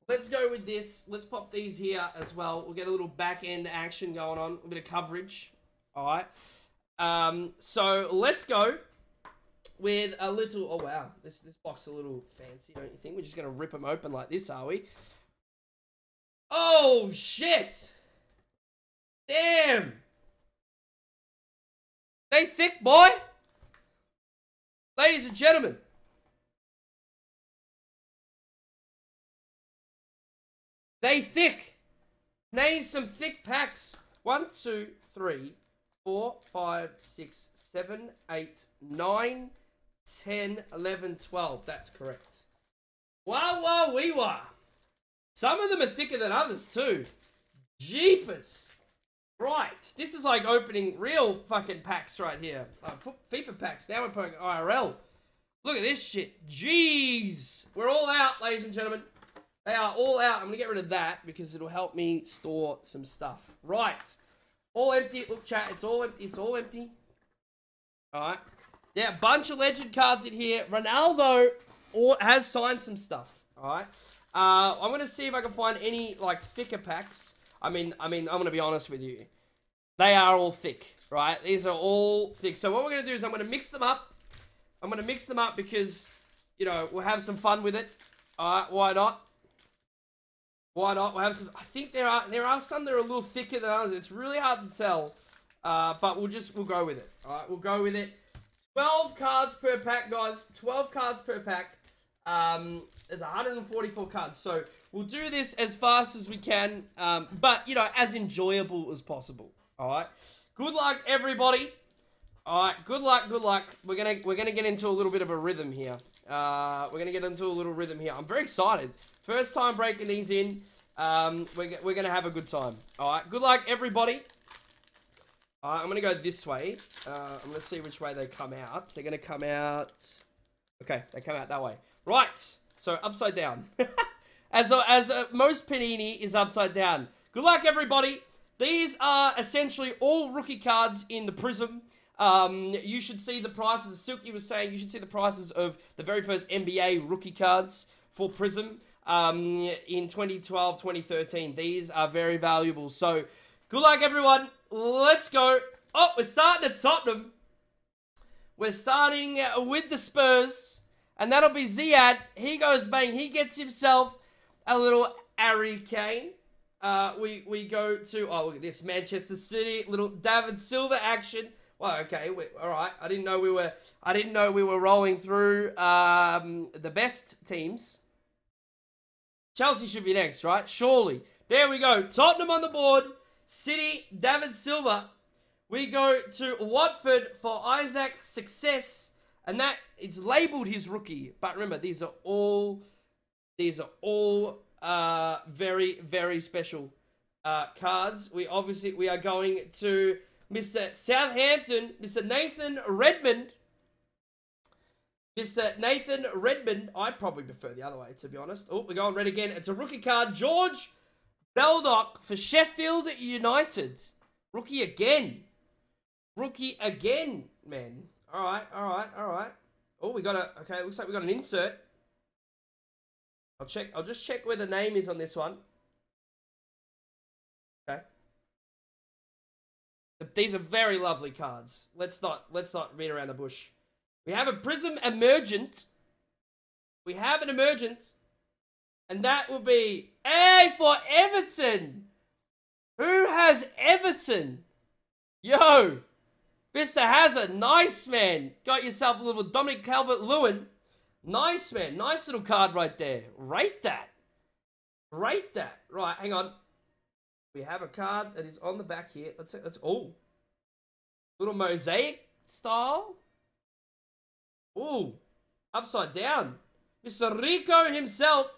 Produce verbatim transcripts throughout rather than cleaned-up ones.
let's go with this. Let's pop these here as well. We'll get a little back end action going on, a bit of coverage. All right. Um, so let's go with a little. Oh wow, this this box is a little fancy, don't you think? We're just gonna rip them open like this, are we? Oh shit! Damn! They thick, boy! Ladies and gentlemen. They thick. Name some thick packs. One, two, three, four, five, six, seven, eight, nine, ten, eleven, twelve. That's correct. Wow, wow, wee, wah. Some of them are thicker than others, too. Jeepers. Right. This is like opening real fucking packs right here. Uh, FIFA packs. Now we're playing I R L. Look at this shit. Jeez. We're all out, ladies and gentlemen. They are all out. I'm going to get rid of that because it'll help me store some stuff. Right. All empty. Look, chat. It's all empty. It's all empty. All right. Yeah, bunch of legend cards in here. Ronaldo has signed some stuff. All right. Uh, I'm going to see if I can find any, like, thicker packs. I mean, I mean, I'm going to be honest with you. They are all thick, right? These are all thick. So what we're going to do is I'm going to mix them up. I'm going to mix them up because, you know, we'll have some fun with it. All right. Why not? Why not? We'll have some, I think there are there are some that are a little thicker than others. It's really hard to tell, uh, but we'll just we'll go with it. All right, we'll go with it. Twelve cards per pack, guys. Twelve cards per pack. Um, there's one hundred forty-four cards, so we'll do this as fast as we can, um, but you know, as enjoyable as possible. All right. Good luck, everybody. All right. Good luck. Good luck. We're gonna we're gonna get into a little bit of a rhythm here. Uh, we're gonna get into a little rhythm here. I'm very excited. First time breaking these in. Um, we're, we're going to have a good time. All right. Good luck, everybody. All right. I'm going to go this way. Uh, I'm going to see which way they come out. They're going to come out. Okay. They come out that way. Right. So, upside down. as uh, as uh, most Panini is upside down. Good luck, everybody. These are essentially all rookie cards in the Prism. Um, you should see the prices. As Silky was saying, you should see the prices of the very first N B A rookie cards for Prism. Um, in twenty twelve, twenty thirteen. These are very valuable. So, good luck, everyone. Let's go. Oh, we're starting at Tottenham. We're starting with the Spurs. And that'll be Ziad. He goes bang. He gets himself a little Harry Kane. Uh, we, we go to, oh, look at this. Manchester City. Little David Silva action. Well, okay. We, all right. I didn't know we were, I didn't know we were rolling through, um, the best teams. Chelsea should be next, right? Surely. There we go. Tottenham on the board. City, David Silva. We go to Watford for Isaac Success. And that is labeled his rookie. But remember, these are all, these are all uh, very, very special uh, cards. We obviously, we are going to Mister Southampton, Mister Nathan Redmond. Mister Nathan Redmond. I'd probably prefer the other way, to be honest. Oh, we're going red again. It's a rookie card. George Beldock for Sheffield United. Rookie again. Rookie again, man. All right, all right, all right. Oh, we got a... Okay, looks like we got an insert. I'll check. I'll just check where the name is on this one. Okay. These are very lovely cards. Let's not, let's not beat around the bush. We have a Prism Emergent. We have an Emergent. And that will be A for Everton. Who has Everton? Yo. Mister Hazard. Nice, man. Got yourself a little Dominic Calvert-Lewin. Nice, man. Nice little card right there. Rate that. Rate that. Right, hang on. We have a card that is on the back here. Let's see. Let's, oh. Little mosaic style. Ooh, upside down. Mister Rico himself.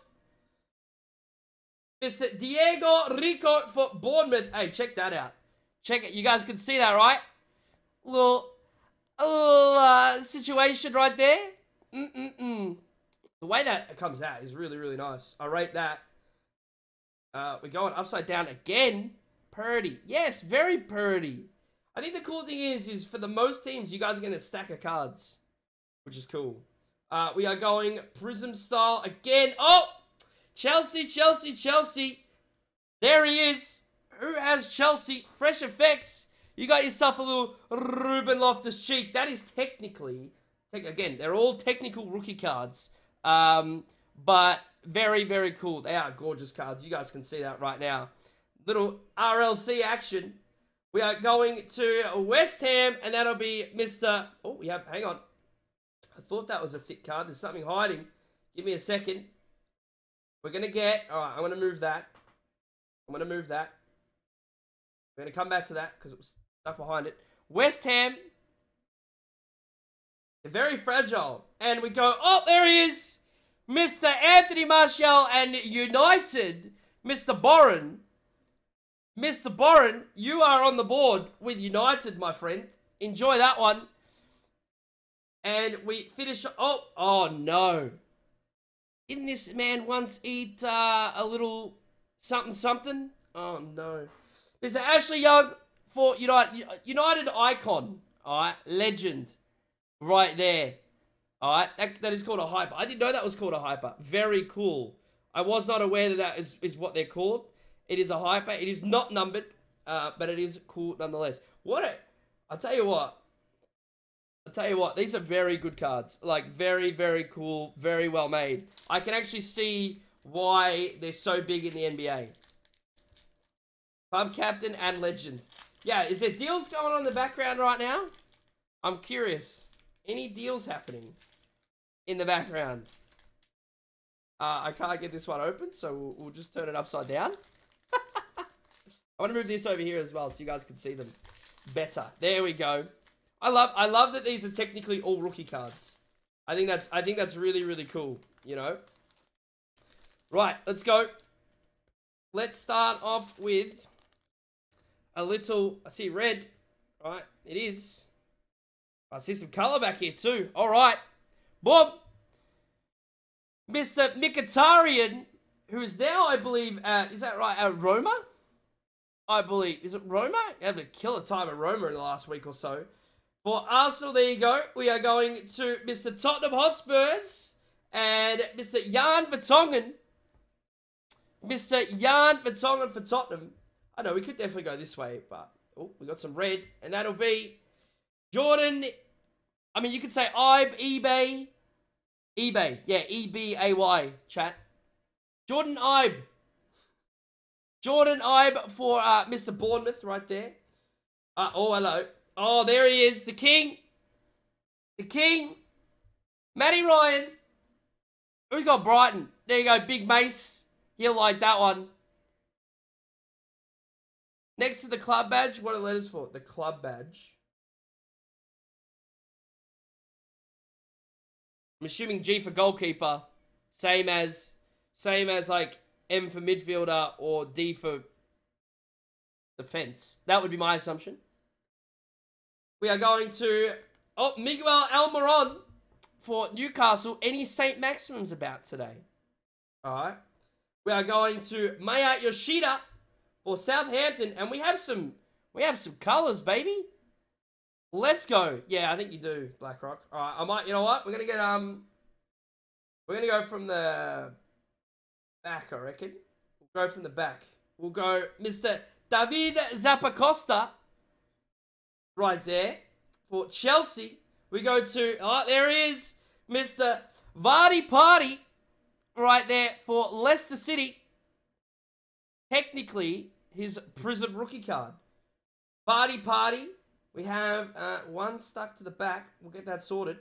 Mister Diego Rico for Bournemouth. Hey, check that out. Check it. You guys can see that, right? Little, a little uh, situation right there. Mm-mm-mm. The way that it comes out is really, really nice. I rate that. Uh, we're going upside down again. Purdy. Yes, very purdy. I think the cool thing is, is for the most teams, you guys are going to stack of cards. Which is cool. Uh, we are going Prism style again. Oh! Chelsea, Chelsea, Chelsea. There he is. Who has Chelsea? Fresh effects. You got yourself a little Ruben Loftus-Cheek. That is technically, again, they're all technical rookie cards. Um, but very, very cool. They are gorgeous cards. You guys can see that right now. Little R L C action. We are going to West Ham, and that'll be Mister Oh, we have, hang on. I thought that was a thick card. There's something hiding. Give me a second. We're going to get, all right, I'm going to move that. I'm going to move that. We're going to come back to that because it was stuck behind it. West Ham. They're very fragile. And we go, oh, there he is. Mister Anthony Martial and United. Mister Boren. Mister Boren, you are on the board with United, my friend. Enjoy that one. And we finish... Oh, oh no. Didn't this man once eat uh, a little something something? Oh no. Mister Ashley Young for United, United icon. Alright, legend. Right there. Alright, that, that is called a hyper. I didn't know that was called a hyper. Very cool. I was not aware that that is, is what they're called. It is a hyper. It is not numbered, uh, but it is cool nonetheless. What a... I'll tell you what. I'll tell you what. These are very good cards. Like, very, very cool. Very well made. I can actually see why they're so big in the N B A. Club captain and legend. Yeah, is there deals going on in the background right now? I'm curious. Any deals happening in the background? Uh, I can't get this one open, so we'll, we'll just turn it upside down. I want to move this over here as well so you guys can see them better. There we go. I love I love that these are technically all rookie cards. I think that's I think that's really, really cool, you know. Right, let's go. Let's start off with a little, I see red. Right, it is. I see some color back here too. All right. Boom. Mister Mkhitaryan, who is now, I believe, at, is that right, at Roma? I believe. Is it Roma? You have to kill a time at Roma in the last week or so. For Arsenal, there you go. We are going to Mister Tottenham Hotspurs and Mister Jan Vertonghen. Mister Jan Vertonghen for Tottenham. I know, we could definitely go this way, but... Oh, we got some red. And that'll be Jordan... I mean, you could say Ibe, eBay... eBay. Yeah, E B A Y, chat. Jordan Ibe. Jordan Ibe for uh, Mister Bournemouth right there. Uh, oh, hello. Oh, there he is. The king. The king. Matty Ryan. Who's got Brighton? There you go. Big Mace. He'll like that one. Next to the club badge. What are the letters for? The club badge. I'm assuming G for goalkeeper. Same as, same as like M for midfielder or D for defense. That would be my assumption. We are going to, oh, Miguel Almiron for Newcastle. Any Saint Maximums about today? All right. We are going to Maya Yoshida for Southampton. And we have some, we have some colors, baby. Let's go. Yeah, I think you do, BlackRock. All right, I might, you know what? We're going to get, um, we're going to go from the back, I reckon. We'll go from the back. We'll go Mister David Zappacosta right there for Chelsea. We go to, oh, there he is, Mister Vardy Party right there for Leicester City. Technically, his Prism rookie card. Vardy Party. We have uh, one stuck to the back. We'll get that sorted.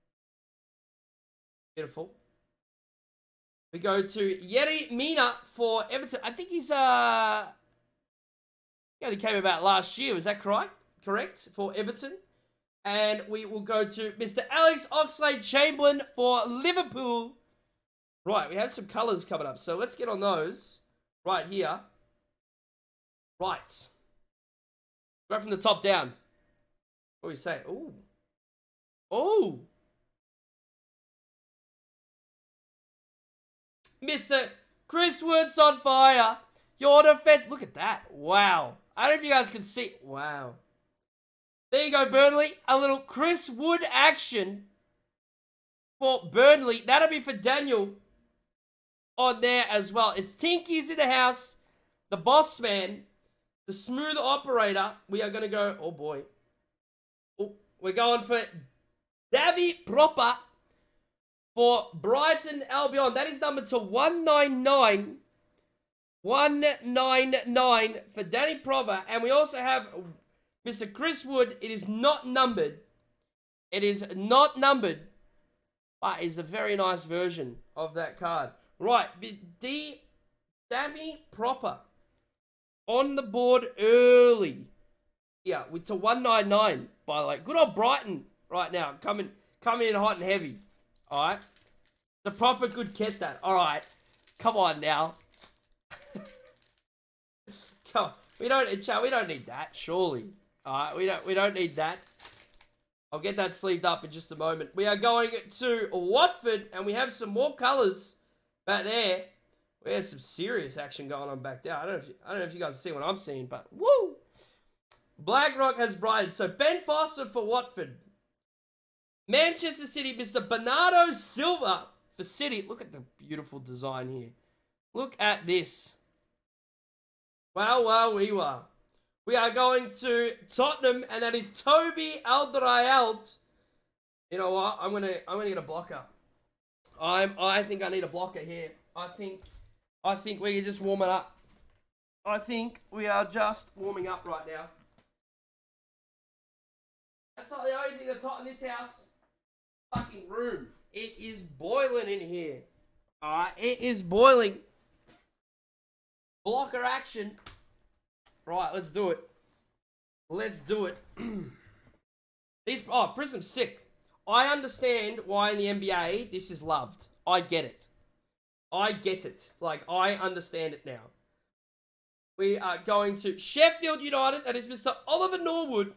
Beautiful. We go to Yerry Mina for Everton. I think he's, uh... he only came about last year. Was that correct? Correct? For Everton. And we will go to Mister Alex Oxlade-Chamberlain for Liverpool. Right, we have some colours coming up. So let's get on those right here. Right. Go from the top down. What are we saying? Ooh. Ooh. Mister Chris Wood's on fire. Your defense. Look at that. Wow. I don't know if you guys can see. Wow. There you go, Burnley. A little Chris Wood action for Burnley. That'll be for Daniel on there as well. It's Tinky's in the house, the boss man, the smooth operator. We are going to go, oh boy. Oh, we're going for Davy Proper for Brighton Albion. That is numbered to one ninety-nine. one ninety-nine for Danny Prover. And we also have Mister Chris Wood. It is not numbered. It is not numbered. But it's a very nice version of that card. Right. D. Davy Proper on the board early. Yeah, with to one ninety-nine, by the way. Good old Brighton right now. Coming coming in hot and heavy. Alright. The proper good kit that. Alright. Come on now. Come on. We don't we don't need that, surely. Alright, we don't we don't need that. I'll get that sleeved up in just a moment. We are going to Watford, and we have some more colours back there. We have some serious action going on back there. I don't know if you, I don't know if you guys see what I'm seeing, but woo! BlackRock has Brighton. So Ben Foster for Watford. Manchester City, Mister Bernardo Silva for City. Look at the beautiful design here. Look at this. Wow, wow, we were. We are going to Tottenham, and that is Toby Alderweireld. You know what? I'm gonna I'm gonna get a blocker. I'm I think I need a blocker here. I think I think we're just warming up. I think we are just warming up right now. That's not the only thing that's hot in this house. Fucking room. It is boiling in here. Alright, it is boiling. Blocker action. Right, let's do it. Let's do it. These oh, Prism's sick. I understand why in the N B A this is loved. I get it. I get it. Like, I understand it now. We are going to Sheffield United. That is Mister Oliver Norwood.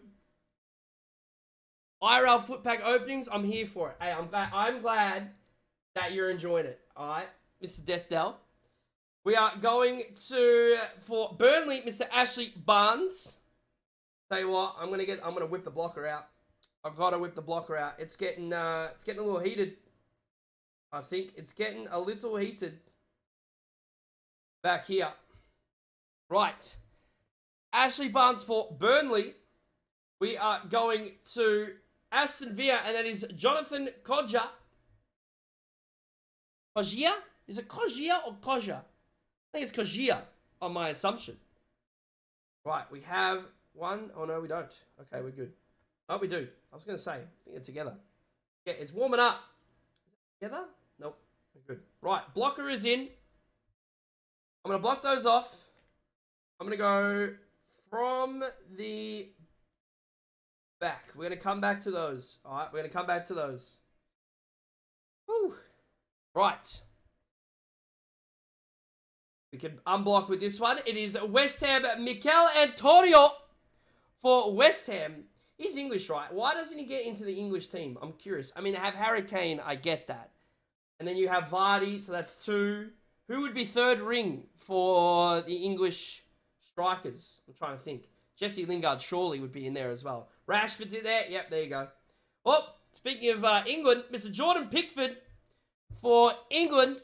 I R L Footpack openings. I'm here for it. Hey, I'm glad. I'm glad that you're enjoying it. All right, Mister Deathdell. We are going to for Burnley, Mister Ashley Barnes. Tell you what, I'm gonna get. I'm gonna whip the blocker out. I've got to whip the blocker out. It's getting. Uh, it's getting a little heated. I think it's getting a little heated back here. Right, Ashley Barnes for Burnley. We are going to Aston Villa, and that is Jonathan Kodjia. Kodjia? Is it Kodjia or Kodjia? I think it's Kodjia, on my assumption. Right, we have one. Oh, no, we don't. Okay, we're good. Oh, we do. I was going to say, I think it's together. Yeah, it's warming up. Is it together? Nope. We're good. Right, blocker is in. I'm going to block those off. I'm going to go from the back. We're going to come back to those. All right, we're going to come back to those. Woo. Right. We can unblock with this one. It is West Ham, Mikel Antonio for West Ham. He's English, right? Why doesn't he get into the English team? I'm curious. I mean, I have Harry Kane. I get that. And then you have Vardy, so that's two. Who would be third ring for the English strikers? I'm trying to think. Jesse Lingard surely would be in there as well. Rashford's in there. Yep, there you go. Well, speaking of uh, England, Mister Jordan Pickford for England.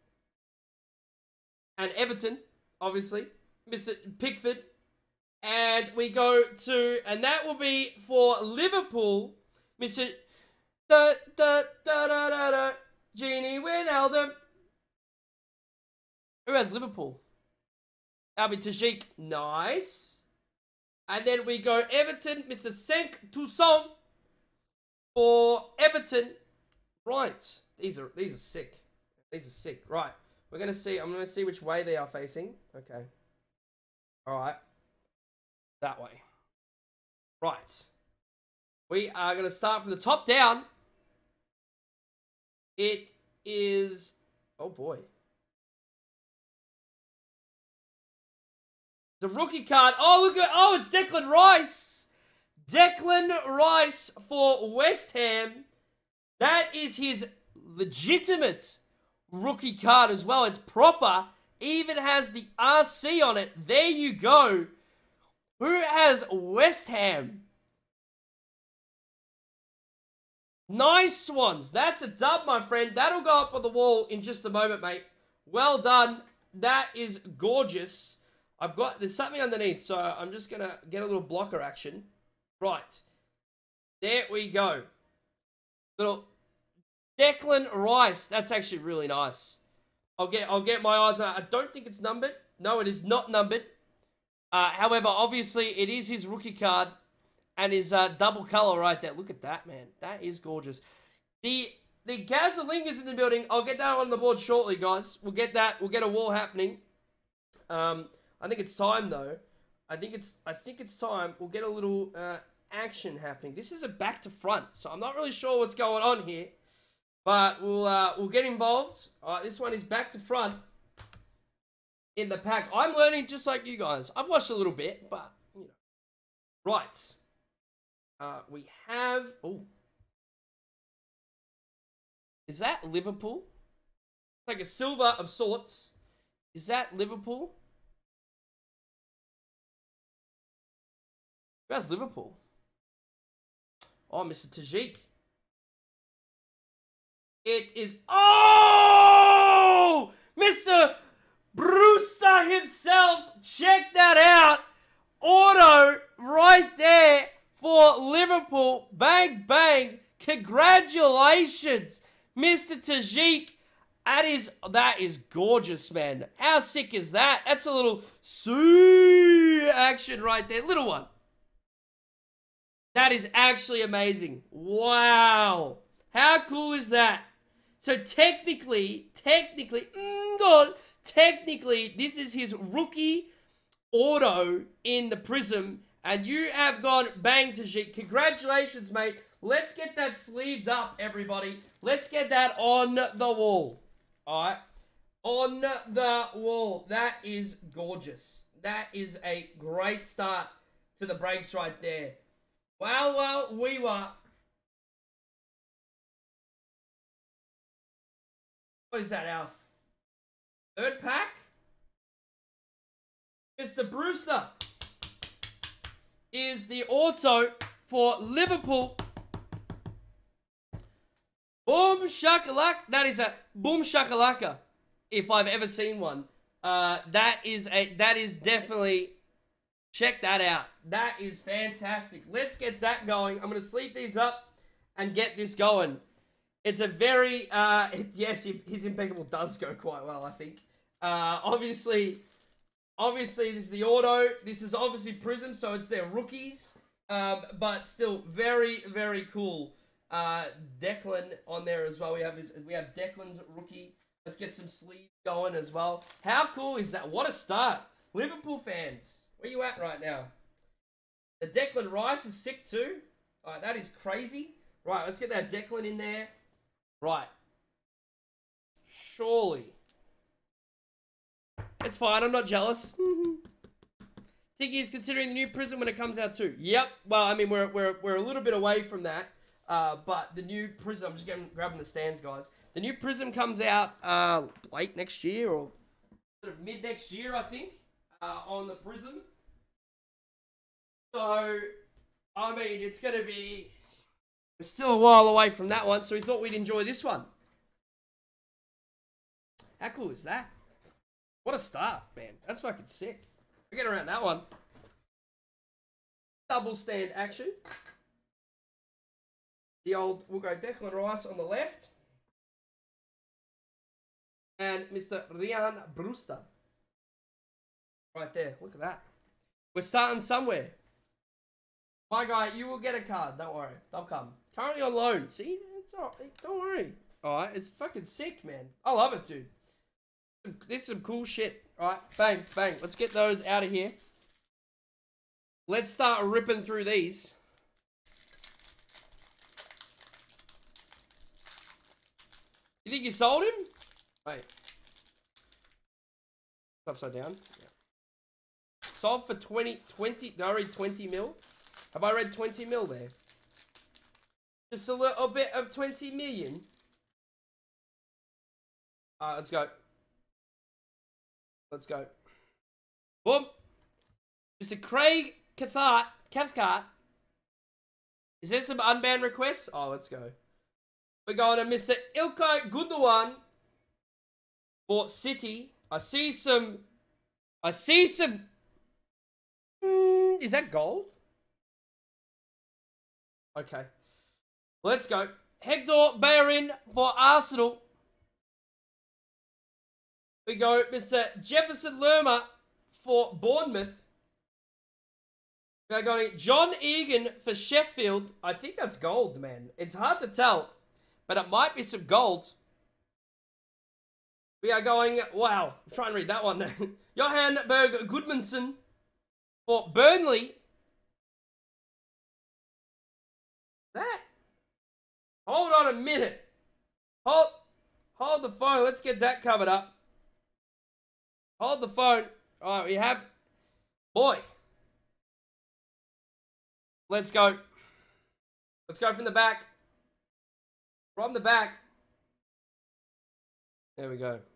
And Everton, obviously. Mister Pickford. And we go to, and that will be for Liverpool, Mister Da da da da da da Genie Wijnaldum. Who has Liverpool? Albie Tajik. Nice. And then we go Everton, Mister Cenk Toussaint for Everton. Right. These are these are sick. These are sick. Right. We're gonna see. I'm gonna see which way they are facing. Okay. All right. That way. Right. We are gonna start from the top down. It is. Oh boy. The rookie card. Oh look at. Oh, it's Declan Rice. Declan Rice for West Ham. That is his legitimate rookie card as well. It's proper. Even has the R C on it. There you go. Who has West Ham? Nice ones. That's a dub, my friend. That'll go up on the wall in just a moment, mate. Well done. That is gorgeous. I've got, there's something underneath, so I'm just going to get a little blocker action. Right. There we go. Little Declan Rice. That's actually really nice. I'll get, I'll get my eyes on that. I don't think it's numbered. No, it is not numbered. Uh, however, obviously, it is his rookie card and his uh, double color right there. Look at that, man. That is gorgeous. The the Gasoling is in the building. I'll get that on the board shortly, guys. We'll get that. We'll get a wall happening. Um, I think it's time, though. I think it's I think it's time. We'll get a little uh, action happening. This is a back to front, so I'm not really sure what's going on here, but we'll uh, we'll get involved. All right, this one is back to front in the pack. I'm learning just like you guys. I've watched a little bit, but you know. Right. Uh, we have. Oh, is that Liverpool? It's like a silver of sorts. Is that Liverpool? Who has Liverpool? Oh, Mister Tajik. It is. Oh, Mister Brewster himself. Check that out. Auto right there for Liverpool. Bang, bang. Congratulations, Mister Tajik. That is, that is gorgeous, man. How sick is that? That's a little sue action right there. Little one. That is actually amazing. Wow. How cool is that? So technically, technically, mm, God, technically, this is his rookie auto in the Prism. And you have gone bang to shit. Congratulations, mate. Let's get that sleeved up, everybody. Let's get that on the wall. All right. On the wall. That is gorgeous. That is a great start to the breaks right there. Well, well, we were. What is that, our third pack? Mister Brewster is the auto for Liverpool. Boom shakalaka. That is a boom shakalaka, if I've ever seen one. Uh, that is a that is definitely. Check that out. That is fantastic. Let's get that going. I'm gonna sleeve these up and get this going. It's a very uh, yes, his impeccable does go quite well. I think. Uh, obviously, obviously this is the auto. This is obviously Prism, so it's their rookies. Um, but still very very cool. Uh, Declan on there as well. We have his, we have Declan's rookie. Let's get some sleeves going as well. How cool is that? What a start, Liverpool fans. Where you at right now? The Declan Rice is sick too. All right, that is crazy. Right, let's get that Declan in there. Right. Surely. It's fine. I'm not jealous. Think he's considering the new Prism when it comes out too. Yep. Well, I mean, we're we're we're a little bit away from that. Uh, but the new Prism, I'm just getting, grabbing the stands, guys. The new Prism comes out uh, late next year or sort of mid next year, I think, uh, on the Prism. So, I mean, it's going to be it's still a while away from that one, so we thought we'd enjoy this one. How cool is that? What a start, man. That's fucking sick. Forget around that one. Double stand action. The old, we'll go Declan Rice on the left. And Mister Ryan Brewster. Right there. Look at that. We're starting somewhere. My guy, you will get a card. Don't worry. They'll come. Currently on loan. See? It's all right. Don't worry. Alright. It's fucking sick, man. I love it, dude. This is some cool shit. Alright. Bang. Bang. Let's get those out of here. Let's start ripping through these. You think you sold him? Wait. It's upside down. Yeah. Sold for twenty, twenty, did I read twenty mil? Have I read twenty mil there? Just a little bit of twenty million. Alright, let's go. Let's go. Boom. Mister Craig Cathcart. Cathcart. Is there some unbanned requests? Oh, let's go. We're going to Mister Ilkay Gundogan. For City. I see some... I see some... Mm, is that gold? Okay. Let's go. Hector Bellerin for Arsenal. We go Mister Jefferson Lerma for Bournemouth. We're going John Egan for Sheffield. I think that's gold, man. It's hard to tell, but it might be some gold. We are going, wow, I'm trying to read that one. Johan Berg Goodmanson for Burnley. That? Hold on a minute. Hold, hold the phone. Let's get that covered up. Hold the phone. All right, we have, boy. Let's go. Let's go from the back. From the back. There we go.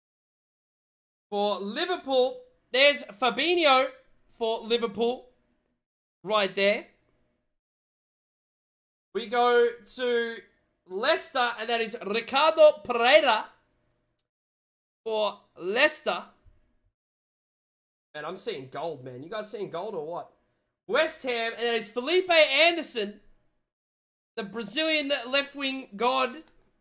For Liverpool, there's Fabinho for Liverpool. Right there. We go to Leicester, and that is Ricardo Pereira for Leicester. And I'm seeing gold, man. You guys seeing gold or what? West Ham, and that is Felipe Anderson, the Brazilian left-wing god.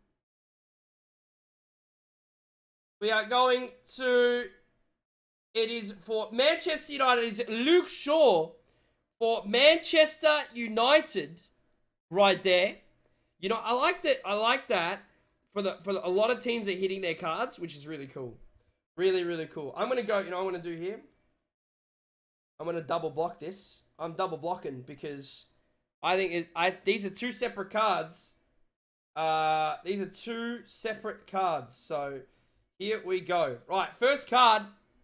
We are going to, it is for Manchester United, it is Luke Shaw for Manchester United, right there. You know, I like that, I like that for the, for the, a lot of teams are hitting their cards, which is really cool. Really, really cool. I'm going to go, you know what I'm going to do here? I'm going to double block this. I'm double blocking because I think it, I these are two separate cards. Uh, these are two separate cards. So here we go. Right, first card.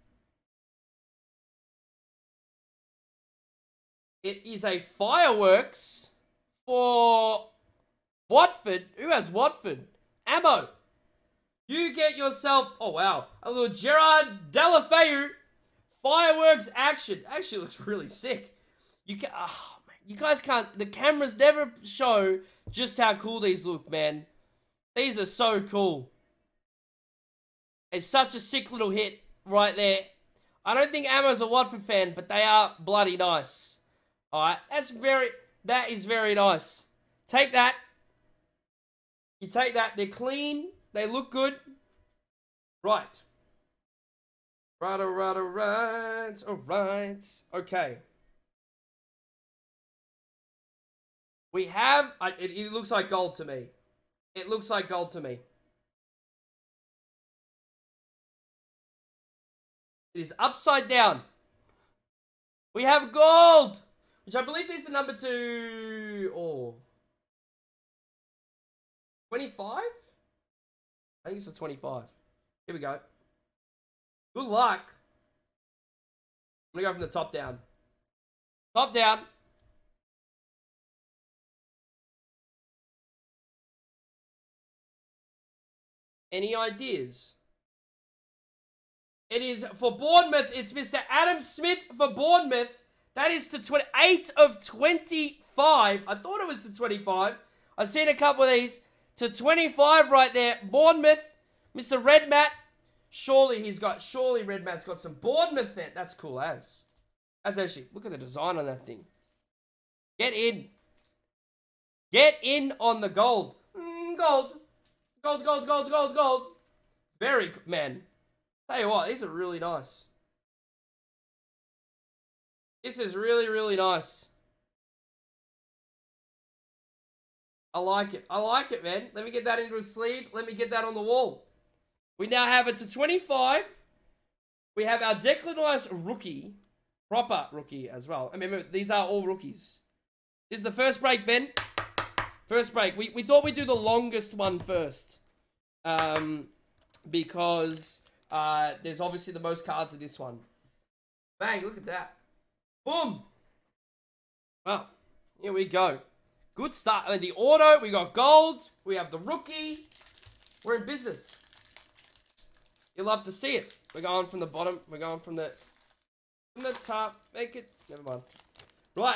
It is a fireworks for Watford. Who has Watford? Ammo. You get yourself, oh wow, a little Gerard Deulofeu fireworks action. Actually looks really sick. You can, oh, man, you guys can't, the cameras never show just how cool these look, man. These are so cool. It's such a sick little hit right there. I don't think Ammo's a Watford fan, but they are bloody nice. Alright, that's very, that is very nice. Take that. You take that, they're clean, they look good. Right. Right, alright, alright, alright. Okay. We have, I, it, it looks like gold to me. It looks like gold to me. It is upside down. We have gold, which I believe is the number two, oh. twenty-five? I think it's a twenty-five. Here we go. Good luck. I'm gonna go from the top down. Top down. Any ideas? It is for Bournemouth. It's Mister Adam Smith for Bournemouth. That is to twenty-eight of twenty-five. I thought it was to twenty-five. I've seen a couple of these. To twenty-five right there. Bournemouth. Mister Redmat. Surely he's got, surely Redmat's got some Bournemouth fan. That's cool as. That's actually, look at the design on that thing. Get in. Get in on the gold. Mm, gold. Gold, gold, gold, gold, gold. Very good, man. Tell you what, these are really nice. This is really, really nice. I like it. I like it, man. Let me get that into a sleeve. Let me get that on the wall. We now have it to twenty-five. We have our Declan Rice rookie. Proper rookie as well. I mean, remember, these are all rookies. This is the first break, Ben. First break. We, we thought we'd do the longest one first. Um, because uh, there's obviously the most cards in this one. Bang, look at that. Boom. Well, here we go. Good start. I mean, the auto, we got gold. We have the rookie. We're in business. You'll love to see it. We're going from the bottom. We're going from the, from the top. Make it. Never mind. Right.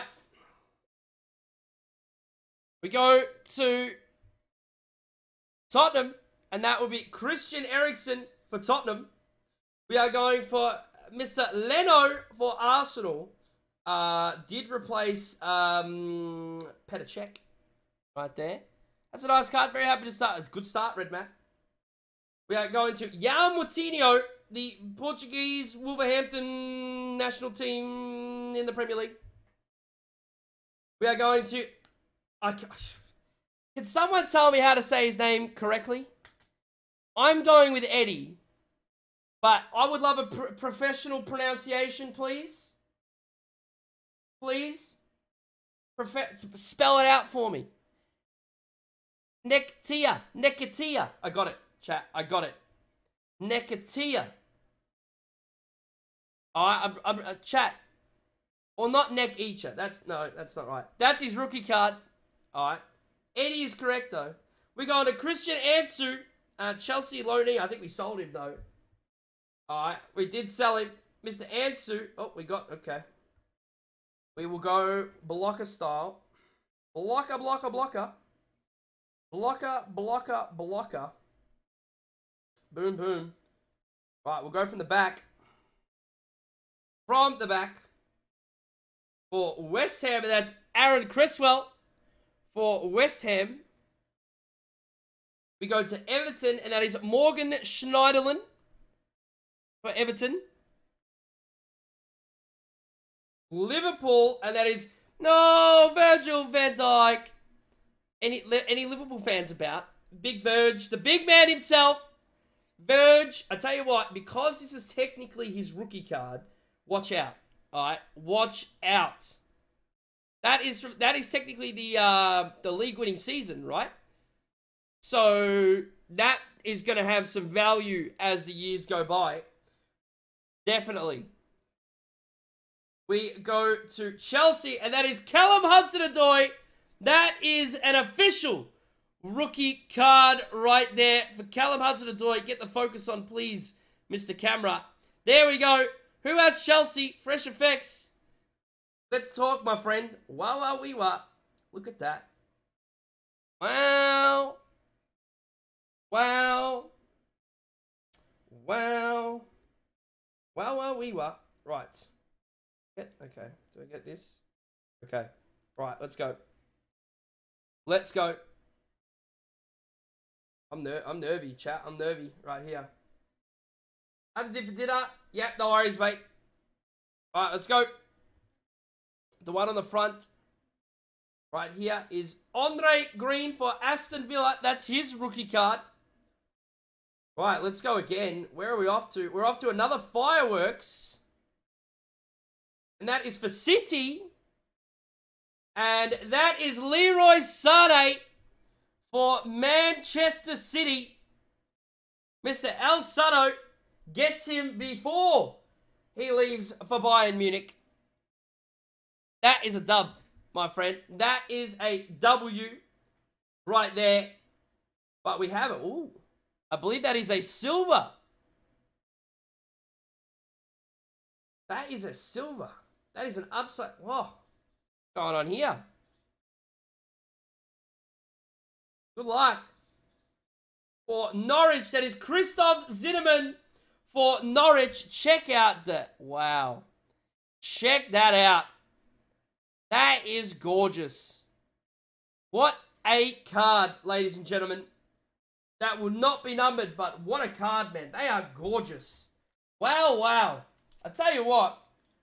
We go to Tottenham. And that will be Christian Eriksen for Tottenham. We are going for Mister Leno for Arsenal. Uh, did replace um, Petr Cech right there. That's a nice card. Very happy to start. It's a good start, Red Matt. We are going to João Moutinho, the Portuguese Wolverhampton national team in the Premier League. We are going to... Uh, can someone tell me how to say his name correctly? I'm going with Eddie. But I would love a pr professional pronunciation, please. Please. Profe spell it out for me. Nketiah. Nketiah. I got it, chat. I got it. Nketiah. Alright, I'm, I'm, uh, chat. Or not Nek-Eacher. That's, no, that's not right. That's his rookie card. Alright. Eddie is correct, though. We're going to Christian Ansu. Uh, Chelsea loanee. I think we sold him, though. Alright, we did sell him. Mister Ansu. Oh, we got, okay. We will go blocker style. Blocker, blocker, blocker. Blocker, blocker, blocker. Boom, boom. Right, we'll go from the back. From the back. For West Ham, and that's Aaron Cresswell. For West Ham. We go to Everton, and that is Morgan Schneiderlin. For Everton. Liverpool, and that is no Virgil van Dijk. Any any Liverpool fans about? Big Verge, the big man himself. Verge, I tell you what, because this is technically his rookie card, watch out. All right, watch out. That is that is technically the uh, the league winning season, right? So that is going to have some value as the years go by. Definitely. We go to Chelsea, and that is Callum Hudson-Odoi. That is an official rookie card right there for Callum Hudson-Odoi. Get the focus on, please, Mister Camera. There we go. Who has Chelsea? Fresh effects. Let's talk, my friend. Wow, wow, wee, wow. Look at that. Wow. Wow. Wow. Wow, wow, wee, wow. Right. Okay, do I get this? Okay, right, let's go. Let's go. I'm ner I'm nervy, chat. I'm nervy right here. Have a different dinner. Yep, no worries, mate. All right, let's go. The one on the front right here is Andre Green for Aston Villa. That's his rookie card. Right, let's go again. Where are we off to? We're off to another fireworks. And that is for City. And that is Leroy Sané for Manchester City. Mister El Sano gets him before he leaves for Bayern Munich. That is a dub, my friend. That is a W right there. But we have it. Ooh. I believe that is a silver. That is a silver. That is an upside. Whoa. What's going on here? Good luck. For Norwich, that is Christoph Zinnemann for Norwich. Check out the... Wow. Check that out. That is gorgeous. What a card, ladies and gentlemen. That will not be numbered, but what a card, man. They are gorgeous. Wow, wow. I tell you what.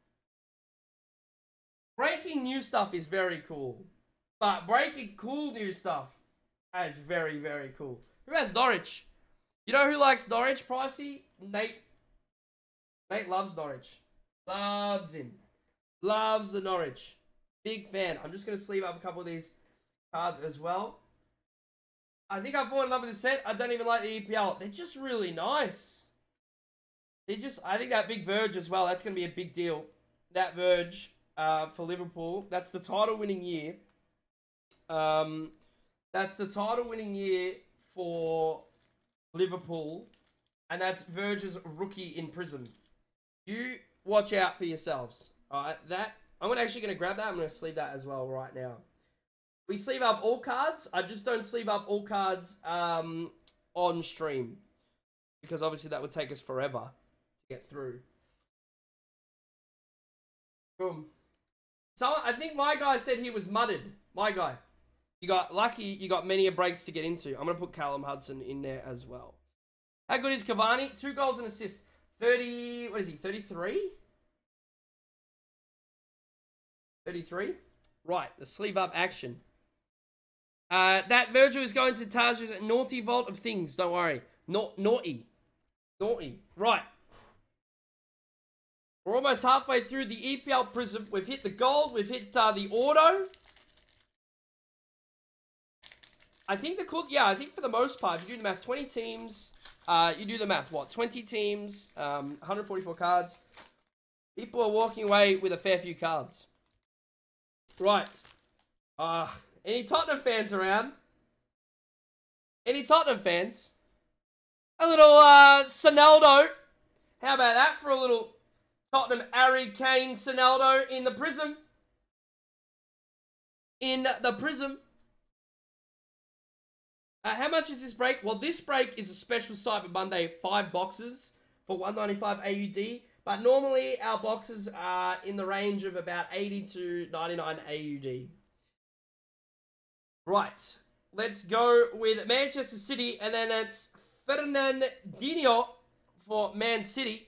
Breaking new stuff is very cool. But breaking cool new stuff is very, very cool. Who has Norwich? You know who likes Norwich, Pricey? Nate. Nate loves Norwich. Loves him. Loves the Norwich. Big fan. I'm just going to sleeve up a couple of these cards as well. I think I've fallen in love with the set. I don't even like the E P L. They're just really nice. They just, I think that big Verge as well, that's going to be a big deal. That Verge uh, for Liverpool. That's the title winning year. Um, that's the title winning year for Liverpool. And that's Verge's rookie in Prism. You watch out for yourselves. Alright, that, I'm gonna actually going to grab that. I'm going to sleeve that as well right now. We sleeve up all cards. I just don't sleeve up all cards um, on stream. because obviously that would take us forever to get through. Boom. So I think my guy said he was mudded. My guy. You got lucky, you got many a breaks to get into. I'm going to put Callum Hudson in there as well. How good is Cavani? Two goals and assists. thirty, what is he, thirty-three? thirty-three? Right, the sleeve up action. Uh, that Virgil is going to Taj's naughty vault of things. Don't worry. Na naughty. Naughty. Right. We're almost halfway through the E P L Prism. We've hit the gold. We've hit uh, the auto. I think the cool... Yeah, I think for the most part, if you do the math, twenty teams... Uh, you do the math, what? twenty teams, um, one hundred forty-four cards. People are walking away with a fair few cards. Right. Uh, any Tottenham fans around? Any Tottenham fans? A little uh, Sonaldo. How about that for a little Tottenham Harry Kane Sonaldo in the Prism? In the Prism. Uh, how much is this break? Well, this break is a special Cyber Monday, five boxes for one ninety-five A U D. But normally our boxes are in the range of about eighty to ninety-nine A U D. Right. Let's go with Manchester City, and then it's Fernandinho for Man City.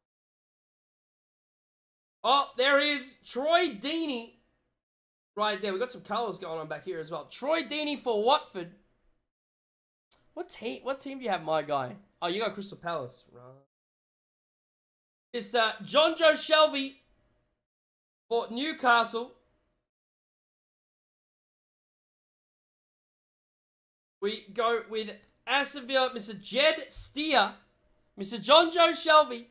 Oh, there is Troy Deeney. Right there. We've got some colours going on back here as well. Troy Deeney for Watford. What team? What team do you have, my guy? Oh, you got Crystal Palace, right? It's uh, John Joe Shelby for Newcastle. We go with Aston Villa, Mister Jed Steer, Mister John Joe Shelby.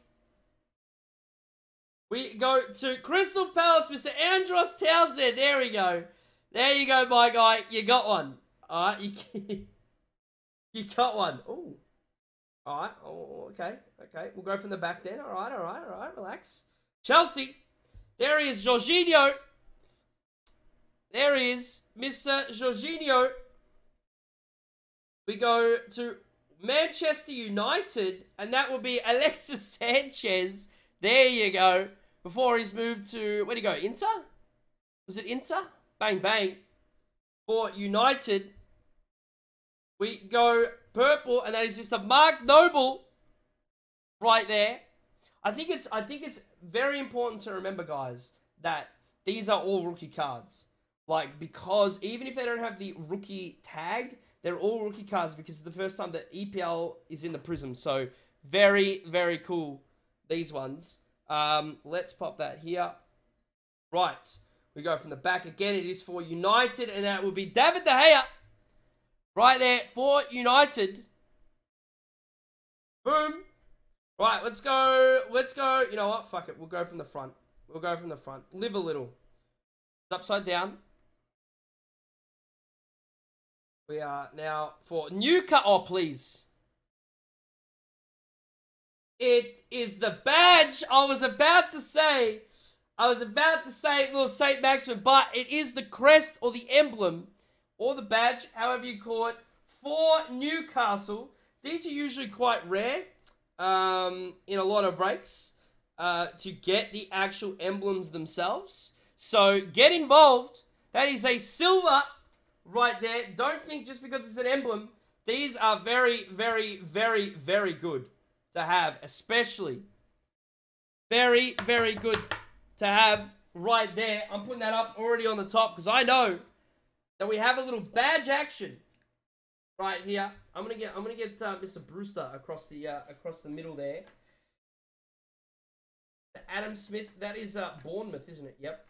We go to Crystal Palace, Mister Andros Townsend. There we go. There you go, my guy. You got one. All right, you. You got one. Ooh. Alright. Oh, okay. Okay. We'll go from the back then. Alright, alright, alright. Relax. Chelsea. There he is, Jorginho. There he is, Mister Jorginho. We go to Manchester United, and that will be Alexis Sanchez. There you go. Before he's moved to, where'd he go? Inter? Was it Inter? Bang, bang. For United. We go purple, and that is just a Mark Noble right there. I think it's I think it's very important to remember, guys, that these are all rookie cards. Like, because even if they don't have the rookie tag, they're all rookie cards because it's the first time that E P L is in the Prism. So, very, very cool, these ones. Um, let's pop that here. Right. We go from the back again. It is for United, and that will be David De Gea. Right there for United. Boom. Right, let's go. Let's go. You know what? Fuck it. We'll go from the front. We'll go from the front. Live a little. It's upside down. We are now for Newcastle. Oh, please. It is the badge. I was about to say. I was about to say little Saint Maximin, but it is the crest or the emblem. Or the badge, however you call it, for Newcastle. These are usually quite rare um, in a lot of breaks uh, to get the actual emblems themselves. So get involved. That is a silver right there. Don't think just because it's an emblem. These are very, very, very, very good to have. Especially very, very good to have right there. I'm putting that up already on the top because I know that we have a little badge action right here. I'm gonna get I'm gonna get uh, Mister Brewster across the uh, across the middle there. Adam Smith, that is uh, Bournemouth, isn't it? Yep.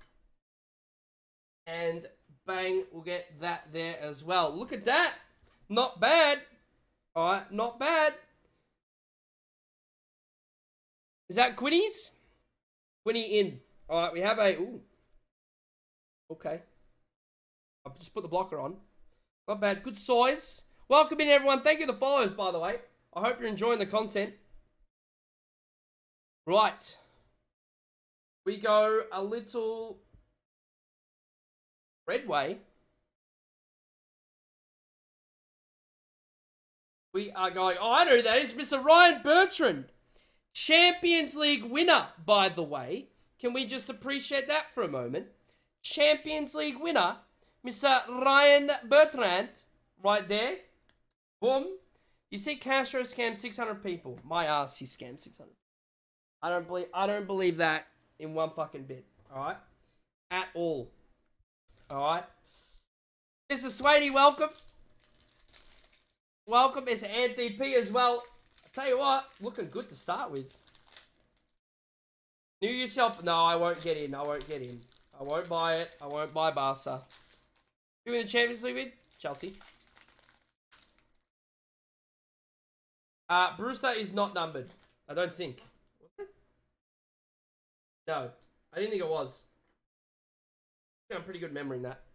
And bang, we'll get that there as well. Look at that, not bad. All right, not bad. Is that Quinny's? Quinny in. All right, we have a. Ooh. Okay. I've just put the blocker on. Not bad. Good size. Welcome in, everyone. Thank you for the follows, by the way. I hope you're enjoying the content. Right. We go a little red way. We are going, oh, I know who that is, Mister Ryan Bertrand. Champions League winner, by the way. Can we just appreciate that for a moment? Champions League winner, Mister Ryan Bertrand, right there. Boom. You see Castro scam six hundred people. My ass, he scammed six hundred. I don't believe, I don't believe that in one fucking bit, alright? At all. Alright? Mister Swaney, welcome. Welcome, Mister Anthony P as well. I tell you what, looking good to start with. New yourself. No, I won't get in. I won't get in. I won't buy it. I won't buy Barca. Who in the Champions League with? Chelsea. Uh, Brewster is not numbered. I don't think. Was it? No. I didn't think it was. I have pretty good memory in that.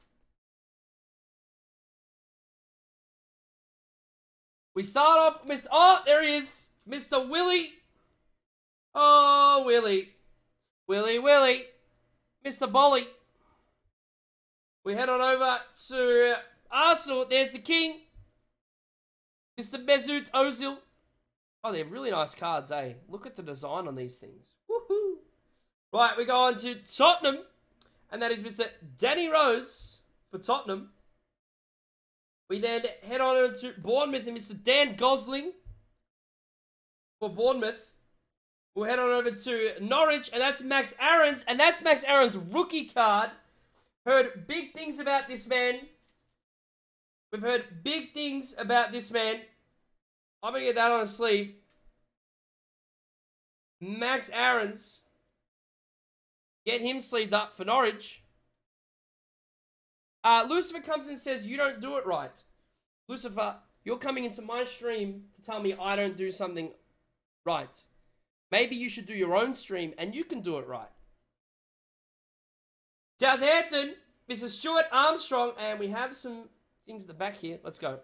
We start off, Mister Oh, there he is. Mister Willie. Oh, Willie. Willie, Willie. Mister Bolly. We head on over to Arsenal. There's the king. Mister Mesut Ozil. Oh, they're really nice cards, eh? Look at the design on these things. Woohoo. Right, we go on to Tottenham. And that is Mister Danny Rose for Tottenham. We then head on to Bournemouth and Mister Dan Gosling for Bournemouth. We'll head on over to Norwich, and that's Max Aarons, and that's Max Aarons' rookie card. Heard big things about this man. We've heard big things about this man. I'm going to get that on a sleeve. Max Aarons. Get him sleeved up for Norwich. Uh, Lucifer comes and says, you don't do it right. Lucifer, you're coming into my stream to tell me I don't do something right. Maybe you should do your own stream and you can do it right. Southampton, Mister Stuart Armstrong, and we have some things at the back here. Let's go.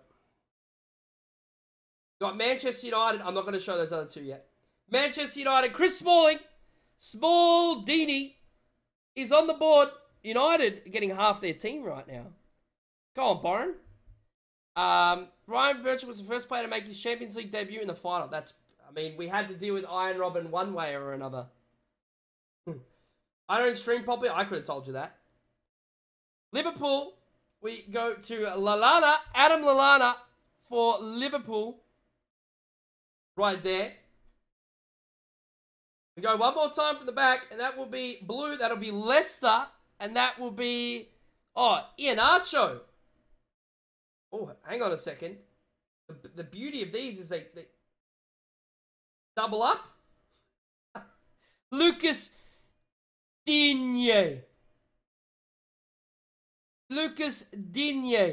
Got Manchester United. I'm not going to show those other two yet. Manchester United, Chris Smalling. Small Dini is on the board. United getting half their team right now. Go on, Byron. Um, Ryan Bertrand was the first player to make his Champions League debut in the final. That's, I mean, we had to deal with Iron Robin one way or another. I don't stream properly. I could have told you that. Liverpool, we go to Lallana. Adam Lallana for Liverpool. Right there. We go one more time from the back, and that will be blue. That'll be Leicester. And that will be, oh, Iheanacho. Oh, hang on a second. The, the beauty of these is they, they double up. Lucas Digne. Lucas Digne.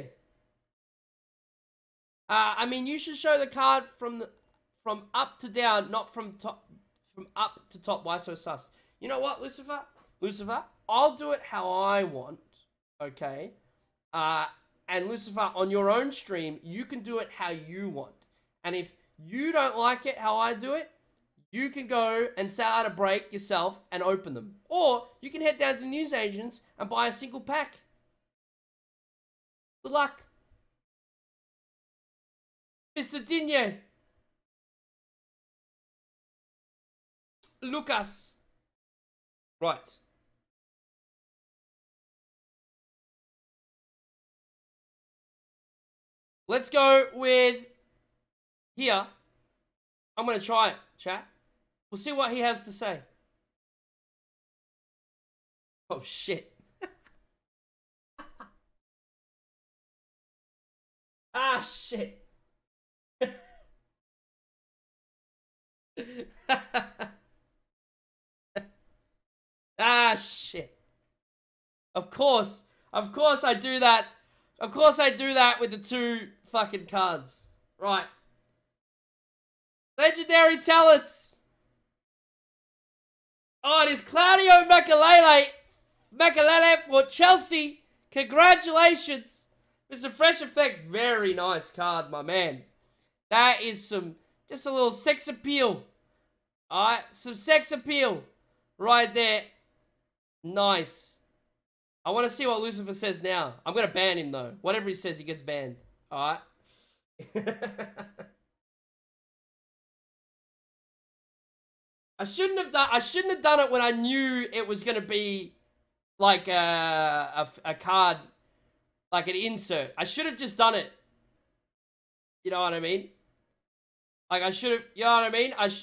Uh, I mean, you should show the card from the, from up to down, not from top, from up to top. Why so sus? You know what, Lucifer? Lucifer, I'll do it how I want, okay? Uh, and Lucifer, on your own stream, you can do it how you want. And if you don't like it how I do it, you can go and sell out a break yourself and open them. Or you can head down to the newsagents and buy a single pack. Good luck. Mister Digne. Lucas. Right. Let's go with here. I'm going to try it, chat. We'll see what he has to say. Oh, shit. Ah, shit. Ah, shit. Of course. Of course I do that. Of course I do that with the two fucking cards. Right. Legendary talents. Oh, it is Claudio Makelele. Makelele for Chelsea. Congratulations. Mister Fresh Effect. Very nice card, my man. That is some, just a little sex appeal. Alright, some sex appeal. Right there. Nice. I want to see what Lucifer says now. I'm going to ban him, though. Whatever he says, he gets banned. Alright? I shouldn't have done. I shouldn't have done it when I knew it was gonna be like a a, a card, like an insert. I should have just done it. You know what I mean? Like I should have. You know what I mean? I. Sh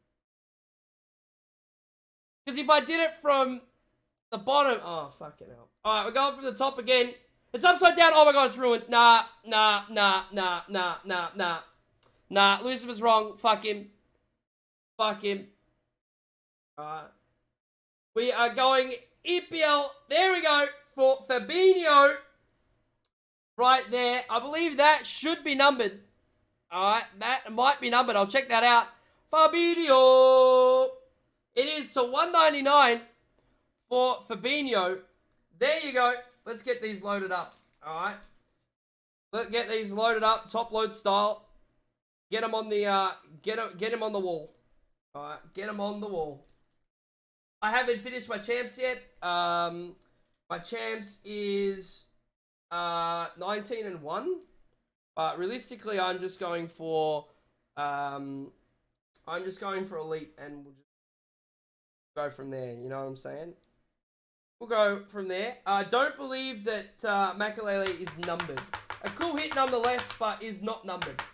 Because if I did it from the bottom, oh fucking hell! All right, we're going from the top again. It's upside down. Oh my god, it's ruined. Nah, nah, nah, nah, nah, nah, nah, nah. Lucifer's wrong. Fuck him. Fuck him. Alright. We are going E P L. There we go for Fabinho. Right there. I believe that should be numbered. Alright. That might be numbered. I'll check that out. Fabinho. It is to one ninety-nine for Fabinho. There you go. Let's get these loaded up. Alright. Let's get these loaded up. Top load style. Get them on the, uh, get them, get them on the wall. Alright. Get them on the wall. I haven't finished my champs yet. Um, my champs is uh, nineteen and one. But realistically, I'm just going for um, I'm just going for elite, and we'll just go from there. You know what I'm saying? We'll go from there. I don't believe that uh, Makalele is numbered. A cool hit nonetheless, but is not numbered.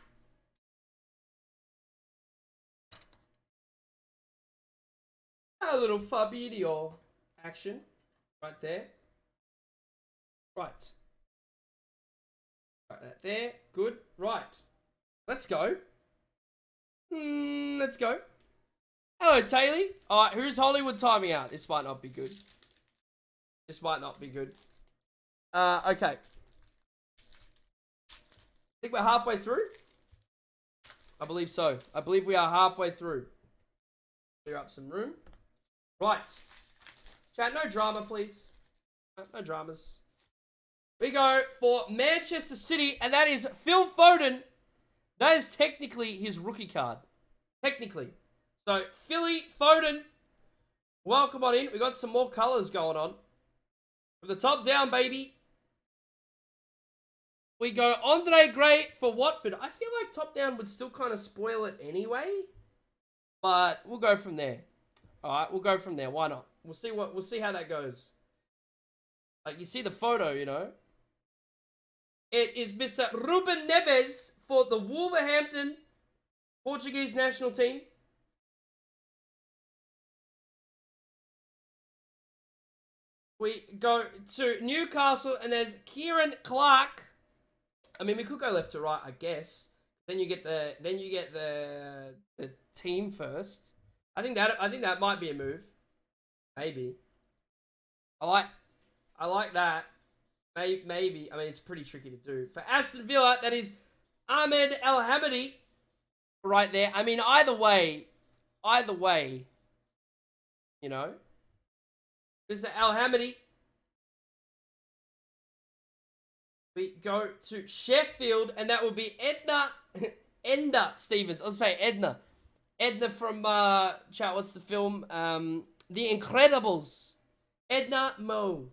A little Fabinho action right there. Right. Right that there. Good. Right. Let's go. Hmm, let's go. Hello, Taylor. Alright, who's Hollywood timing out? This might not be good. This might not be good. Uh, okay. I think we're halfway through. I believe so. I believe we are halfway through. Clear up some room. Right. Chat, no drama, please. No, no dramas. We go for Manchester City, and that is Phil Foden. That is technically his rookie card. Technically. So, Philly Foden. Welcome on in. We got some more colours going on. From the top down, baby. We go Andre Gray for Watford. I feel like top down would still kind of spoil it anyway. But we'll go from there. Alright, we'll go from there. Why not? We'll see what we'll see how that goes. Like you see the photo, you know. It is Mister Ruben Neves for the Wolverhampton Portuguese national team. We go to Newcastle, and there's Kieran Clark. I mean, we could go left to right, I guess. Then you get the then you get the the team first. I think that I think that might be a move. Maybe. I like I like that. Maybe, maybe. I mean, it's pretty tricky to do. For Aston Villa, that is Ahmed El Hamidi right there. I mean, either way, either way, you know. Mister El Hamidi. We go to Sheffield, and that would be Edna Enda Stevens. I was saying Edna. Edna from, uh, chat, what's the film? Um, The Incredibles. Edna Mo.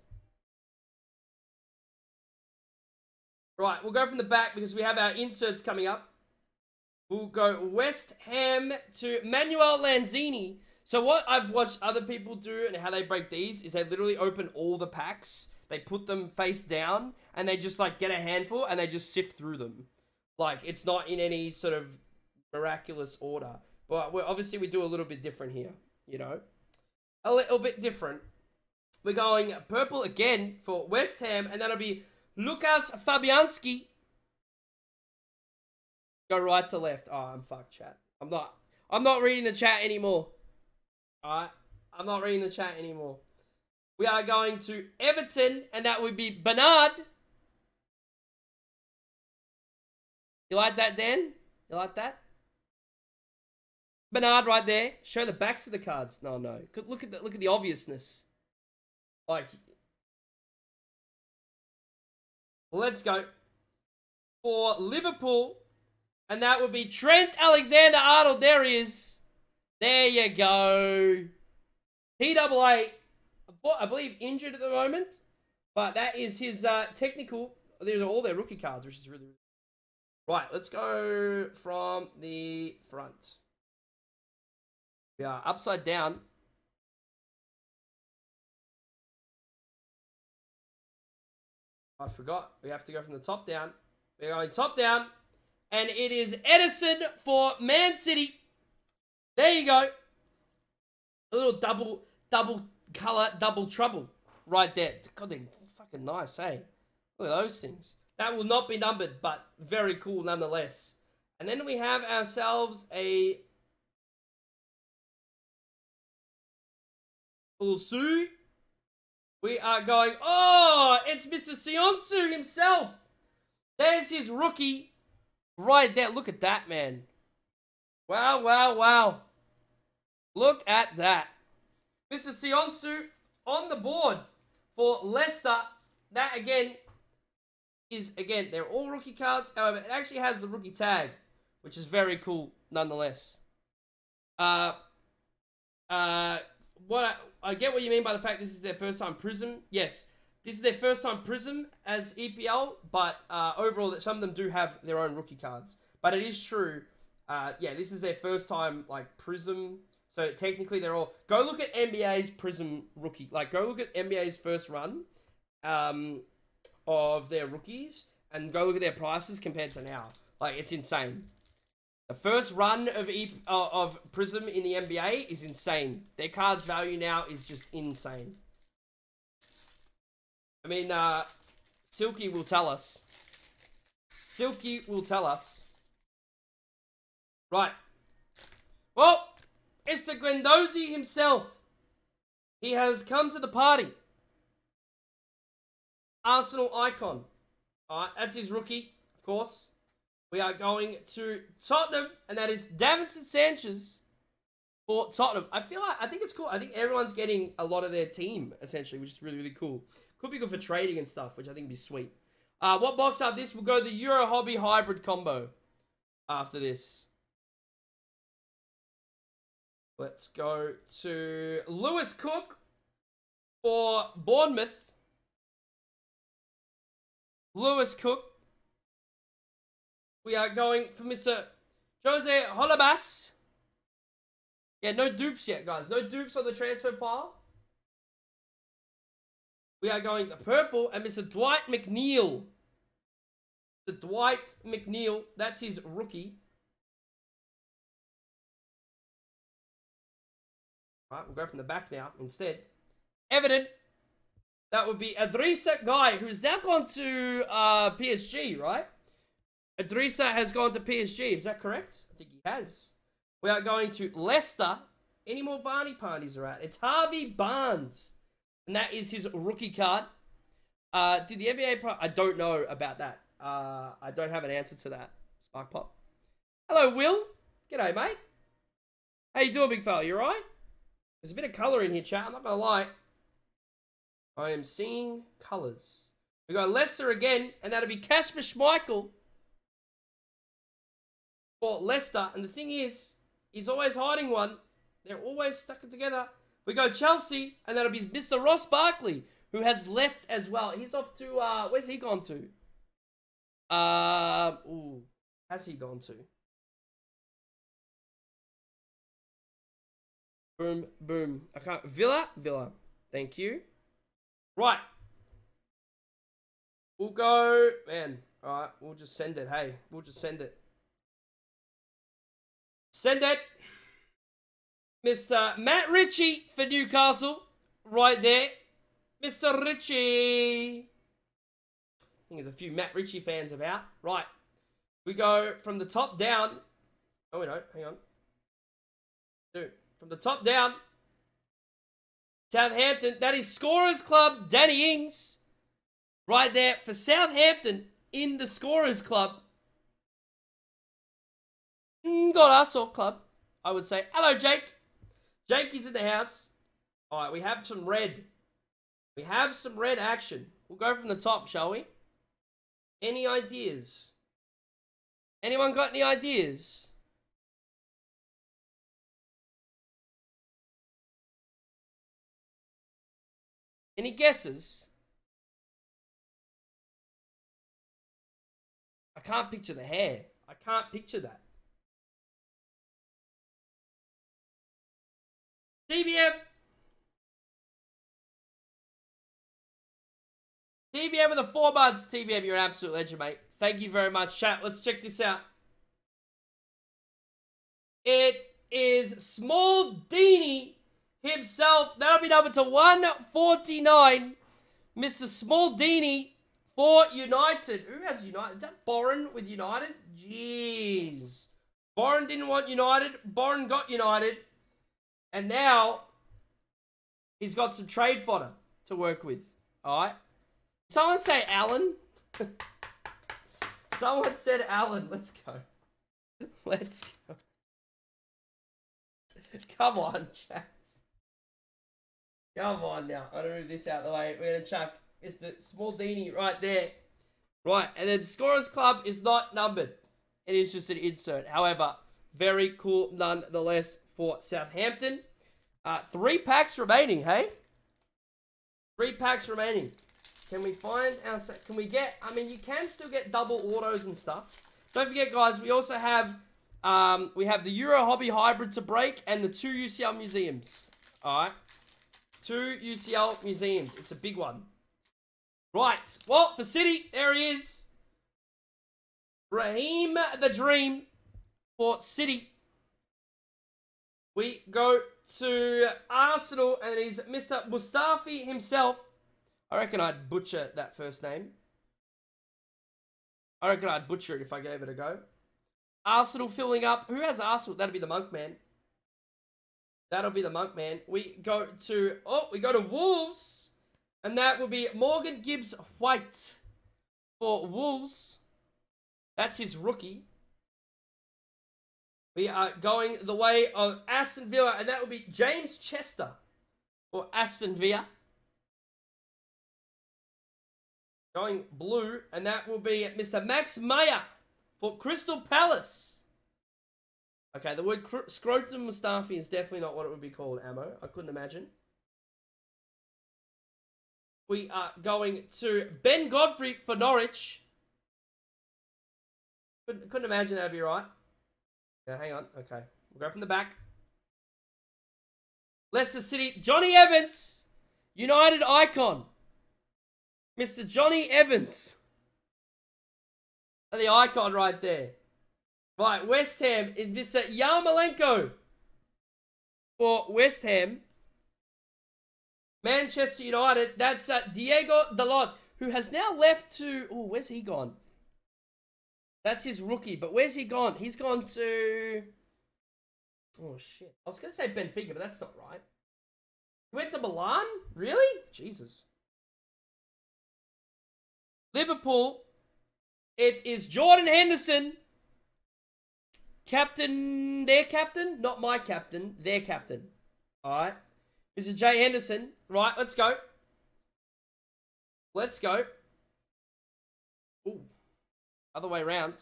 Right, we'll go from the back because we have our inserts coming up. We'll go West Ham to Manuel Lanzini. So what I've watched other people do and how they break these is they literally open all the packs. They put them face down and they just like get a handful and they just sift through them. Like it's not in any sort of miraculous order. But we're, obviously we do a little bit different here, you know. A little bit different. We're going purple again for West Ham, and that'll be Lukas Fabianski. Go right to left. Oh, I'm fucked, chat. I'm not. I'm not reading the chat anymore. All right, I'm not reading the chat anymore. We are going to Everton, and that would be Bernard. You like that, Dan? You like that? Bernard right there. Show the backs of the cards. No, no. Look at the look at the obviousness. Like, let's go for Liverpool, and that would be Trent Alexander-Arnold. There he is. There you go. T double A. I believe injured at the moment, but that is his uh, technical. These are all their rookie cards, which is really, really right. Let's go from the front. We are upside down. I forgot. We have to go from the top down. We're going top down. And it is Edison for Man City. There you go. A little double, double color, double trouble right there. God, they're fucking nice, hey? Look at those things. That will not be numbered, but very cool nonetheless. And then we have ourselves a Ulsu. We are going, oh, it's Mister Sionsu himself. There's his rookie right there. Look at that, man. Wow, wow, wow. Look at that. Mister Sionsu on the board for Leicester. That, again, is, again, they're all rookie cards. However, it actually has the rookie tag, which is very cool nonetheless. Uh, uh, what I, I get what you mean by the fact this is their first time Prism. Yes, this is their first time Prism as E P L, but uh, overall, some of them do have their own rookie cards. But it is true. Uh, yeah, this is their first time, like, Prism. So, technically, they're all... Go look at N B A's Prism rookie. Like, go look at N B A's first run um, of their rookies. And go look at their prices compared to now. Like, it's insane. The first run of e uh, of Prism in the N B A is insane. Their cards value now is just insane. I mean, uh, Silky will tell us. Silky will tell us. Right. Well, it's the Guendouzi himself. He has come to the party. Arsenal icon. Alright, that's his rookie, of course. We are going to Tottenham, and that is Davinson Sanchez for Tottenham. I feel like, I think it's cool. I think everyone's getting a lot of their team, essentially, which is really, really cool. Could be good for trading and stuff, which I think would be sweet. Uh, what box after this? We'll go the Euro Hobby Hybrid combo after this. Let's go to Lewis Cook for Bournemouth. Lewis Cook. We are going for Mister Jose Holebas. Yeah, no dupes yet, guys. No dupes on the transfer pile. We are going the purple and Mister Dwight McNeil. The Dwight McNeil. That's his rookie. Alright, we'll go from the back now instead. Evident. That would be Adrissa Guy, who's now gone to uh, P S G, right? Adrissa has gone to P S G. Is that correct? I think he has. We are going to Leicester. Any more Varney parties are at? It's Harvey Barnes. And that is his rookie card. Uh, did the N B A... Pro I don't know about that. Uh, I don't have an answer to that. Spark Pop. Hello, Will. G'day, mate. How you doing, big fella? You alright? There's a bit of colour in here, chat. I'm not going to lie. I am seeing colours. We got Leicester again. And that'll be Kasper Schmeichel for Leicester. And the thing is, he's always hiding one. They're always stuck together. We go Chelsea, and that'll be Mister Ross Barkley, who has left as well. He's off to, uh, where's he gone to? Um, ooh, has he gone to? Boom, boom. I can't, Villa? Villa. Thank you. Right. We'll go, man. All right, we'll just send it. Hey, we'll just send it. Send it. Mister Matt Ritchie for Newcastle. Right there. Mister Ritchie. I think there's a few Matt Ritchie fans about. Right. We go from the top down. Oh, we don't. Hang on. Dude, from the top down. Southampton. That is Scorers Club. Danny Ings. Right there for Southampton in the Scorers Club. Golasso Club, I would say. Hello, Jake. Jake is in the house. All right, we have some red. We have some red action. We'll go from the top, shall we? Any ideas? Anyone got any ideas? Any guesses? I can't picture the hair. I can't picture that. T B M. T B M with the four months. T B M, you're an absolute legend, mate. Thank you very much, chat. Let's check this out. It is Small Dini himself. That'll be number to one forty-nine. Mister Small Dini for United. Who has United? Is that Boren with United? Jeez. Boren didn't want United. Boren got United. And now he's got some trade fodder to work with. All right. Someone say Alan. Someone said Alan. Let's go. Let's go. Come on, chat. Come on now. I'm going to move this out of the way. We're going to chuck. It's the Small Dini right there. Right. And then the Scorers Club is not numbered. It is just an insert. However, very cool nonetheless for Southampton. Uh, three packs remaining, hey? Three packs remaining. Can we find our... Can we get... I mean, you can still get double autos and stuff. Don't forget, guys, we also have... Um, we have the Euro Hobby Hybrid to break and the two U C L museums. Alright. Two U C L museums. It's a big one. Right. Well, for City, there he is. Raheem the Dream for City. We go to Arsenal, and he's Mister Mustafi himself. I reckon I'd butcher that first name. I reckon I'd butcher it if I gave it a go. Arsenal filling up. Who has Arsenal? That'll be the Monk Man. That'll be the Monk Man. We go to... Oh, we go to Wolves. And that will be Morgan Gibbs White for Wolves. That's his rookie. We are going the way of Aston Villa. And that will be James Chester for Aston Villa. Going blue. And that will be Mister Max Meyer for Crystal Palace. Okay, the word Scrotum Mustafi is definitely not what it would be called, Ammo. I couldn't imagine. We are going to Ben Godfrey for Norwich. Couldn't, couldn't imagine that'd be right. Yeah, hang on. Okay, we'll go from the back. Leicester City, Johnny Evans. United icon. Mister Johnny Evans. And the icon right there. Right, West Ham is Mister Yarmolenko for West Ham. Manchester United, that's uh, Diego Dalot, who has now left to... Oh, where's he gone? That's his rookie, but where's he gone? He's gone to... Oh, shit. I was going to say Benfica, but that's not right. He went to Milan? Really? Jesus. Liverpool, it is Jordan Henderson. Captain, their captain, not my captain, their captain. All right. Mister Jay Henderson. Right, let's go. Let's go. Ooh. Other way around.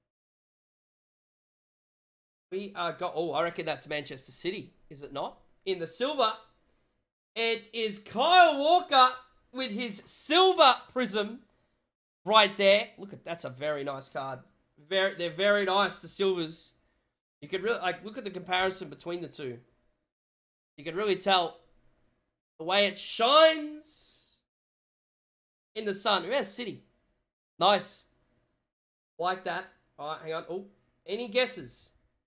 We are got. Oh, I reckon that's Manchester City, is it not? In the silver, it is Kyle Walker with his silver prism right there. Look at that's a very nice card. Very, they're very nice, the silvers. You could really, like, look at the comparison between the two. You can really tell the way it shines in the sun. Who has City? Nice. Like that. All right, hang on. Oh, any guesses?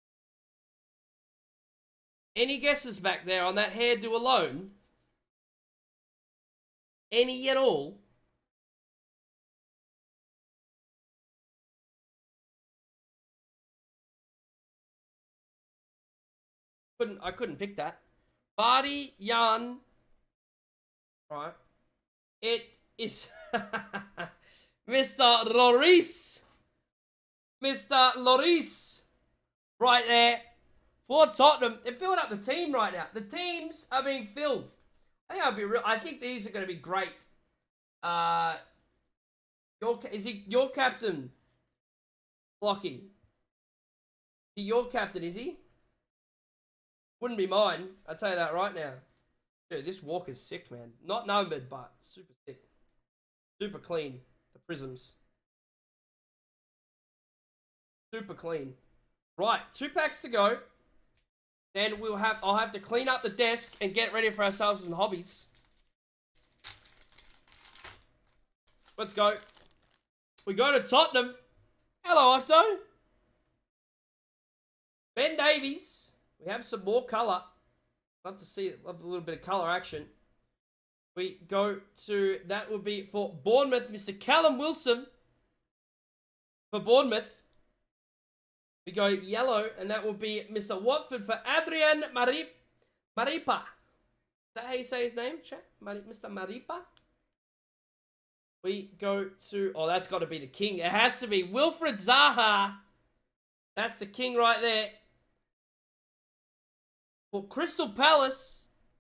Any guesses back there on that hairdo alone? Any at all? Couldn't I couldn't pick that. Bardi Jan. Right. It is Mister Lloris. Mister Lloris. Right there. For Tottenham. They're filling up the team right now. The teams are being filled. I think I'll be real. I think these are going to be great. Uh your is he your captain? Blocky. Is he your captain, is he? Wouldn't be mine. I'll tell you that right now. Dude, this Walker's sick, man. Not numbered, but super sick. Super clean. The prisms. Super clean. Right, two packs to go. Then we'll have, I'll have to clean up the desk and get ready for ourselves and hobbies. Let's go. We go to Tottenham. Hello, Octo. Ben Davies. We have some more colour. Love to see it. Love a little bit of colour action. We go to, that would be for Bournemouth, Mister Callum Wilson. For Bournemouth. We go yellow, and that will be Mister Watford for Adrian Marip Maripa. Is that how you say his name, chat? Mister Maripa? We go to, oh, that's got to be the king. It has to be Wilfred Zaha. That's the king right there. For Crystal Palace.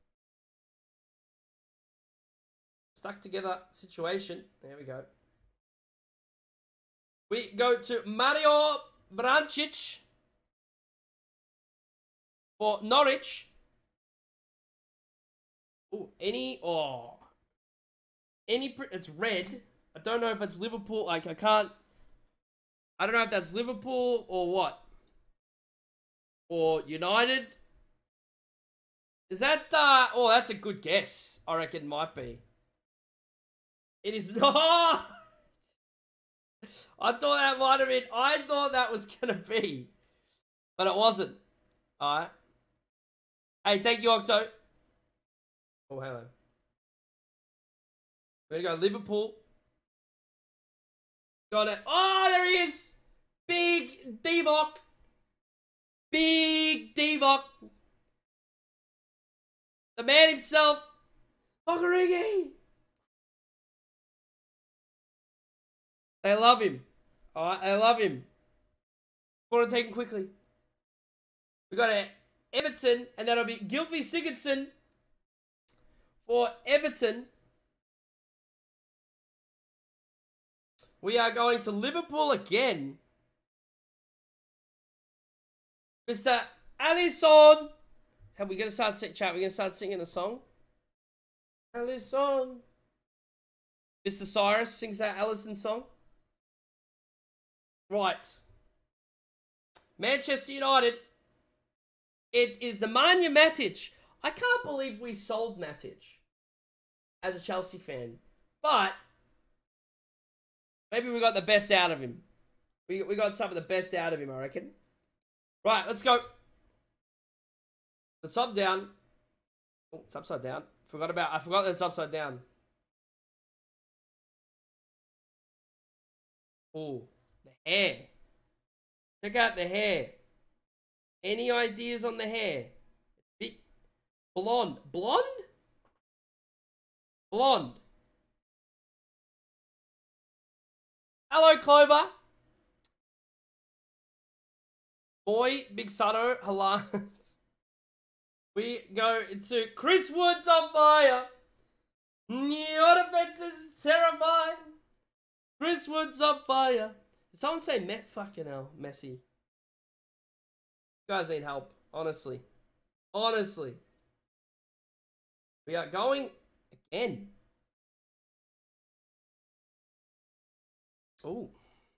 Stuck together situation. There we go. We go to Mario Vrancic. For Norwich. Oh, any, oh. Any, it's red. I don't know if it's Liverpool. Like, I can't. I don't know if that's Liverpool or what. Or United. Is that, uh, oh, that's a good guess. I reckon it might be. It is not. I thought that might have been, I thought that was going to be. But it wasn't. Alright. Hey, thank you, Octo. Oh, hello. We're going to go Liverpool. Got it. Oh, there he is. Big Divock. Big Divock. The man himself. Okarigi. They love him. Alright, they love him. Want to take him quickly. We got a Everton, and that'll be Gylfi Sigurdsson for Everton. We are going to Liverpool again. Mister Alisson. Have we going to start singing, chat? We're going to start singing a song. Alisson. Mister Cyrus sings that Alisson song. Right. Manchester United. It is the Nemanja Matic. I can't believe we sold Matic as a Chelsea fan. But maybe we got the best out of him. We, we got some of the best out of him, I reckon. Right, let's go. The top down. Oh, it's upside down. Forgot about, I forgot that it's upside down. Oh, the hair. Check out the hair. Any ideas on the hair? Bit blonde. Blonde? Blonde. Hello, Clover. Boy, Big Sato, hello. We go to Chris Woods on fire. Your defense is terrifying. Chris Woods on fire. Did someone say Met? Fucking hell, Messi. You guys need help, honestly. Honestly. We are going again. Oh.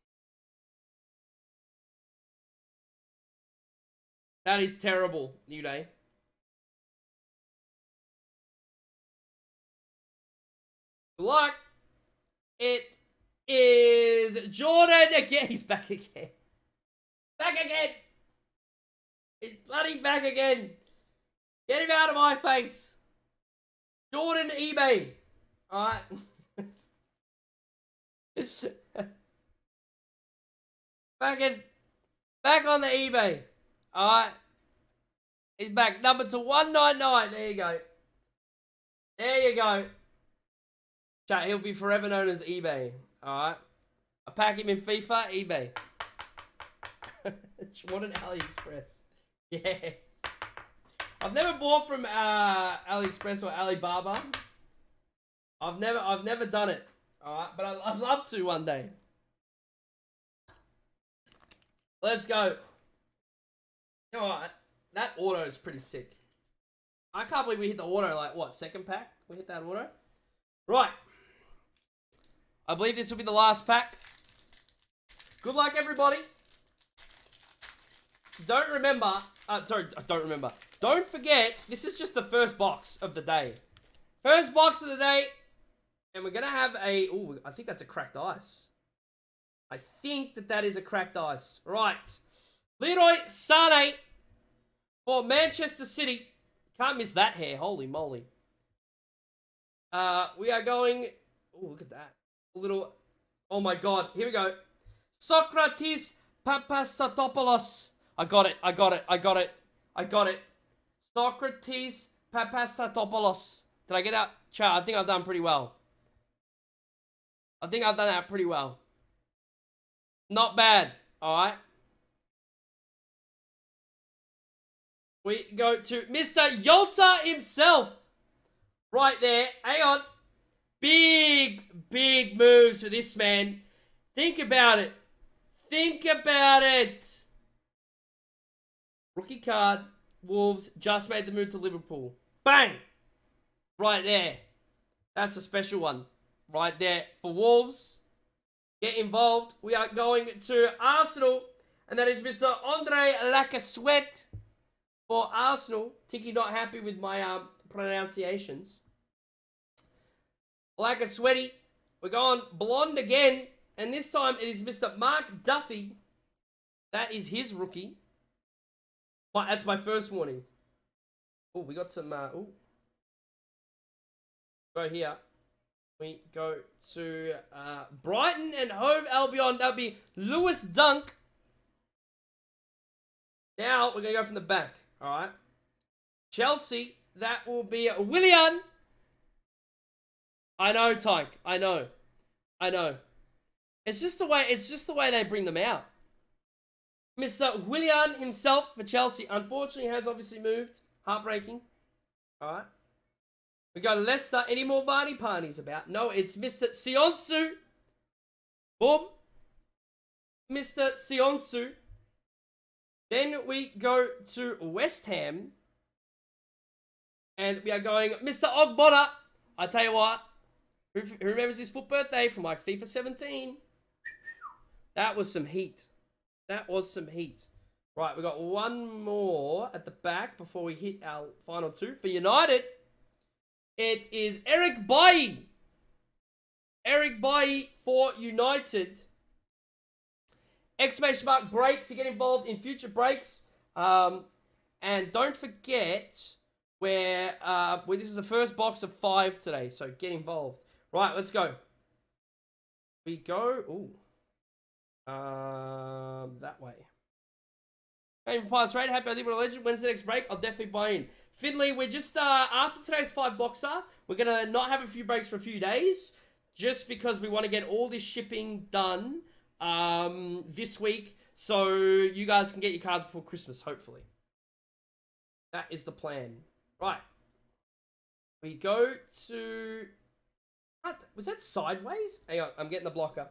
That is terrible, New Day. Good luck. It is Jordan again. He's back again. Back again. He's bloody back again. Get him out of my face. Jordan eBay. Alright. Back in. Back on the eBay. Alright. He's back. Number to one ninety-nine. There you go. There you go. Chat, he'll be forever known as eBay. Alright. I pack him in FIFA, eBay. What an AliExpress. Yes. I've never bought from uh, AliExpress or Alibaba. I've never I've never done it. Alright, but I, I'd love to one day. Let's go. Alright. That auto is pretty sick. I can't believe we hit the auto like what, second pack? We hit that auto? Right. I believe this will be the last pack. Good luck, everybody. Don't remember, uh, sorry, don't remember. don't forget, this is just the first box of the day. First box of the day. And we're going to have a... Oh, I think that's a cracked ice. I think that that is a cracked ice. Right. Leroy Sané for Manchester City. Can't miss that hair. Holy moly. Uh, we are going... Oh, look at that. A little... Oh my god. Here we go. Socrates Papastatopoulos. I got it. I got it. I got it. I got it. Socrates Papastatopoulos. Did I get that? Chat, I think I've done pretty well. I think I've done that pretty well. Not bad. Alright. We go to Mister Yolta himself. Right there. Hang on. Big, big moves for this man. Think about it. Think about it. Rookie card. Wolves just made the move to Liverpool. Bang. Right there. That's a special one. Right there for Wolves. Get involved. We are going to Arsenal. And that is Mister Andre Lacazette for Arsenal. Tiki not happy with my um, pronunciations. Lacazette. We're going blonde again. And this time it is Mister Mark Duffy. That is his rookie. My, that's my first warning. Oh, we got some... Uh, oh. Go here. We go to uh, Brighton and Hove Albion. That would be Lewis Dunk. Now, we're going to go from the back. All right. Chelsea. That will be Willian. I know, Tyke. I know. I know. It's just the way, it's just the way they bring them out. Mister Willian himself for Chelsea. Unfortunately, has obviously moved. Heartbreaking. All right. We go to Leicester. Any more Varney parties about? No, it's Mister Sionsu. Boom. Mister Sionsu. Then we go to West Ham. And we are going Mister Ogbonna. I tell you what. Who, who remembers his foot birthday from like FIFA seventeen? That was some heat. That was some heat. Right, we got one more at the back before we hit our final two. For United, it is Eric Bailly. Eric Bailly for United. Exclamation mark break to get involved in future breaks. Um, and don't forget where, uh, where this is the first box of five today. So get involved. Right, let's go. We go. Ooh. Um, that way. Hey, for Pirates Raid, happy I live with a legend. When's the next break? I'll definitely buy in. Finley, we're just, uh, after today's five boxer, we're going to not have a few breaks for a few days. Just because we want to get all this shipping done, um, this week. So you guys can get your cards before Christmas, hopefully. That is the plan. Right. We go to... What? Was that sideways? Hang on, I'm getting the blocker.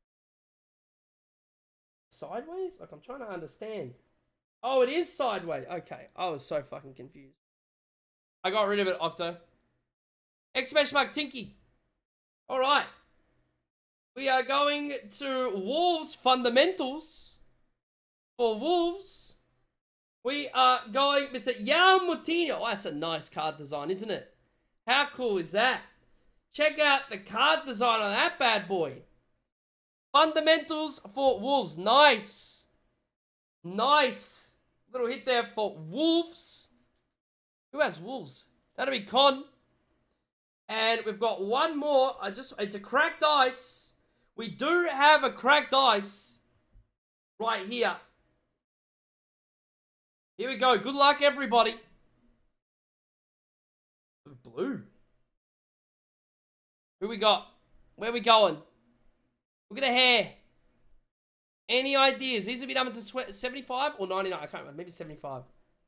Sideways? Like, I'm trying to understand. Oh, it is sideways. Okay, I was so fucking confused. I got rid of it, Octo. Exclamation mark Tinky. Alright. We are going to Wolves Fundamentals. For Wolves, we are going Mister Yao Moutinho. Oh, that's a nice card design, isn't it? How cool is that? Check out the card design on that bad boy. Fundamentals for Wolves. Nice. Nice. Little hit there for Wolves. Who has Wolves? That'll be Con. And we've got one more. I just, it's a cracked ice. We do have a cracked ice right here. Here we go. Good luck, everybody. Blue. Who we got? Where we going? Look at the hair. Any ideas? These will be done to seventy-five or ninety-nine? I can't remember. Maybe seventy-five.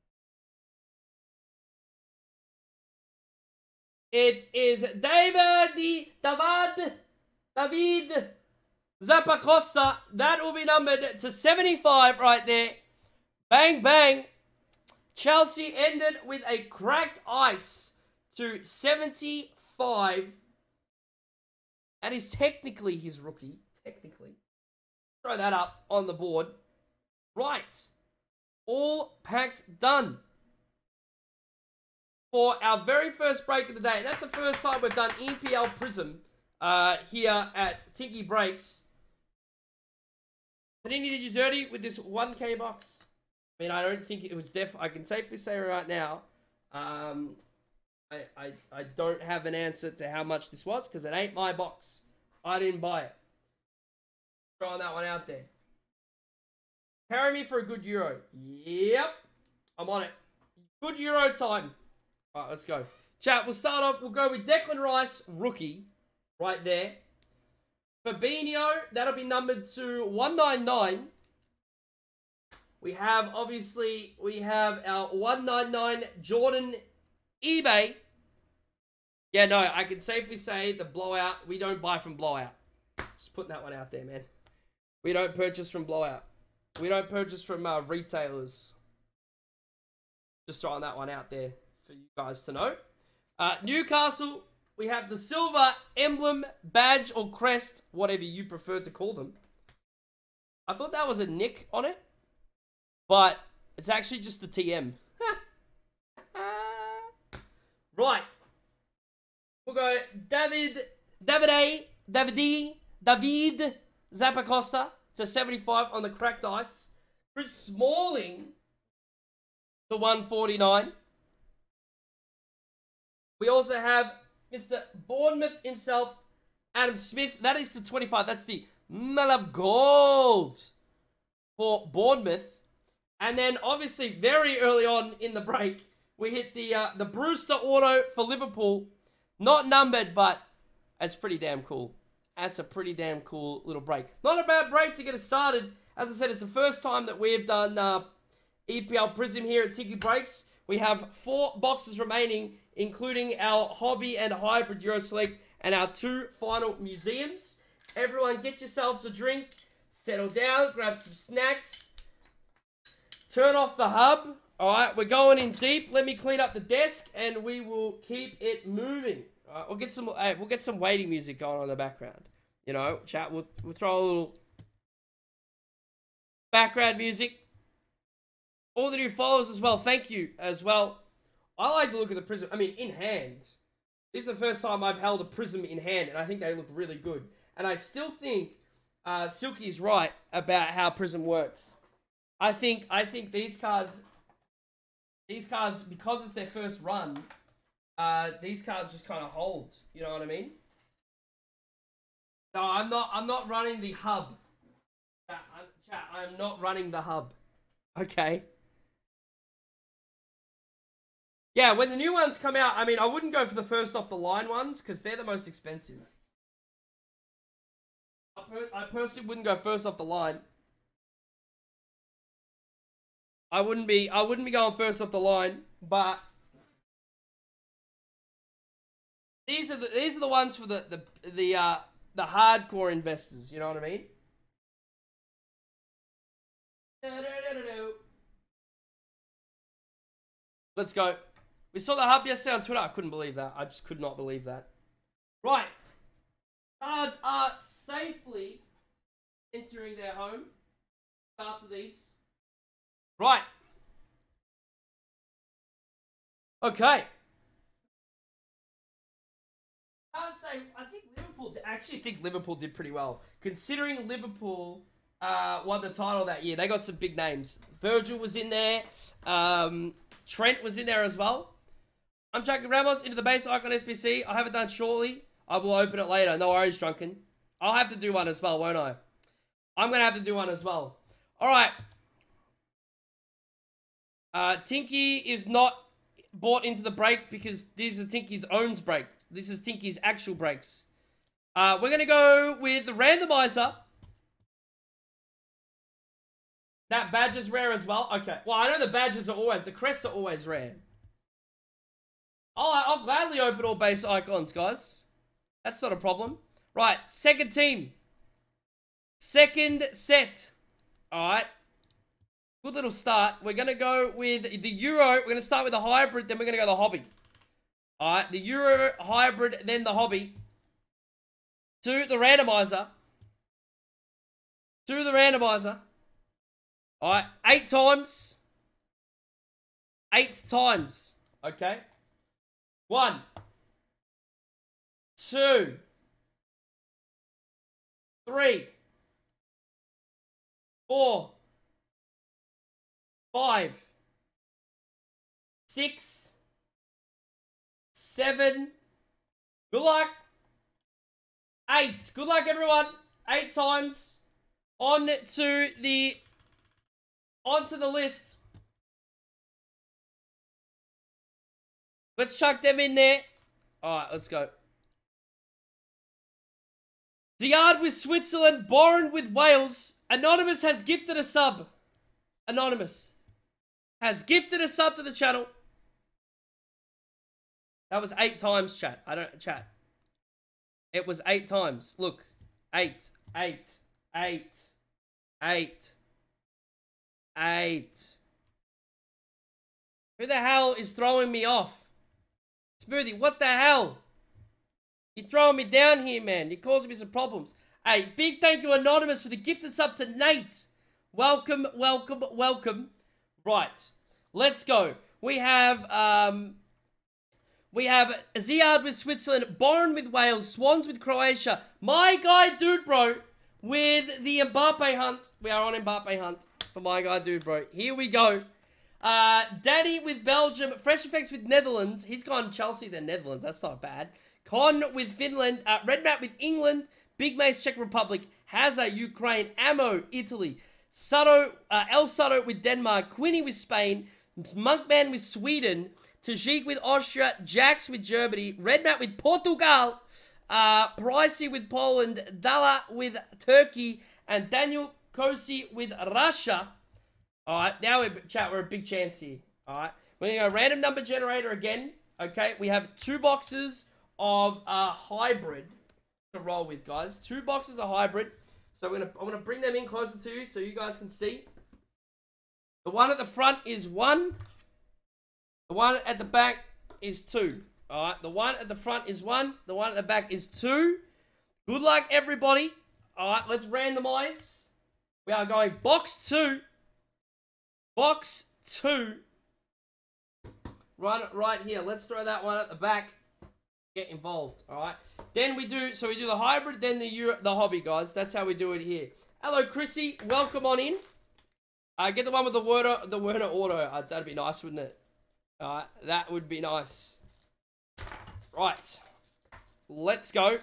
It is David, David, David Zappacosta. That will be numbered to seventy-five right there. Bang, bang. Chelsea ended with a cracked ice to seventy-five. That is technically his rookie. Technically. Throw that up on the board. Right. All packs done. for our very first break of the day. And that's the first time we've done E P L Prism uh, here at Tinky Breaks. Panini did you dirty with this one K box. I mean, I don't think it was def. I can safely say right now, um, I, I, I don't have an answer to how much this was because it ain't my box. I didn't buy it. Throwing that one out there. Carry me for a good Euro. Yep. I'm on it. Good Euro time. All right, let's go. Chat, we'll start off. We'll go with Declan Rice, rookie, right there. Fabinho, that'll be numbered to one ninety-nine. We have, obviously, we have our one ninety-nine Jordan eBay. Yeah, no, I can safely say the blowout, we don't buy from blowout. Just putting that one out there, man. We don't purchase from blowout. We don't purchase from uh, retailers. Just throwing that one out there for you guys to know. Uh, Newcastle, we have the silver emblem, badge, or crest, whatever you prefer to call them. I thought that was a nick on it, but it's actually just the T M. Right. We'll go David, Davide, Davide, David Zappacosta to seventy-five on the cracked ice. Chris Smalling to one forty-nine. We also have Mister Bournemouth himself, Adam Smith. That is to twenty-five. That's the Medal of Gold for Bournemouth. And then, obviously, very early on in the break, we hit the uh, the Brewster auto for Liverpool. Not numbered, but it's pretty damn cool. That's a pretty damn cool little break. Not a bad break to get us started. As I said, it's the first time that we've done uh, E P L Prism here at Tinky Breaks. We have four boxes remaining, including our hobby and hybrid Euro Select and our two final museums. Everyone get yourselves a drink, settle down, grab some snacks, turn off the hub. All right, we're going in deep. Let me clean up the desk, and we will keep it moving. All right, we'll get some. Hey, we'll get some waiting music going on in the background. You know, chat. We'll we'll throw a little background music. All the new followers as well. Thank you as well. I like to look at the Prism. I mean, in hand. This is the first time I've held a Prism in hand, and I think they look really good. And I still think uh, Silky is right about how Prism works. I think I think these cards. These cards, because it's their first run, uh, these cards just kind of hold. You know what I mean? No, I'm not. I'm not running the hub. Chat, I'm, chat, I'm not running the hub. Okay. Yeah, when the new ones come out, I mean, I wouldn't go for the first off the line ones because they're the most expensive. I, per I personally wouldn't go first off the line. I wouldn't be I wouldn't be going first off the line, but these are the these are the ones for the the the uh the hardcore investors, you know what I mean? Let's go. We saw the hub yesterday on Twitter. I couldn't believe that. I just could not believe that. Right. Cards are safely entering their home after these. Right. Okay. I'd say, I think Liverpool, I actually think Liverpool did pretty well. Considering Liverpool uh, won the title that year, they got some big names. Virgil was in there. Um, Trent was in there as well. I'm chucking Ramos into the base icon S P C. I have it done shortly. I will open it later. No worries, Drunken. I'll have to do one as well, won't I? I'm going to have to do one as well. All right. Uh, Tinky is not bought into the break because these are Tinky's owns break. This is Tinky's actual breaks. Uh, we're going to go with the randomizer. That badge is rare as well. Okay. Well, I know the badges are always, the crests are always rare. I'll, I'll gladly open all base icons, guys. That's not a problem. Right. Second team. Second set. All right. Good little start. We're going to go with the Euro. We're going to start with the hybrid, then we're going to go the hobby. All right, the Euro hybrid, then the hobby. To the randomizer. To the randomizer. All right, eight times. Eight times. Okay. One. Two. Three. Four. Five. Six. Seven. Good luck. Eight. Good luck, everyone. Eight times. On to the... Onto the list. Let's chuck them in there. Alright, let's go. Ziad with Switzerland. Boren with Wales. Anonymous has gifted a sub. Anonymous has gifted a sub to the channel. That was eight times, chat. I don't... Chat. It was eight times. Look. Eight. Eight. Eight. Eight. Eight. Who the hell is throwing me off? Smoothie, what the hell? You're throwing me down here, man. You're causing me some problems. Hey, big thank you, Anonymous, for the gifted sub to Nate. Welcome, welcome, welcome. Right. Let's go. We have, um... We have Ziad with Switzerland, Boren with Wales, Swans with Croatia, my guy Dude Bro with the Mbappe hunt. We are on Mbappe hunt for my guy Dude Bro. Here we go. Uh, Danny with Belgium, Fresh Effects with Netherlands. He's gone Chelsea then Netherlands. That's not bad. Con with Finland, uh, Red Matt with England, Big Mace Czech Republic, Hazza Ukraine, Ammo Italy, Sato, uh, El Sato with Denmark, Quinny with Spain, Monkman with Sweden, Tajik with Austria, Jax with Germany, Red Matt with Portugal, uh, Pricey with Poland, Dalla with Turkey, and Daniel Kosi with Russia. Alright, now we're, chat, we're a big chance here. Alright, we're going to go random number generator again. Okay, we have two boxes of uh, hybrid to roll with, guys. Two boxes of hybrid. So we're gonna, I'm going to bring them in closer to you so you guys can see. The one at the front is one. The one at the back is two. Alright, the one at the front is one. The one at the back is two. Good luck, everybody. Alright, let's randomize. We are going box two. Box two. Right, right here. Let's throw that one at the back. Get involved. Alright. Then we do, so we do the hybrid, then the Euro, the hobby, guys. That's how we do it here. Hello, Chrissy. Welcome on in. Uh, get the one with the Werner, the Werner auto. Uh, that'd be nice, wouldn't it? Alright, that would be nice. Right. Let's go.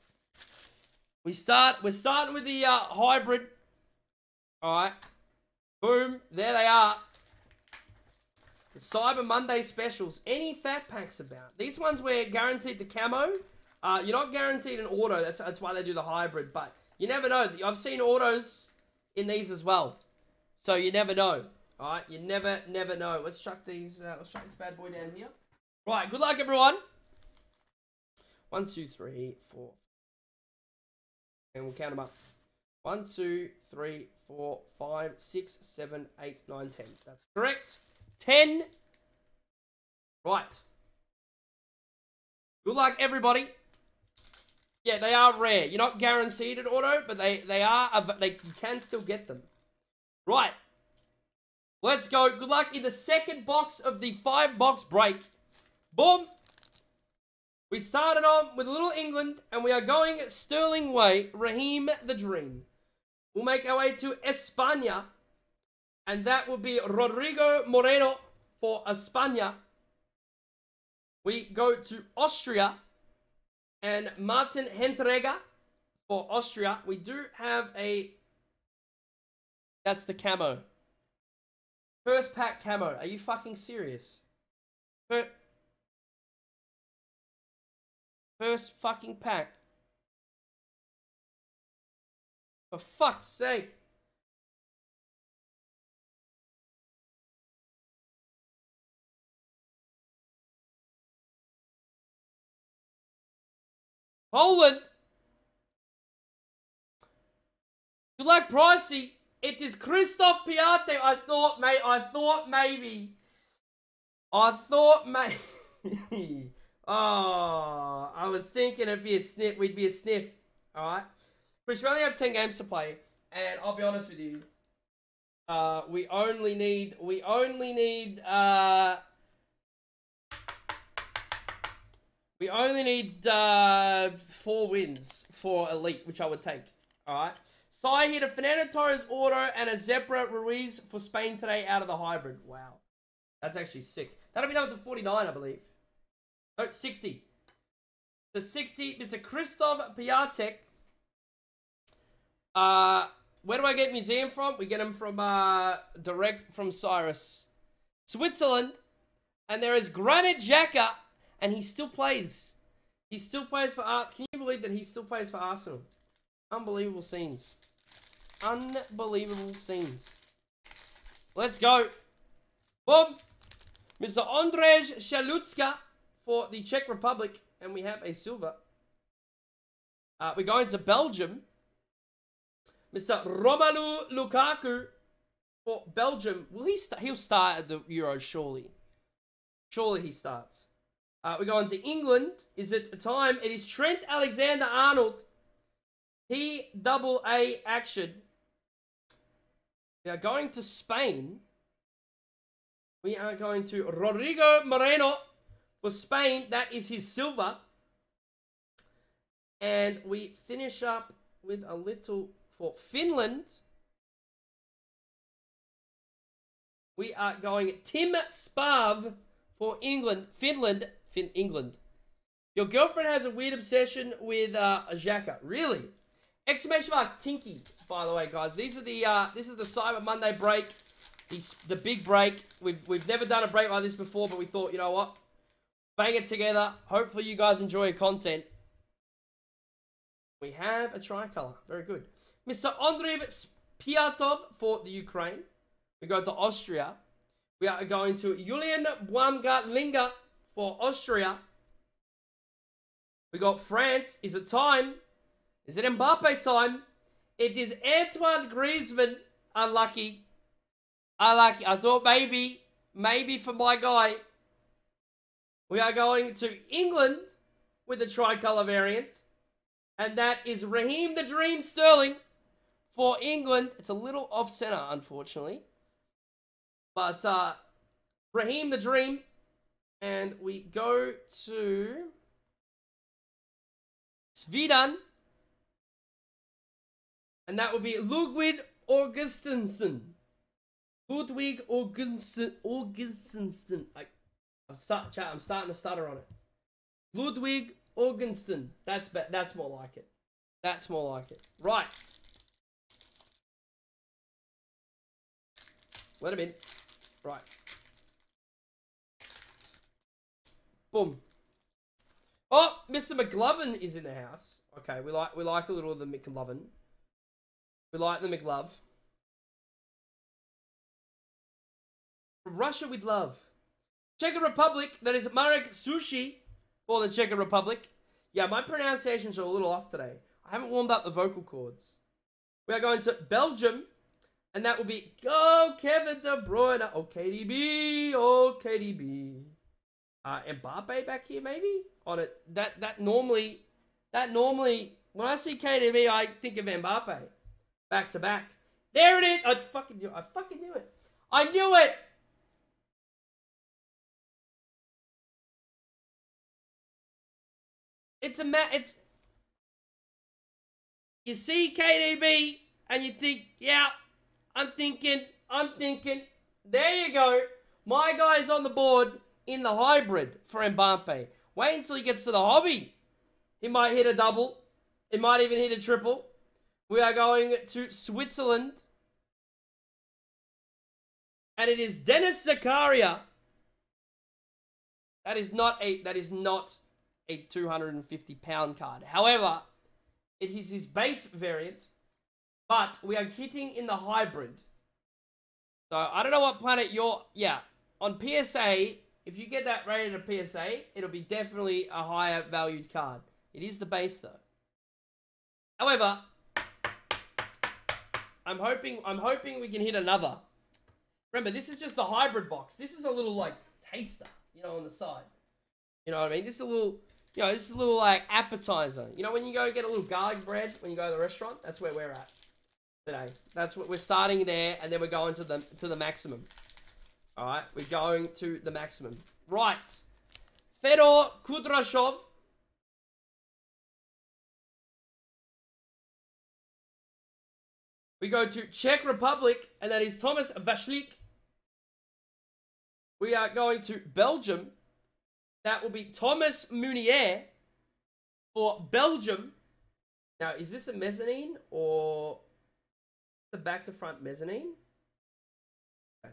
We start, we're starting with the uh, hybrid. Alright. Boom. There they are. The Cyber Monday specials. Any fat packs about. These ones we're guaranteed the camo. Uh, you're not guaranteed an auto. That's, that's why they do the hybrid. But you never know. I've seen autos in these as well. So you never know. Alright, you never, never know. Let's chuck these, uh, let's chuck this bad boy down here. Right, good luck, everyone. One, two, three, four. And we'll count them up. One, two, three, four, five, six, seven, eight, nine, ten. That's correct. Ten. Right. Good luck, everybody. Yeah, they are rare. You're not guaranteed an auto, but they, they are, they, you can still get them. Right. Let's go. Good luck in the second box of the five box break. Boom. We started on with a little England, and we are going Sterling way. Raheem the Dream. We'll make our way to España, and that will be Rodrigo Moreno for España. We go to Austria, and Martin Hentrega for Austria. We do have a... That's the camo. First pack camo. Are you fucking serious? First, First fucking pack. For fuck's sake. Poland. Good luck, Pricey. It is Christoph Piatti. I thought, mate, I thought maybe. I thought maybe. Oh, I was thinking it'd be a sniff. We'd be a sniff. Alright. Chris, we only have ten games to play. And I'll be honest with you. Uh, we only need, we only need, uh, We only need uh, four wins for Elite, which I would take. All right. Sai hit a Fernando Torres auto and a Zebra Ruiz for Spain today out of the hybrid. Wow. That's actually sick. That'll be down to forty-nine, I believe. No, sixty. So sixty, Mister Christoph Piatek. Uh, where do I get Museum from? We get him from, uh, direct from Cyrus. Switzerland. And there is Granit Xhaka. And he still plays. He still plays for Art. Can you believe that he still plays for Arsenal? Unbelievable scenes. Unbelievable scenes. Let's go. Boom. Mister Andrzej Szalucka for the Czech Republic. And we have a silver. Uh, we're going to Belgium. Mister Romelu Lukaku for Belgium. Will he start? He'll start at the Euros, surely. Surely he starts. Uh, we're going to England. Is it time? It is Trent Alexander-Arnold. T double A action. We are going to Spain. We are going to Rodrigo Moreno for Spain. That is his silver. And we finish up with a little for Finland. We are going Tim Spav for England. Finland. Fin England. Your girlfriend has a weird obsession with uh, Xhaka. Really? Exclamation mark Tinky. By the way, guys, these are the uh, this is the Cyber Monday break. The the big break. We've we've never done a break like this before, but we thought, you know what, bang it together. Hopefully, you guys enjoy your content. We have a tricolor. Very good, Mister Andriy Spiatov for the Ukraine. We go to Austria. We are going to Julian Baumgartlinger for Austria. We got France. Is it time? Is it Mbappe time? It is Antoine Griezmann. Unlucky. Unlucky. I thought maybe, maybe for my guy. We are going to England with the tricolour variant. And that is Raheem the Dream Sterling for England. It's a little off-centre, unfortunately. But uh, Raheem the Dream. And we go to Sweden. And that would be Ludwig Augustinsson. Ludwig Augustinsson. Augustinsson. I, I'm start, chat. I'm starting to stutter on it. Ludwig Augustinsson. That's be, that's more like it. That's more like it. Right. Let him in. Right. Boom. Oh, Mister McLovin is in the house. Okay, we like we like a little of the McLovin. We like the McLove. From Russia with love. Czech Republic, that is Marek Sushi for the Czech Republic. Yeah, my pronunciations are a little off today. I haven't warmed up the vocal cords. We are going to Belgium. And that will be, go Kevin De Bruyne. Oh, K D B. Oh, K D B. Uh, Mbappe back here, maybe? On it. That, that normally, that normally, when I see K D B, I think of Mbappe. Back to back. There it is. I fucking knew, I fucking knew it. I knew it. It's a mat. It's, you see K D B and you think, yeah, I'm thinking, I'm thinking, there you go. My guy's on the board in the hybrid for Mbappe. Wait until he gets to the hobby. He might hit a double. He might even hit a triple. We are going to Switzerland. And it is Dennis Zakaria. That is not a, that is not a two hundred fifty pound card. However, it is his base variant. But we are hitting in the hybrid. So, I don't know what planet you're... Yeah, on P S A, if you get that rated at P S A, it'll be definitely a higher valued card. It is the base, though. However, I'm hoping I'm hoping we can hit another. Remember, this is just the hybrid box. This is a little, like, taster, you know, on the side. You know what I mean? This is a little... You know, this is a little, like, appetizer. You know, when you go get a little garlic bread when you go to the restaurant? That's where we're at today. That's what we're starting there, and then we're going to the to the maximum. All right, we're going to the maximum. Right, Fedor Kudrashov We go to Czech Republic, and that is Thomas Vashlik. We are going to Belgium. That will be Thomas Meunier for Belgium. Now, is this a mezzanine or the back to front mezzanine? Okay.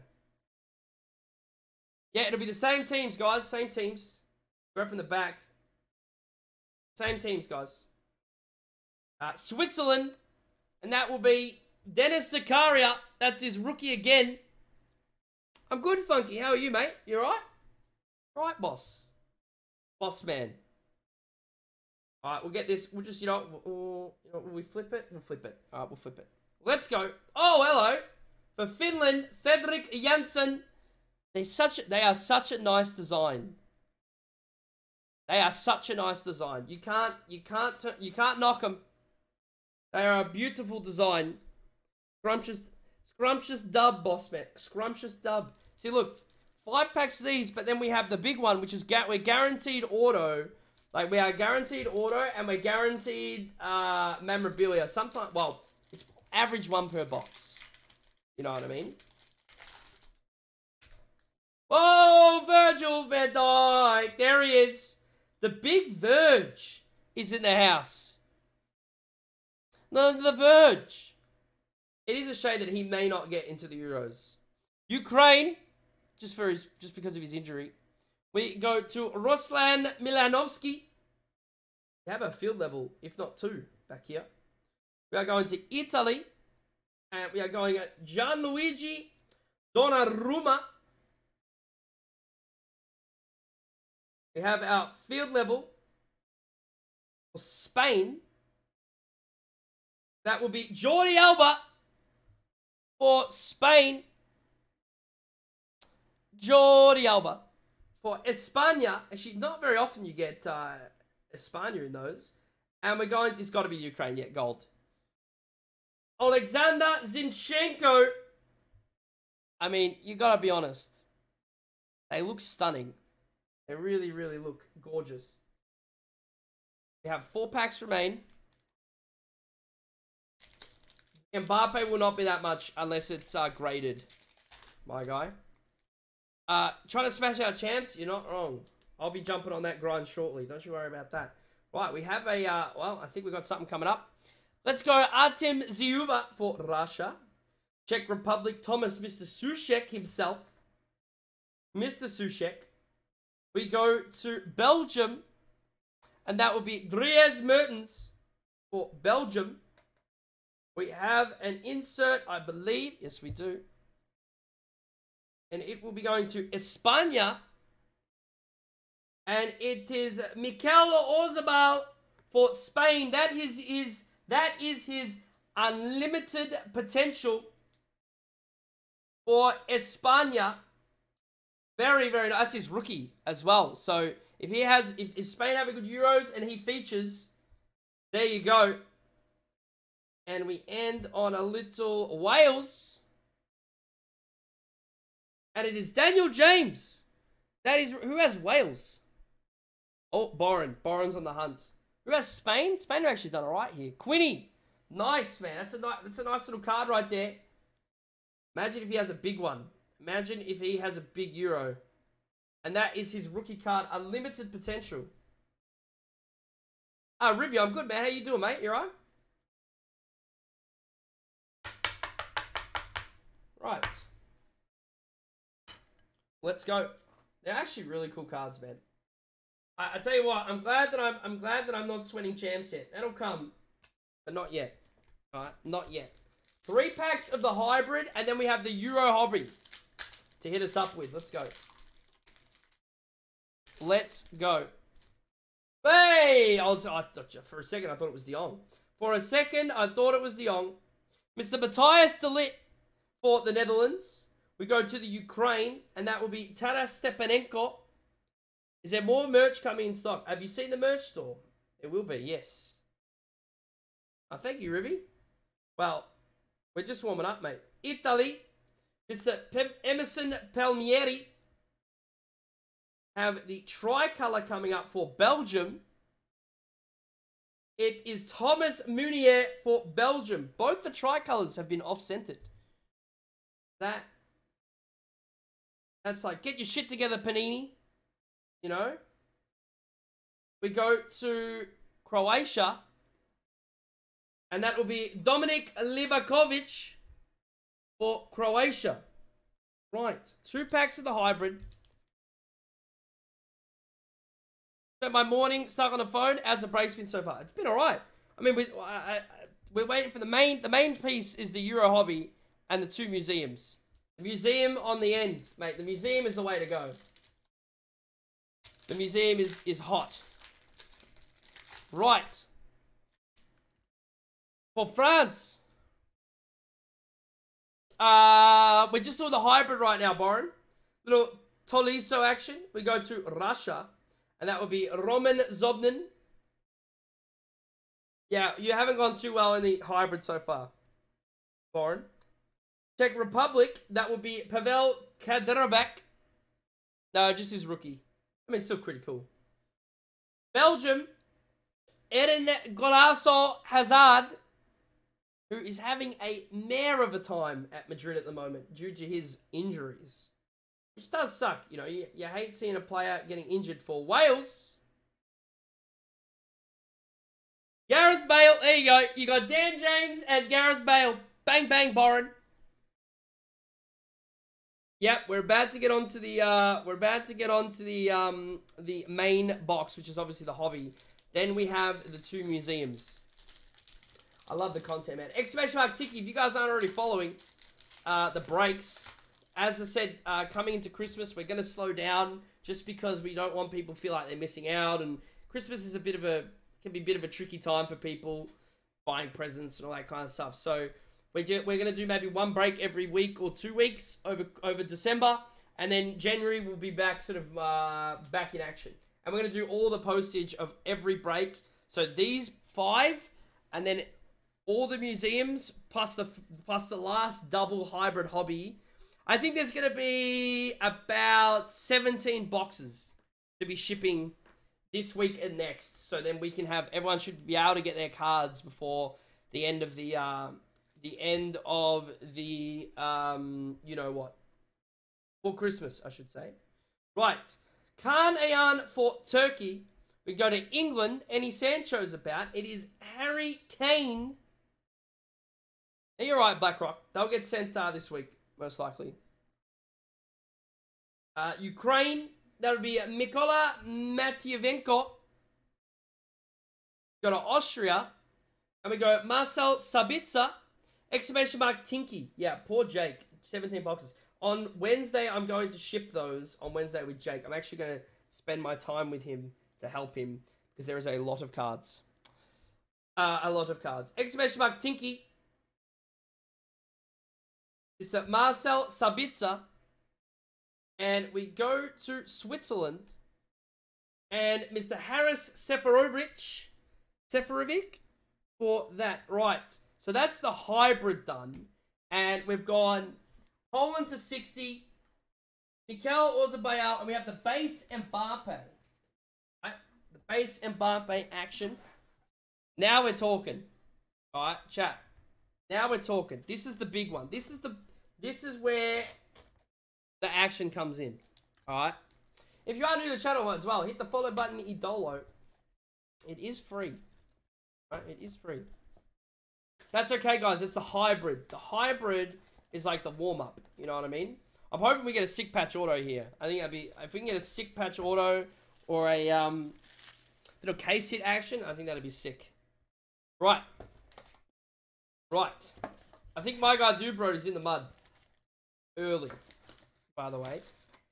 Yeah, it'll be the same teams, guys. Same teams. Go from the back. Same teams, guys. Uh, Switzerland. And that will be Dennis Zakaria. That's his rookie again. I'm good, Funky. How are you, mate? You alright? Alright, boss. Boss man. Alright, we'll get this. We'll just, you know, we'll, you know, will we flip it? We'll flip it. Alright, we'll flip it. Let's go. Oh, hello. For Finland, Fredrik Janssen. They're such a, they are such a nice design. They are such a nice design. You can't, you can't, you can't knock them. They are a beautiful design. Scrumptious, scrumptious dub, boss man. Scrumptious dub. See, look, five packs of these, but then we have the big one, which is ga we're guaranteed auto. Like, we are guaranteed auto, and we're guaranteed uh, memorabilia. Sometimes, well, it's average one per box. You know what I mean? Oh, Virgil van Dijk. There he is. The big Verge is in the house. No, the Verge. It is a shame that he may not get into the Euros. Ukraine, just for his, just because of his injury. We go to Ruslan Milanovsky. We have a field level, if not two, back here. We are going to Italy. And we are going at Gianluigi Donnarumma. We have our field level for Spain. That will be Jordi Alba for Spain. Jordi Alba for España. Actually, not very often you get uh, España in those. And we're going, it's got to be Ukraine, yeah, gold. Alexander Zinchenko. I mean, you got to be honest. They look stunning. They really, really look gorgeous. We have four packs remain. Mbappe will not be that much unless it's uh, graded, my guy. Uh, trying to smash our champs? You're not wrong. I'll be jumping on that grind shortly. Don't you worry about that. Right, we have a, uh, well, I think we've got something coming up. Let's go Artem Ziuba for Russia. Czech Republic, Thomas, Mister Soucek himself. Mister Soucek. We go to Belgium. And that will be Dries Mertens for Belgium. We have an insert, I believe. Yes, we do. And it will be going to España. And it is Mikel Orzabal for Spain. That is his, that is his unlimited potential for España. Very, very nice. That's his rookie as well. So if he has, if, if Spain have a good Euros and he features, there you go. And we end on a little Wales. And it is Daniel James. That is, who has Wales? Oh, Boren. Boren's on the hunt. Who has Spain? Spain have actually done all right here. Quinny. Nice, man. That's a, nice, that's a nice little card right there. Imagine if he has a big one. Imagine if he has a big Euro. And that is his rookie card. Unlimited potential. Ah, uh, Rivio, I'm good, man. How you doing, mate? You all right? Right. Let's go. They're actually really cool cards, man. I, I tell you what, I'm glad that I'm I'm glad that I'm not sweating champs yet. That'll come, but not yet. Alright, not yet. Three packs of the hybrid, and then we have the Euro hobby to hit us up with. Let's go. Let's go. Hey! I was I thought for a second I thought it was De Jong. For a second I thought it was De Jong. Mister Matthias de Ligt for the Netherlands. We go to the Ukraine, and that will be Taras Stepanenko. Is there more merch coming in stock? Have you seen the merch store? It will be, yes. Oh, thank you, Rivy. Well, we're just warming up, mate. Italy, Mister Pem Emerson Palmieri. Have the tricolour coming up for Belgium. It is Thomas Meunier for Belgium. Both the tricolours have been off-centered. That. That's like, get your shit together, Panini. You know? We go to Croatia. And that will be Dominik Livakovic for Croatia. Right. Two packs of the hybrid. Spent my morning stuck on the phone. How's the break's been so far? It's been alright. I mean, we, I, I, we're waiting for the main... The main piece is the Euro Hobby and the two museums. The museum on the end, mate. The museum is the way to go. The museum is, is hot. Right. For France. Uh, we just saw the hybrid right now, Boren. Little Tolisso action. We go to Russia. And that would be Roman Zobnin. Yeah, you haven't gone too well in the hybrid so far, Boren. Czech Republic, that would be Pavel Kaderabek. No, just his rookie. I mean, still pretty cool. Belgium, Eden Golasso Hazard, who is having a mare of a time at Madrid at the moment due to his injuries. Which does suck, you know, you, you hate seeing a player getting injured for Wales. Gareth Bale, there you go. You got Dan James and Gareth Bale. Bang, bang, Boren. Yep, we're about to get onto the uh we're about to get onto the um the main box, which is obviously the hobby. Then we have the two museums. I love the content, man. Exclamation mark Tiki, if you guys aren't already following uh the breaks, as I said, uh coming into Christmas, we're gonna slow down just because we don't want people to feel like they're missing out, and Christmas is a bit of a can be a bit of a tricky time for people buying presents and all that kind of stuff. So We're, we're going to do maybe one break every week or two weeks over over December. And then January we'll be back sort of uh, back in action. And we're going to do all the postage of every break. So these five and then all the museums plus the, plus the last double hybrid hobby. I think there's going to be about seventeen boxes to be shipping this week and next. So then we can have, everyone should be able to get their cards before the end of the... Uh, The end of the, um, you know what, for Christmas, I should say. Right, Kaan Ayhan for Turkey. We go to England. Any Sancho's about. It is Harry Kane. Now, you're right, BlackRock. They'll get sent uh, this week, most likely. Uh, Ukraine, that would be Mikola Matyevenko. Go to Austria. And we go Marcel Sabitzer. Exclamation mark Tinky. Yeah, poor Jake. seventeen boxes. On Wednesday, I'm going to ship those on Wednesday with Jake. I'm actually going to spend my time with him to help him because there is a lot of cards. Uh, a lot of cards. Exclamation mark Tinky. It's uh, Marcel Sabitzer. And we go to Switzerland. And Mister Haris Seferovic. Seferovic for that. Right. So that's the hybrid done. And we've gone Poland to sixty. Mikel Orzabal. And we have the base Mbappe. Right? The base Mbappe action. Now we're talking. Alright, chat. Now we're talking. This is the big one. This is the this is where the action comes in. Alright. If you are new to the channel as well, hit the follow button, Idolo. It is free. Right? It is free. That's okay, guys. It's the hybrid. The hybrid is like the warm-up. You know what I mean? I'm hoping we get a sick patch auto here. I think that'd be... If we can get a sick patch auto or a um, bit of case hit action, I think that'd be sick. Right. Right. I think my guy Dubro is in the mud. Early, by the way.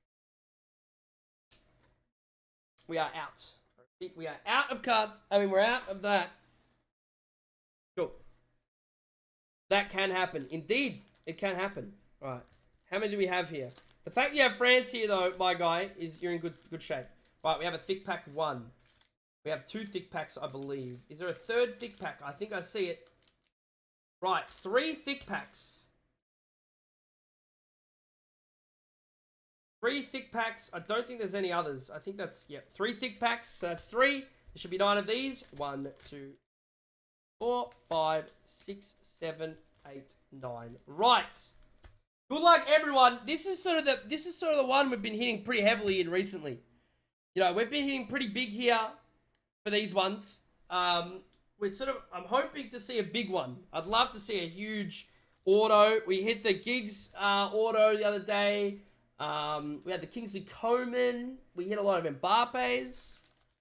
We are out. We are out of cards. I mean, we're out of that. Cool. That can happen. Indeed, it can happen. All right. How many do we have here? The fact you have France here, though, my guy, is you're in good good shape. Right, we have a thick pack one. We have two thick packs, I believe. Is there a third thick pack? I think I see it. Right, three thick packs. Three thick packs. I don't think there's any others. I think that's, yeah, three thick packs. So that's three. There should be nine of these. One, two, four, five, six, seven, eight, nine. Right. Good luck, everyone. This is sort of the this is sort of the one we've been hitting pretty heavily in recently. You know, we've been hitting pretty big here for these ones. Um, we're sort of I'm hoping to see a big one. I'd love to see a huge auto. We hit the Giggs uh, auto the other day. Um, we had the Kingsley Coman. We hit a lot of Mbappe's.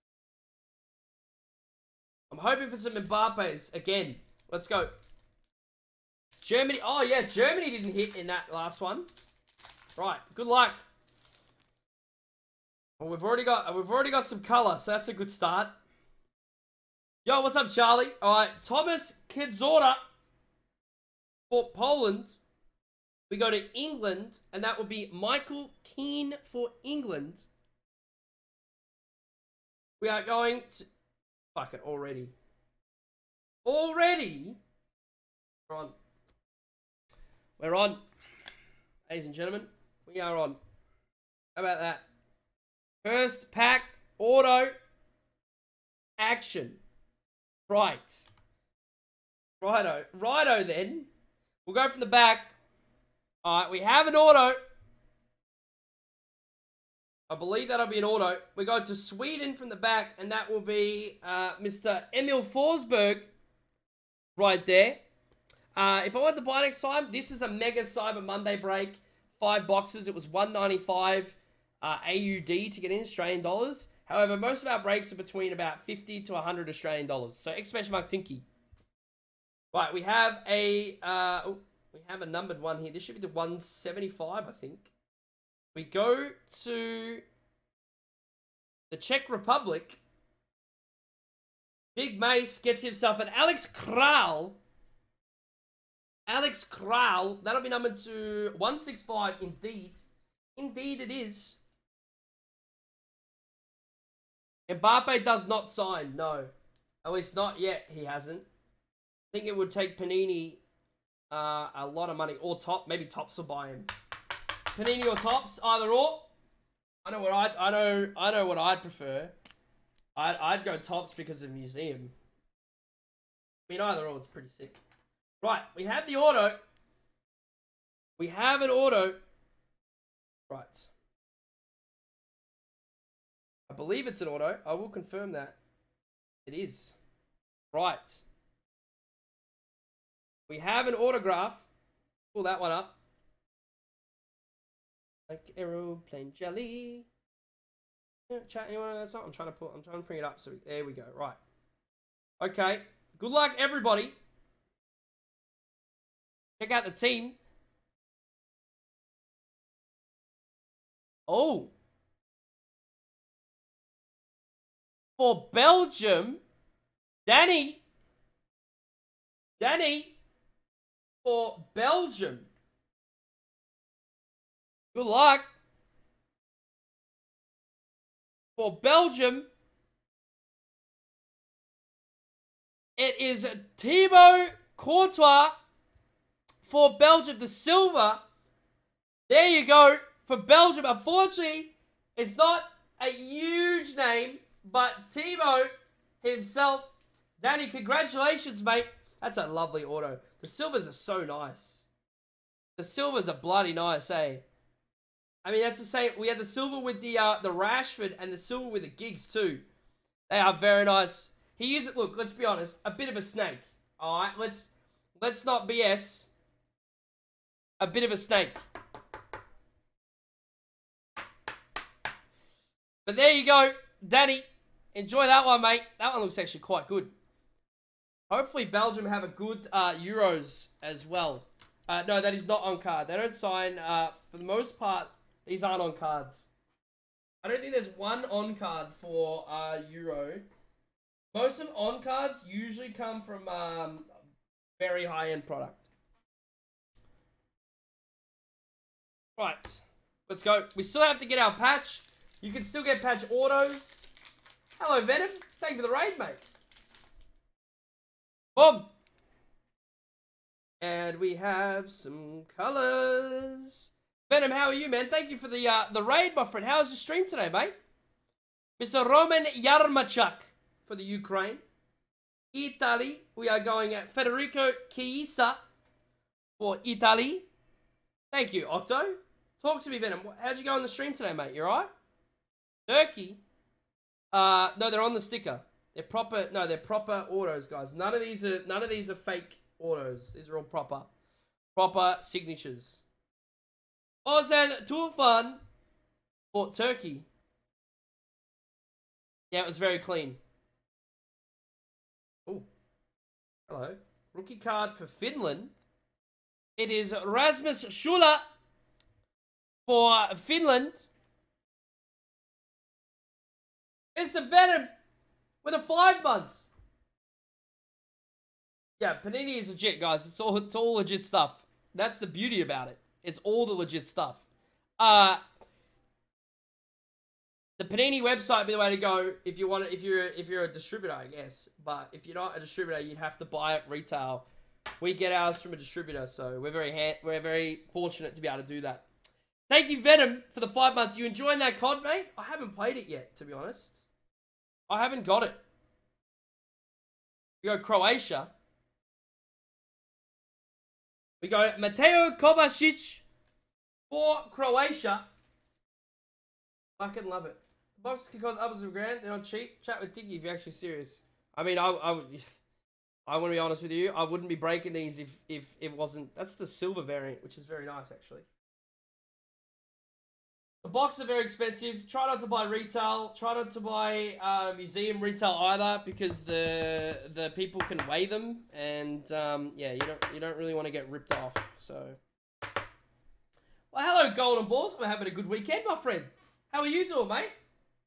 I'm hoping for some Mbappe's again. Let's go. Germany. Oh, yeah. Germany didn't hit in that last one. Right. Good luck. Well, we've already got we've already got some color, so that's a good start. Yo, what's up, Charlie? All right. Thomas Kidzora for Poland. We go to England, and that will be Michael Keane for England. We are going to... Fuck it, already. Already? We're on. We're on. Ladies and gentlemen, we are on. How about that? First pack, auto, action. Right. Righto. Righto, then. We'll go from the back. Alright, we have an auto. I believe that'll be an auto. We go to Sweden from the back, and that will be uh, Mister Emil Forsberg right there. Uh, if I want to buy next time, this is a Mega Cyber Monday break. Five boxes. It was one ninety-five uh, A U D to get in, Australian dollars. However, most of our breaks are between about fifty to one hundred Australian dollars. So, exclamation mark Tinky. Right, we have a... Uh, oh, we have a numbered one here. This should be the one seventy-five, I think. We go to the Czech Republic. Big Mace gets himself an Alex Kral. Alex Kral. That'll be numbered to one sixty-five, indeed. Indeed it is. Mbappe does not sign, no. At least not yet, he hasn't. I think it would take Panini... Uh, a lot of money, or top, maybe Tops will buy him. Panini or Tops, either or. I know what I I know I know what I'd prefer. I'd I'd go Tops because of museum. I mean, either or, it's pretty sick. Right, we have the auto. We have an auto. Right. I believe it's an auto. I will confirm that. It is. Right. We have an autograph. Pull that one up. Like aeroplane jelly. Yeah, chat anyone that's not. I'm trying to put. I'm trying to bring it up. So we, there we go. Right. Okay. Good luck, everybody. Check out the team. Oh. For Belgium, Danny. Danny. For Belgium. Good luck. For Belgium, it is Thibaut Courtois for Belgium, the silver. There you go. For Belgium, unfortunately, it's not a huge name, but Thibaut himself. Danny, congratulations, mate. That's a lovely auto. The silvers are so nice. The silvers are bloody nice, eh? I mean, that's the same. We had the silver with the uh, the Rashford and the silver with the Giggs too. They are very nice. He is, look, let's be honest, a bit of a snake. All right, let's let's not B S. A bit of a snake. But there you go, Danny. Enjoy that one, mate. That one looks actually quite good. Hopefully Belgium have a good uh, Euros as well. Uh, no, that is not on card. They don't sign, uh, for the most part, these aren't on cards. I don't think there's one on card for uh, Euro. Most of them on cards usually come from um, very high-end product. Right, let's go. We still have to get our patch. You can still get patch autos. Hello, Venom. Thank you for the raid, mate. Boom. And we have some colors. Venom, how are you, man? Thank you for the uh, the raid, my friend. How's the stream today, mate? Mister Roman Yarmachuk for the Ukraine. Italy, we are going at Federico Chiesa for Italy. Thank you, Octo. Talk to me, Venom. How'd you go on the stream today, mate? You alright? Turkey. Uh, no, they're on the sticker. They're proper. No, they're proper autos, guys. None of these are. None of these are fake autos. These are all proper, proper signatures. Ozan Tufan for Turkey. Yeah, it was very clean. Oh, hello. Rookie card for Finland. It is Rasmus Schüller for Finland. It's the Venom with a five months. Yeah, Panini is legit, guys. It's all it's all legit stuff. That's the beauty about it. It's all the legit stuff. Uh the Panini website would be the way to go if you want it, if you're if you're a distributor, I guess. But if you're not a distributor, you'd have to buy it retail. We get ours from a distributor, so we're very ha we're very fortunate to be able to do that. Thank you, Venom, for the five months. You enjoying that C O D, mate? I haven't played it yet, to be honest. I haven't got it. We go Croatia. We go Mateo Kovacic for Croatia. Fucking love it. Box can cost upwards of a grand. They're not cheap. Chat with Tiki if you're actually serious. I mean, I, I would. I want to be honest with you. I wouldn't be breaking these if if it wasn't. That's the silver variant, which is very nice, actually. The boxes are very expensive. Try not to buy retail. Try not to buy uh, museum retail either, because the the people can weigh them, and um, yeah, you don't you don't really want to get ripped off. So, well, hello, Golden Balls. I'm having a good weekend, my friend. How are you doing, mate?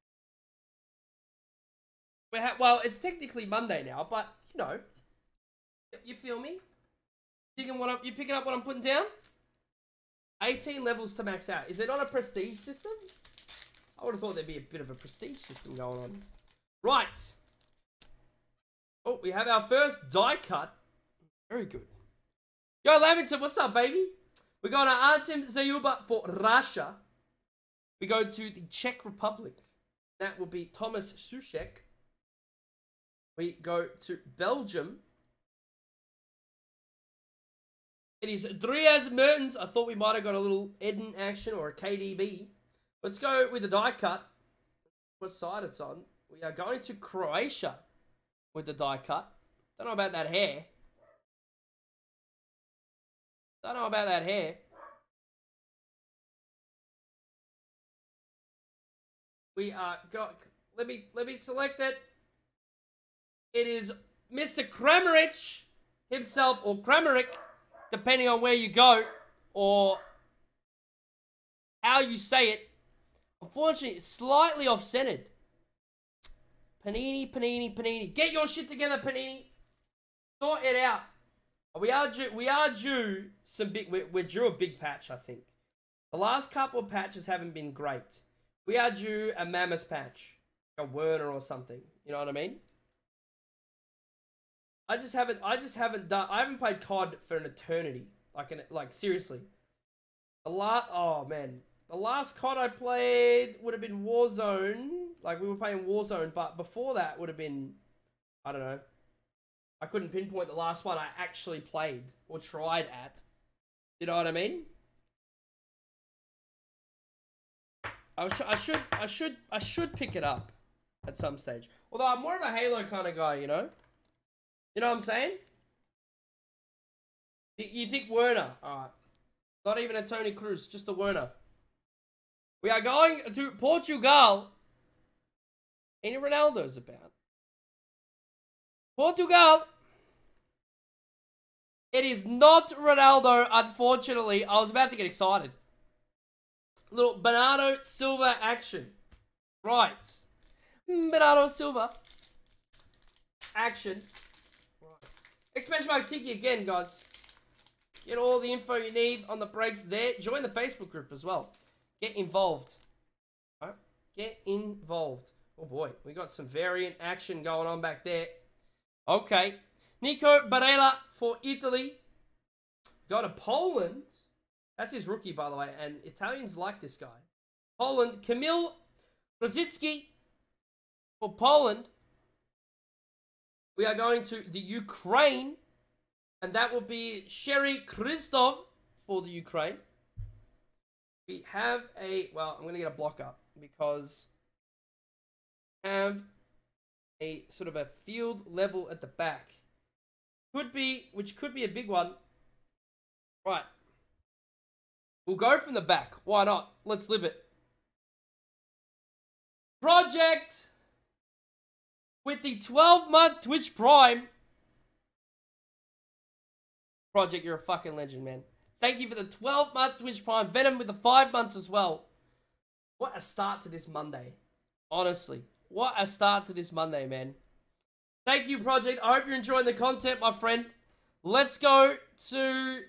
We're ha well, it's technically Monday now, but you know, you feel me? Digging what I'm, you picking up what I'm putting down? eighteen levels to max out. Is it not a prestige system? I would have thought there'd be a bit of a prestige system going on. Right. Oh, we have our first die cut. Very good. Yo, Lamington, what's up, baby? We're going to Artem Zayuba for Russia. We go to the Czech Republic. That will be Thomas Sushek. We go to Belgium. It is Dries Mertens. I thought we might have got a little Eden action or a K D B. Let's go with the die cut. What side it's on. We are going to Croatia with the die cut. Don't know about that hair. Don't know about that hair. We are got. Let me let me select it. It is Mister Kramaric himself, or Kramaric, depending on where you go or how you say it. Unfortunately, it's slightly off-centered. Panini, Panini, Panini. Get your shit together, Panini. Sort it out. We are due. We are due some big. We're, we're due a big patch, I think. The last couple of patches haven't been great. We are due a mammoth patch, a Werner or something. You know what I mean? I just haven't. I just haven't done. I haven't played C O D for an eternity. Like an like seriously. The last. Oh man, the last C O D I played would have been Warzone. Like we were playing Warzone, but before that would have been. I don't know. I couldn't pinpoint the last one I actually played or tried at. You know what I mean? I, sh I should. I should. I should pick it up at some stage. Although I'm more of a Halo kind of guy, you know. You know what I'm saying? You think Werner? Alright. Not even a Tony Cruz, just a Werner. We are going to Portugal. Any Ronaldo's about. Portugal. It is not Ronaldo, unfortunately. I was about to get excited. Little Bernardo Silva action. Right. Bernardo Silva. Action. Expansion Mark Tiki again, guys. Get all the info you need on the breaks there. Join the Facebook group as well. Get involved. All right? Get involved. Oh boy, we got some variant action going on back there. Okay. Nico Barella for Italy. Got a Poland. That's his rookie, by the way, and Italians like this guy. Poland, Kamil Rosicki for Poland. We are going to the Ukraine, and that will be Sherry Kristov for the Ukraine. We have a, well, I'm going to get a blocker because I have a sort of a field level at the back. Could be, which could be a big one. Right. We'll go from the back. Why not? Let's live it. Project with the twelve month Twitch Prime. Project, you're a fucking legend, man. Thank you for the twelve month Twitch Prime. Venom with the five months as well. What a start to this Monday. Honestly. What a start to this Monday, man. Thank you, Project. I hope you're enjoying the content, my friend. Let's go to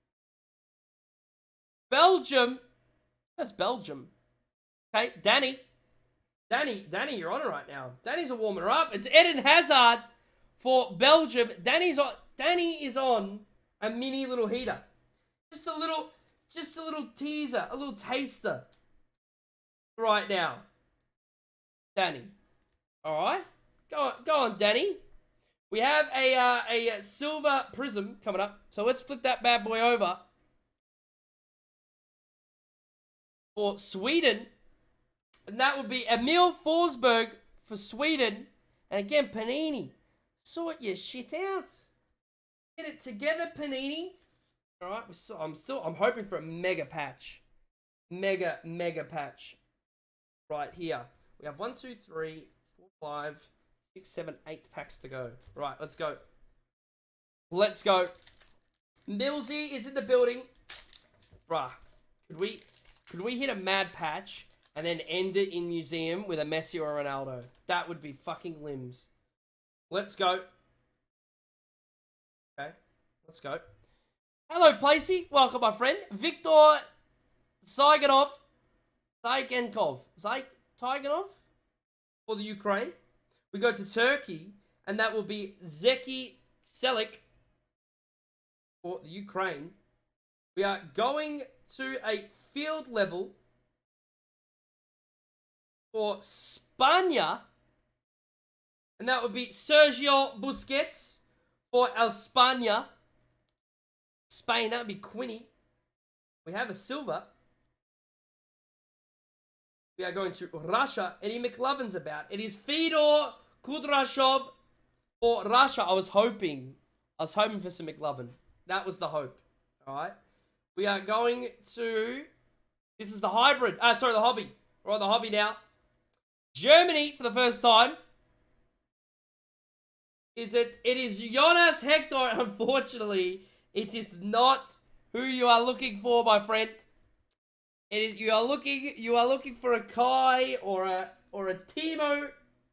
Belgium. That's Belgium. Okay, Danny. Danny, Danny, you're on it right now. Danny's a warmer up. It's Eden Hazard for Belgium. Danny's on. Danny is on a mini little heater. Just a little, just a little teaser, a little taster. Right now, Danny. All right, go on, go on, Danny. We have a uh, a silver prism coming up, so let's flip that bad boy over for Sweden. And that would be Emil Forsberg for Sweden. And again, Panini. Sort your shit out. Get it together, Panini. Alright, I'm still, I'm hoping for a mega patch. Mega, mega patch. Right here. We have one, two, three, four, five, six, seven, eight packs to go. Right, let's go. Let's go. Millsy is in the building. Bruh. Could we, could we hit a mad patch and then end it in museum with a Messi or a Ronaldo? That would be fucking limbs. Let's go. Okay, let's go. Hello, Placey. Welcome, my friend. Victor Zyganov. Zygankov. Zy Tyganov for the Ukraine. We go to Turkey, and that will be Zeki Selik for the Ukraine. We are going to a field level for Spania, and that would be Sergio Busquets for España. Spain, that would be Quinny. We have a silver. We are going to Russia. Eddie McLovin's about. It is Fedor Kudrashov for Russia. I was hoping. I was hoping for some McLovin. That was the hope. Alright. We are going to... This is the hybrid. Ah, sorry, the hobby. We're on the hobby now. Germany for the first time. Is it? It is Jonas Hector. Unfortunately, it is not who you are looking for, my friend. It is you are looking you are looking for a Kai or a or a Timo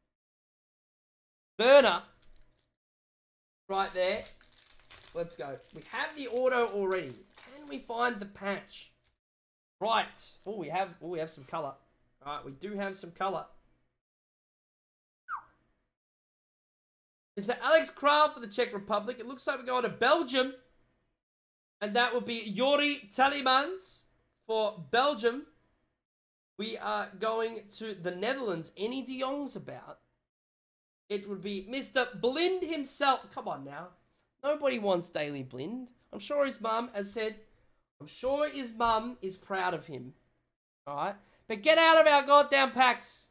Werner. Right there. Let's go. We have the auto already. Can we find the patch? Right. Oh, we have oh we have some color. Alright, we do have some color. Mister Alex Kral for the Czech Republic. It looks like we're going to Belgium. And that will be Yuri Talimans for Belgium. We are going to the Netherlands. Any de Jongs about? It would be Mister Blind himself. Come on now. Nobody wants Daily Blind. I'm sure his mum has said, I'm sure his mum is proud of him. Alright? But get out of our goddamn packs.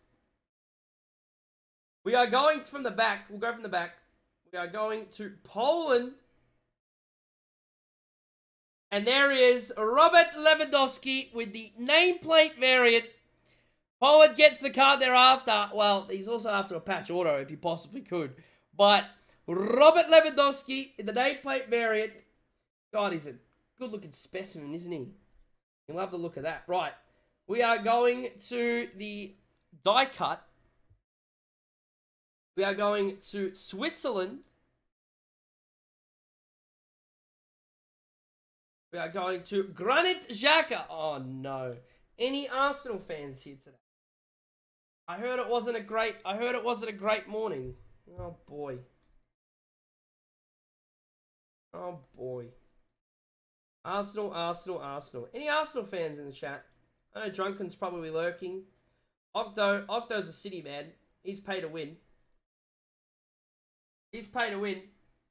We are going from the back. We'll go from the back. We are going to Poland. And there is Robert Lewandowski with the nameplate variant. Poland gets the card thereafter. Well, he's also after a patch auto if he possibly could. But Robert Lewandowski in the nameplate variant. God, he's a good-looking specimen, isn't he? You'll love the look of that. Right. We are going to the die cut. We are going to Switzerland. We are going to Granit Xhaka. Oh, no. Any Arsenal fans here today? I heard it wasn't a great... I heard it wasn't a great morning. Oh, boy. Oh, boy. Arsenal, Arsenal, Arsenal. Any Arsenal fans in the chat? I know Drunken's probably lurking. Octo. Octo's a City man. He's paid to win. He's pay to win.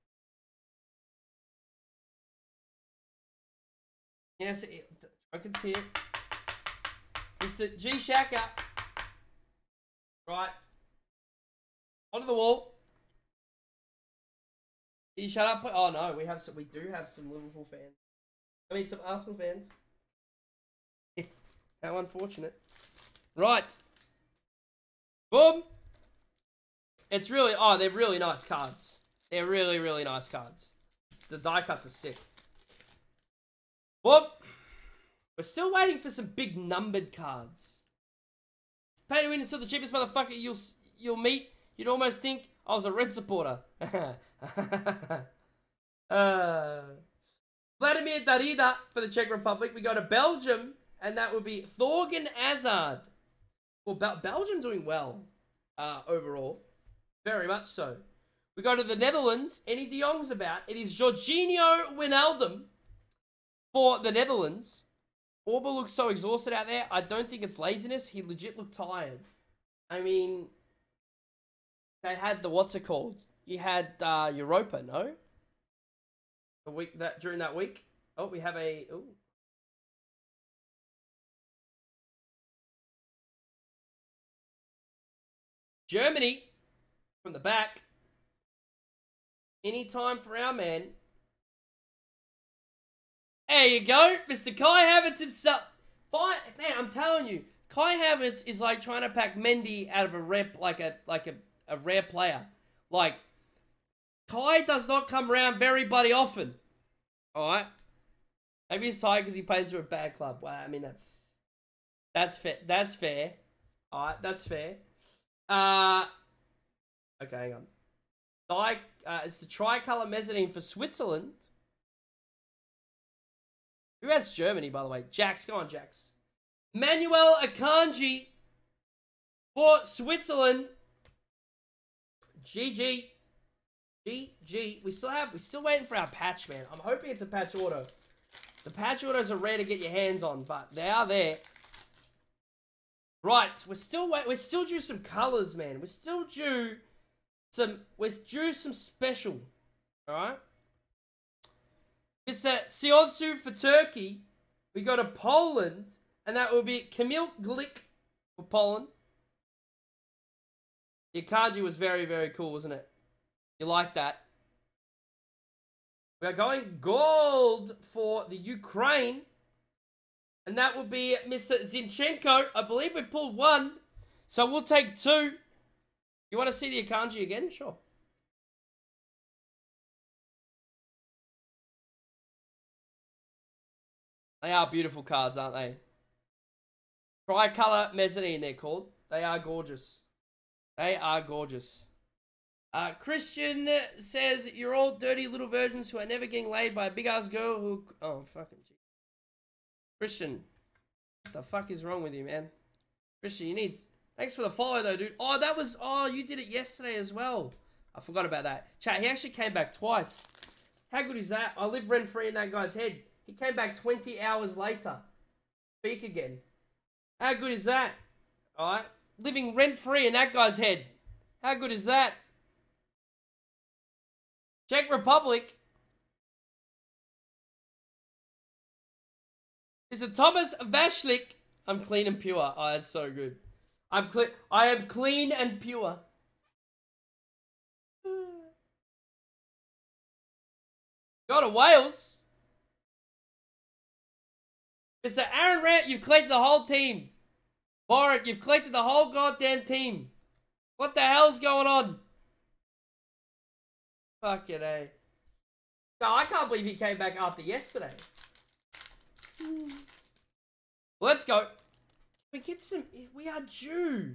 Yes, I can see it. Mister G Shaka. Right. Onto the wall. Can you shut up? Oh no, we have some. We do have some Liverpool fans. I mean, some Arsenal fans. How unfortunate. Right. Boom. It's really. Oh, they're really nice cards. They're really, really nice cards. The die cuts are sick. Whoop. We're still waiting for some big numbered cards. Pay to win is still the cheapest motherfucker you'll you'll meet. You'd almost think I was a Red supporter. uh, Vladimir Darida for the Czech Republic. We go to Belgium, and that would be Thorgan Hazard. Well, Bel Belgium doing well uh, overall. Very much so. We go to the Netherlands. Any De Jong's about. It is Jorginho Wijnaldum for the Netherlands. Orba looks so exhausted out there. I don't think it's laziness. He legit looked tired. I mean, they had the, what's it called? You had uh, Europa, no? The week that during that week. Oh, we have a. Ooh. Germany from the back. Any time for our man. There you go, Mister Kai Havertz himself. Fine, man, I'm telling you, Kai Havertz is like trying to pack Mendy out of a rep, like a like a, a rare player. Like, Kai does not come around very bloody often. All right, maybe he's tired because he plays for a bad club. Well, I mean that's that's fair. That's fair. All right, that's fair. Uh, okay, hang on. Die, uh, it's the tricolour mezzanine for Switzerland. Who has Germany, by the way? Jax, go on, Jax. Manuel Akanji for Switzerland. G G. G G. We still have, we're still waiting for our patch, man. I'm hoping it's a patch auto. The patch autos are rare to get your hands on, but they are there. Right, we're still wait. We're still due some colors, man. We're still due some. We're due some special. All right. Mister Sionsu for Turkey. We go to Poland, and that will be Kamil Glik for Poland. The Akanji was very, very cool, wasn't it? You like that? We are going gold for the Ukraine. And that will be Mister Zinchenko. I believe we pulled one. So we'll take two. You want to see the Akanji again? Sure. They are beautiful cards, aren't they? Tricolour mezzanine, they're called. They are gorgeous. They are gorgeous. Uh, Christian says, you're all dirty little virgins who are never getting laid by a big-ass girl who... Oh, fucking shit. Christian, what the fuck is wrong with you, man? Christian, you need... Thanks for the follow, though, dude. Oh, that was... Oh, you did it yesterday as well. I forgot about that. Chat, he actually came back twice. How good is that? I live rent-free in that guy's head. He came back twenty hours later. Speak again. How good is that? Alright? Living rent-free in that guy's head. How good is that? Czech Republic. Mister Thomas Vashlik. I'm clean and pure. Oh, that's so good. I'm clean. I am clean and pure. Go to Wales. Mister Aaron Rant, you've collected the whole team. Warren, you've collected the whole goddamn team. What the hell's going on? Fucking A. No, I can't believe he came back after yesterday. Let's go. We get some... We are due.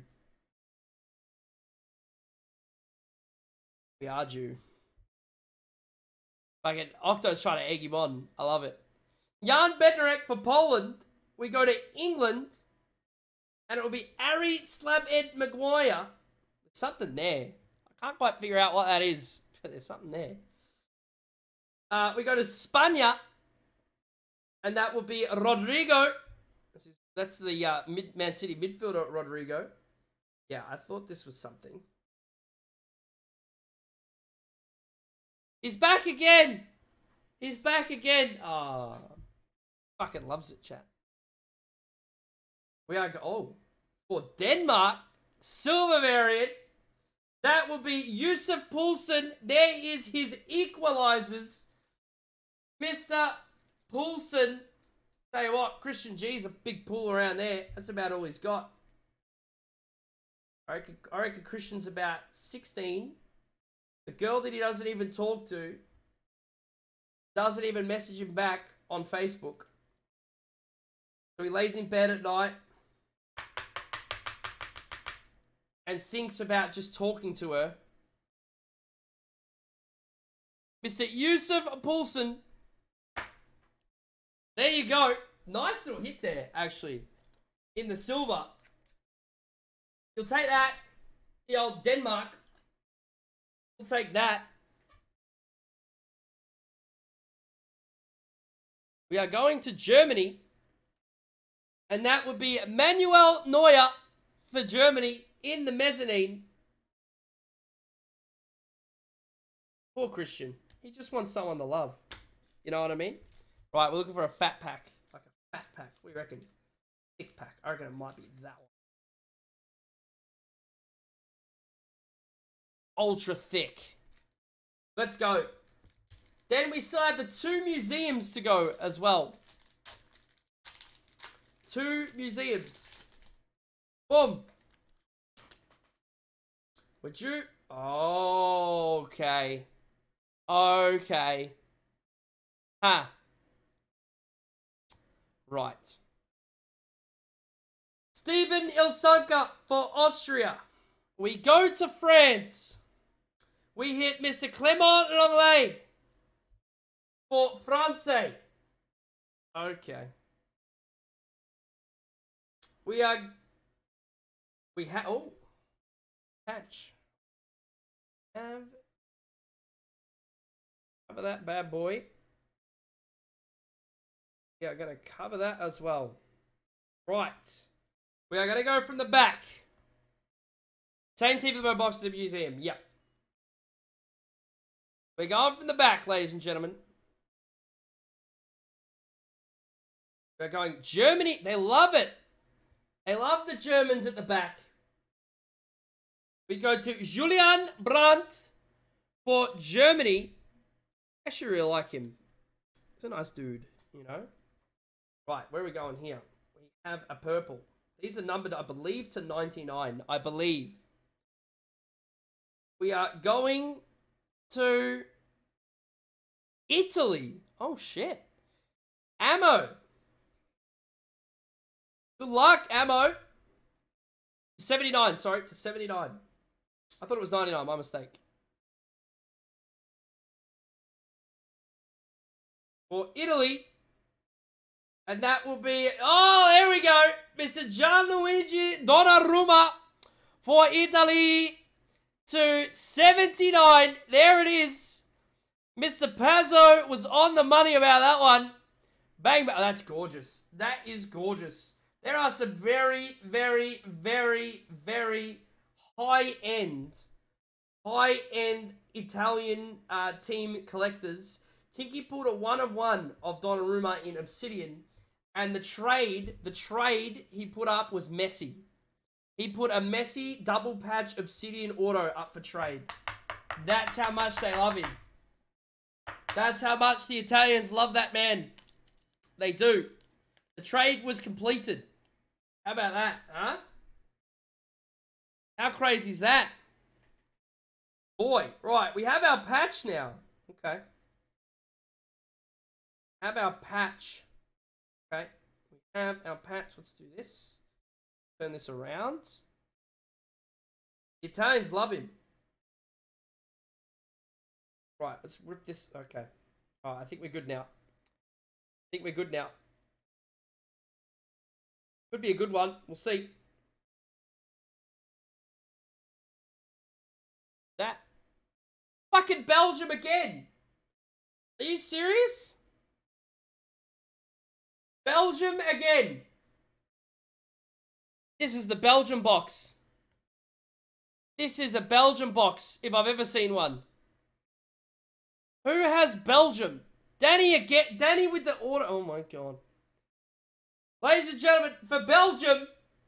We are due. Fucking Octo's trying to egg him on. I love it. Jan Bednarek for Poland. We go to England. And it will be Ari Slabhead Maguire. There's something there. I can't quite figure out what that is. But there's something there. Uh, we go to Spania. And that will be Rodrigo. This is, that's the uh, mid Man City midfielder, Rodrigo. Yeah, I thought this was something. He's back again. He's back again. Ah, oh, fucking loves it, chat. We are go oh for Denmark silver variant. That will be Yusuf Poulsen. There is his equalizers, Mister Poulsen. Tell you what, Christian G's a big pool around there. That's about all he's got. I reckon, I reckon Christian's about sixteen. The girl that he doesn't even talk to doesn't even message him back on Facebook. So he lays in bed at night and thinks about just talking to her. Mister Yusuf Poulsen. There you go. Nice little hit there, actually. In the silver. You'll take that. The old Denmark. We'll take that. We are going to Germany. And that would be Manuel Neuer for Germany in the mezzanine. Poor Christian. He just wants someone to love. You know what I mean? Right, we're looking for a fat pack. Like a fat pack. What do you reckon? Thick pack. I reckon it might be that one. Ultra thick. Let's go. Then we still have the two museums to go as well. Two museums. Boom. Would you? Oh, okay. Okay. Huh. Right. Steven Ilsanka for Austria. We go to France. We hit Mister Clement Longley for France. Okay. We are... We have... Oh. Patch. Have... Cover that bad boy. Yeah, I'm going to cover that as well. Right. We are going to go from the back. Same team for the boxes of museum. Yep. We're going from the back, ladies and gentlemen. We're going Germany. They love it. They love the Germans at the back. We go to Julian Brandt for Germany. I actually really like him. He's a nice dude, you know. Right, where are we going here? We have a purple. These are numbered, I believe, to ninety-nine. I believe. We are going to Italy. Oh, shit. Ammo. Good luck, Ammo. seventy-nine, sorry, to seventy-nine. I thought it was ninety-nine, my mistake. For Italy. And that will be... Oh, there we go. Mister Gianluigi Donnarumma for Italy to seventy-nine. There it is. Mister Pazzo was on the money about that one. Bang, bang. Oh, that's gorgeous. That is gorgeous. There are some very, very, very, very high-end, high-end Italian uh, team collectors. Tinky pulled a one of one of Donnarumma in Obsidian. And the trade, the trade he put up was Messi. He put a Messi double patch Obsidian auto up for trade. That's how much they love him. That's how much the Italians love that man. They do. The trade was completed. How about that, huh? How crazy is that? Boy, right, we have our patch now. Okay. Have our patch. Okay. We have our patch. Let's do this. Turn this around. The Italians love him. Right, let's rip this. Okay. Alright, I think we're good now. I think we're good now. Could be a good one. We'll see. That. Fucking Belgium again. Are you serious? Belgium again. This is the Belgium box. This is a Belgium box, if I've ever seen one. Who has Belgium? Danny again. Danny with the order. Oh my god. Ladies and gentlemen, for Belgium.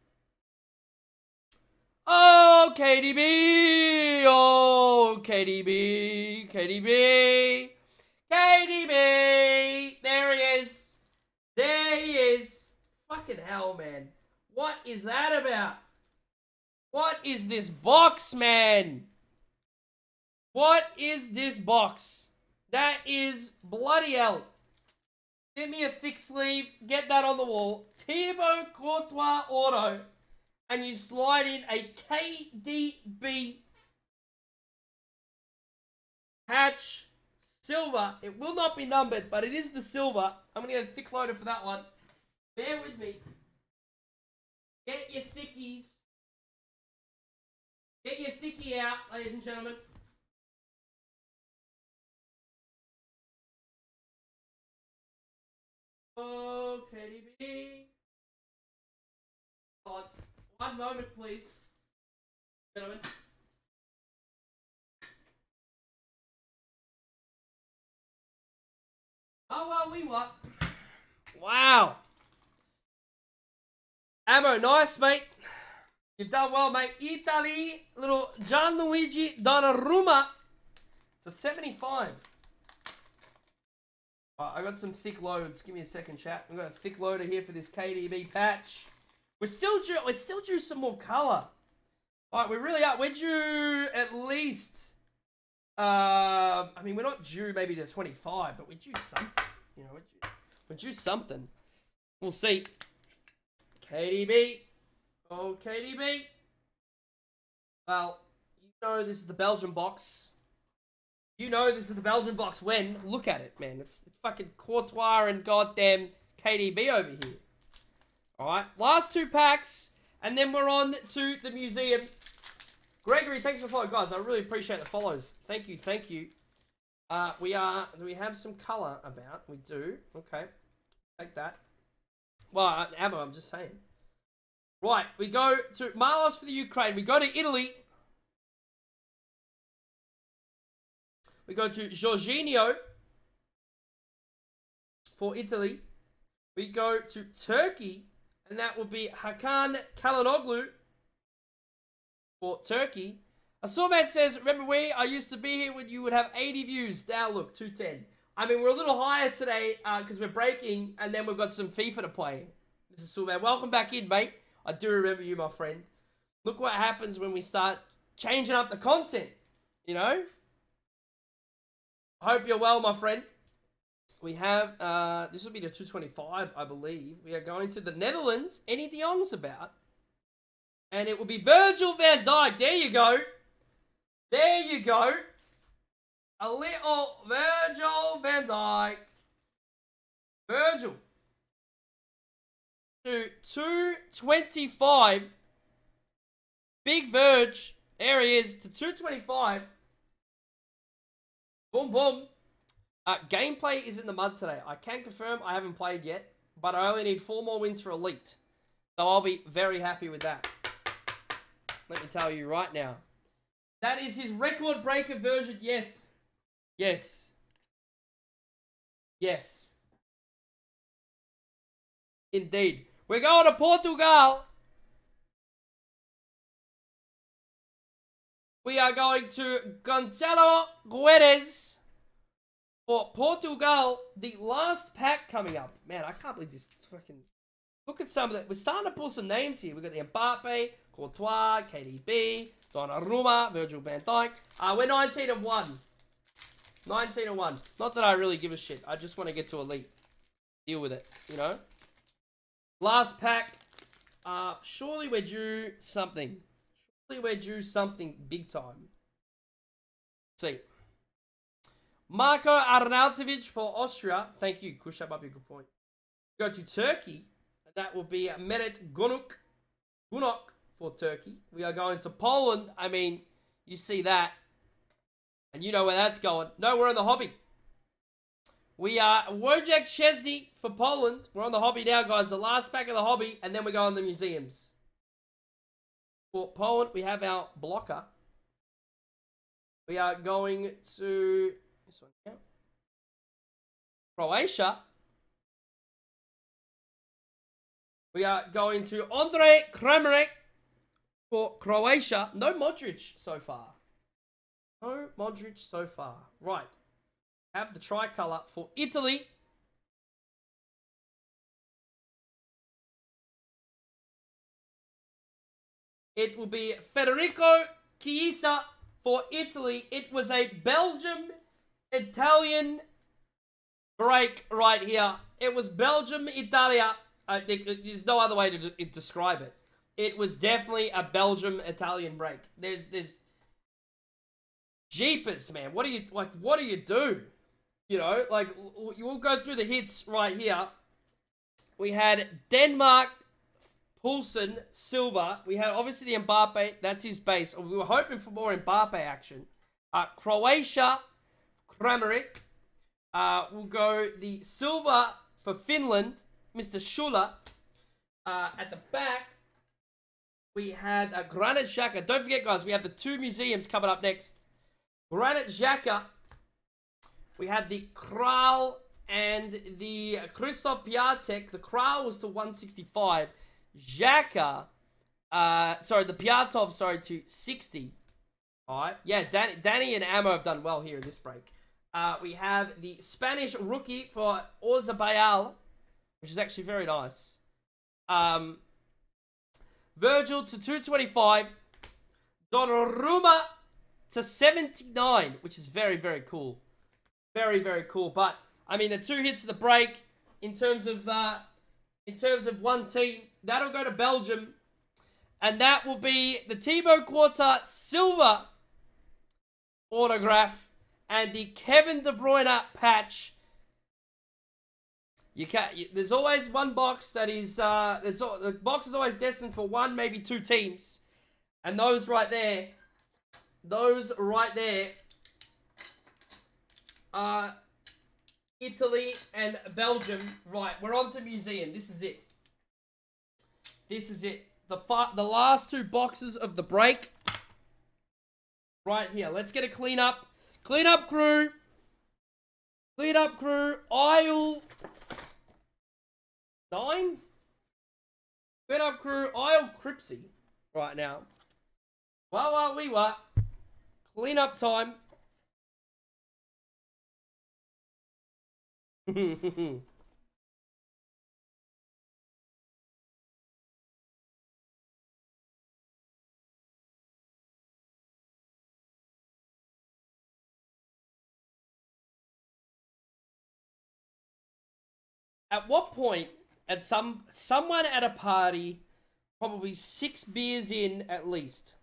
Oh, K D B. Oh, K D B. K D B. K D B. There he is. There he is. Fucking hell, man. What is that about? What is this box, man? What is this box? That is bloody hell. Give me a thick sleeve. Get that on the wall. Thibaut Courtois auto. And you slide in a K D B patch silver. It will not be numbered, but it is the silver. I'm going to get a thick loader for that one. Bear with me. Get your thickies. Get your thickie out, ladies and gentlemen. Oh, K D B. Hold on. One moment, please. Gentlemen. Oh, well, we what? Wow. Ammo, nice, mate. You've done well, mate. Italy, little Gianluigi Donnarumma. It's a seventy-five. Right, I got some thick loads. Give me a second, chat. We've got a thick loader here for this K D B patch. We're still due, we're still due some more colour. Alright, we really are. We're due at least... Uh, I mean, we're not due maybe to twenty-five, but we're due something. You know, we're due, we're due something. We'll see. K D B. Oh, K D B. Well, you know this is the Belgian box. You know this is the Belgian box when, look at it, man. It's fucking Courtois and goddamn K D B over here. Alright, last two packs, and then we're on to the museum. Gregory, thanks for following, guys. I really appreciate the follows. Thank you, thank you. Uh, we are, do we have some colour about? We do. Okay, take that. Well, uh, ammo, I'm just saying. Right, we go to Marlos for the Ukraine. We go to Italy. We go to Jorginho for Italy. We go to Turkey, and that will be Hakan Çalhanoğlu for Turkey. Asorman says, remember we, I used to be here when you would have eighty views. Now look, two ten. I mean, we're a little higher today because uh, we're breaking, and then we've got some FIFA to play. This is Sulman. Welcome back in, mate. I do remember you, my friend. Look what happens when we start changing up the content, you know? I hope you're well, my friend. We have, uh, this will be the two twenty-five, I believe. We are going to the Netherlands. Any de Jong's about. And it will be Virgil van Dijk. There you go. There you go. A little Virgil van Dijk. Virgil. To two twenty-five. Big Verge. There he is. To two twenty-five. Boom, boom. Uh, gameplay is in the mud today. I can confirm I haven't played yet, but I only need four more wins for Elite. So I'll be very happy with that. Let me tell you right now. That is his record breaker version. Yes. Yes. Yes. Indeed. We're going to Portugal. We are going to Gonçalo Guedes for Portugal. The last pack coming up. Man, I can't believe this fucking... Look at some of that. We're starting to pull some names here. We've got the Mbappe, Courtois, K D B, Donnarumma, Virgil van Dijk. Uh, we're nineteen and one. nineteen and one. Not that I really give a shit. I just want to get to Elite. Deal with it, you know? Last pack. Uh, surely we're due something. Surely we're due something big time. Let's see. Marco Arnautovic for Austria. Thank you. Kushab up your good point. Go to Turkey. That will be Meret Gunuk. Gunok for Turkey. We are going to Poland. I mean, you see that. And you know where that's going. No, we're on the hobby. We are Wojciech Szczesny for Poland. We're on the hobby now, guys. The last pack of the hobby. And then we go on the museums. For Poland, we have our blocker. We are going to... This one here. Croatia. We are going to Andre Kramaric for Croatia. No Modric so far. No Modric so far. Right. Have the tricolour for Italy. It will be Federico Chiesa for Italy. It was a Belgium-Italian break right here. It was Belgium-Italia. I think there's no other way to de describe it. It was definitely a Belgium-Italian break. There's, there's... Jeepers, man. What do you, like, what do you do? You know, like, you will go through the hits right here. We had Denmark, Poulsen, Silva. We had, obviously, the Mbappe. That's his base. We were hoping for more Mbappe action. Uh, Croatia, Kramaric. Uh, we'll go the Silva for Finland, Mister Schuller. Uh, at the back, we had uh, Granit Xhaka. Don't forget, guys, we have the two museums coming up next. Granit Xhaka. We had the Kral and the Christoph Piatek. The Kral was to one sixty-five. Xhaka, uh, sorry, the Piatov, sorry, to sixty. Alright, yeah, Dan Danny and Ammo have done well here in this break. Uh, we have the Spanish rookie for Orzabal, which is actually very nice. Um, Virgil to two twenty-five. Donnarumma to seventy-nine, which is very, very cool. Very, very cool. But, I mean, the two hits of the break, in terms of, uh, in terms of one team, that'll go to Belgium. And that will be the Thibaut Courtois Silver autograph and the Kevin De Bruyne patch. You can't, you, there's always one box that is, uh, there's, the box is always destined for one, maybe two teams. And those right there, those right there are Italy and Belgium. Right, we're on to museum. This is it. This is it. The the last two boxes of the break. Right here. Let's get a clean up. Clean up crew. Clean up crew. Aisle nine. Clean up crew. Aisle Cripsy. Right now. Wah wah wee wah. Clean up time. At what point, at some someone at a party, probably six beers in at least,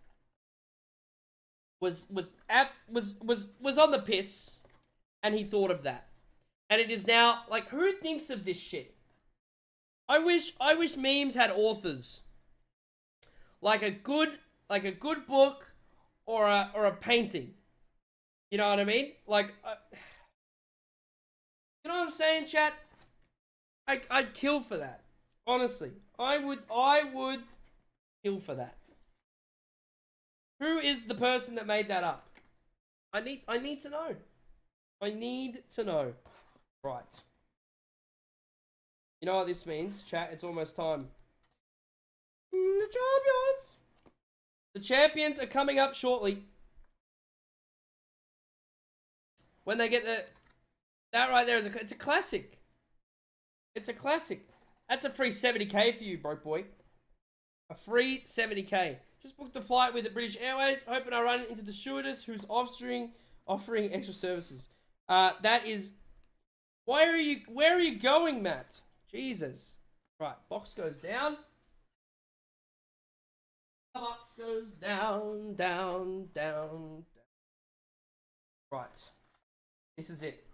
was was at was was was on the piss, and he thought of that, and it is now like, who thinks of this shit? I wish I wish memes had authors, like a good like a good book, or a or a painting. You know what I mean? Like, uh, you know what I'm saying, chat? I, I'd kill for that. Honestly. I would, I would kill for that. Who is the person that made that up? I need, I need to know. I need to know. Right. You know what this means, chat? It's almost time. The champions! The champions are coming up shortly. When they get the... That right there is a... It's a classic. It's a classic. That's a free seventy K for you, broke boy. A free seventy K. Just booked a flight with the British Airways. Hoping I run into the stewardess who's offering offering extra services. Uh, that is... Where are you, where are you going, Matt? Jesus. Right, box goes down. Box goes down, down, down, down. Right. This is it.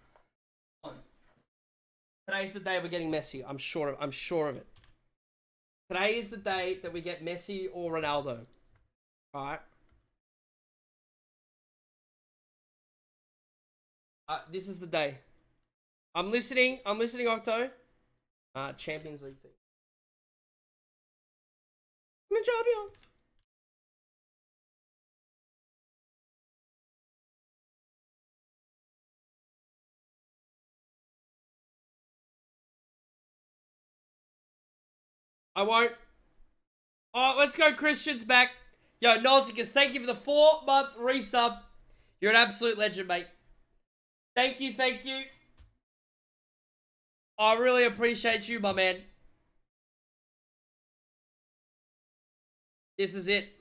Today's the day we're getting Messi. I'm sure of, I'm sure of it. Today is the day that we get Messi or Ronaldo. Alright. Uh, this is the day. I'm listening. I'm listening, Octo. Uh, Champions League thing. I'm in champions. I won't. Oh, let's go. Christian's back. Yo, Nolzicus, thank you for the four-month resub. You're an absolute legend, mate. Thank you, thank you. I really appreciate you, my man. This is it.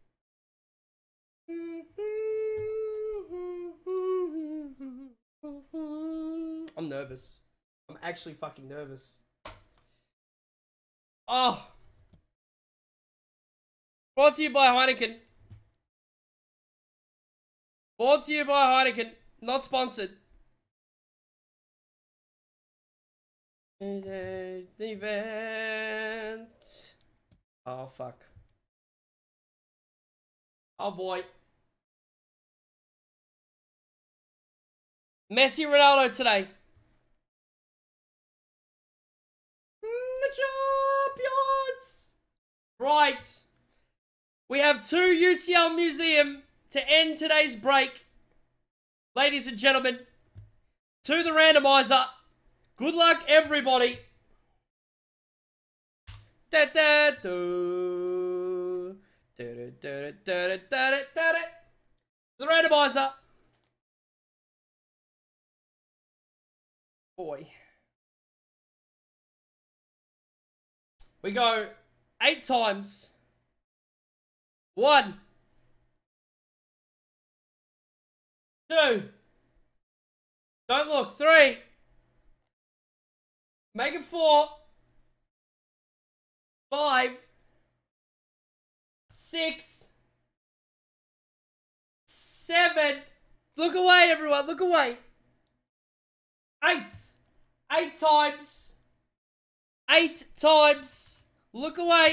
I'm nervous. I'm actually fucking nervous. Oh. Brought to you by Heineken. Brought to you by Heineken. Not sponsored. Event. Oh, fuck. Oh, boy. Messi, Ronaldo today. Mm, the champions. Right. We have two U C L Museum to end today's break. Ladies and gentlemen, to the randomizer. Good luck, everybody. Da da do. Da da da da da da da. The randomizer. Boy. We go eight times. One. Two. Don't look. Three. Make it four. Five. Six. Seven. Look away, everyone. Look away. Eight. Eight times. Eight times. Look away.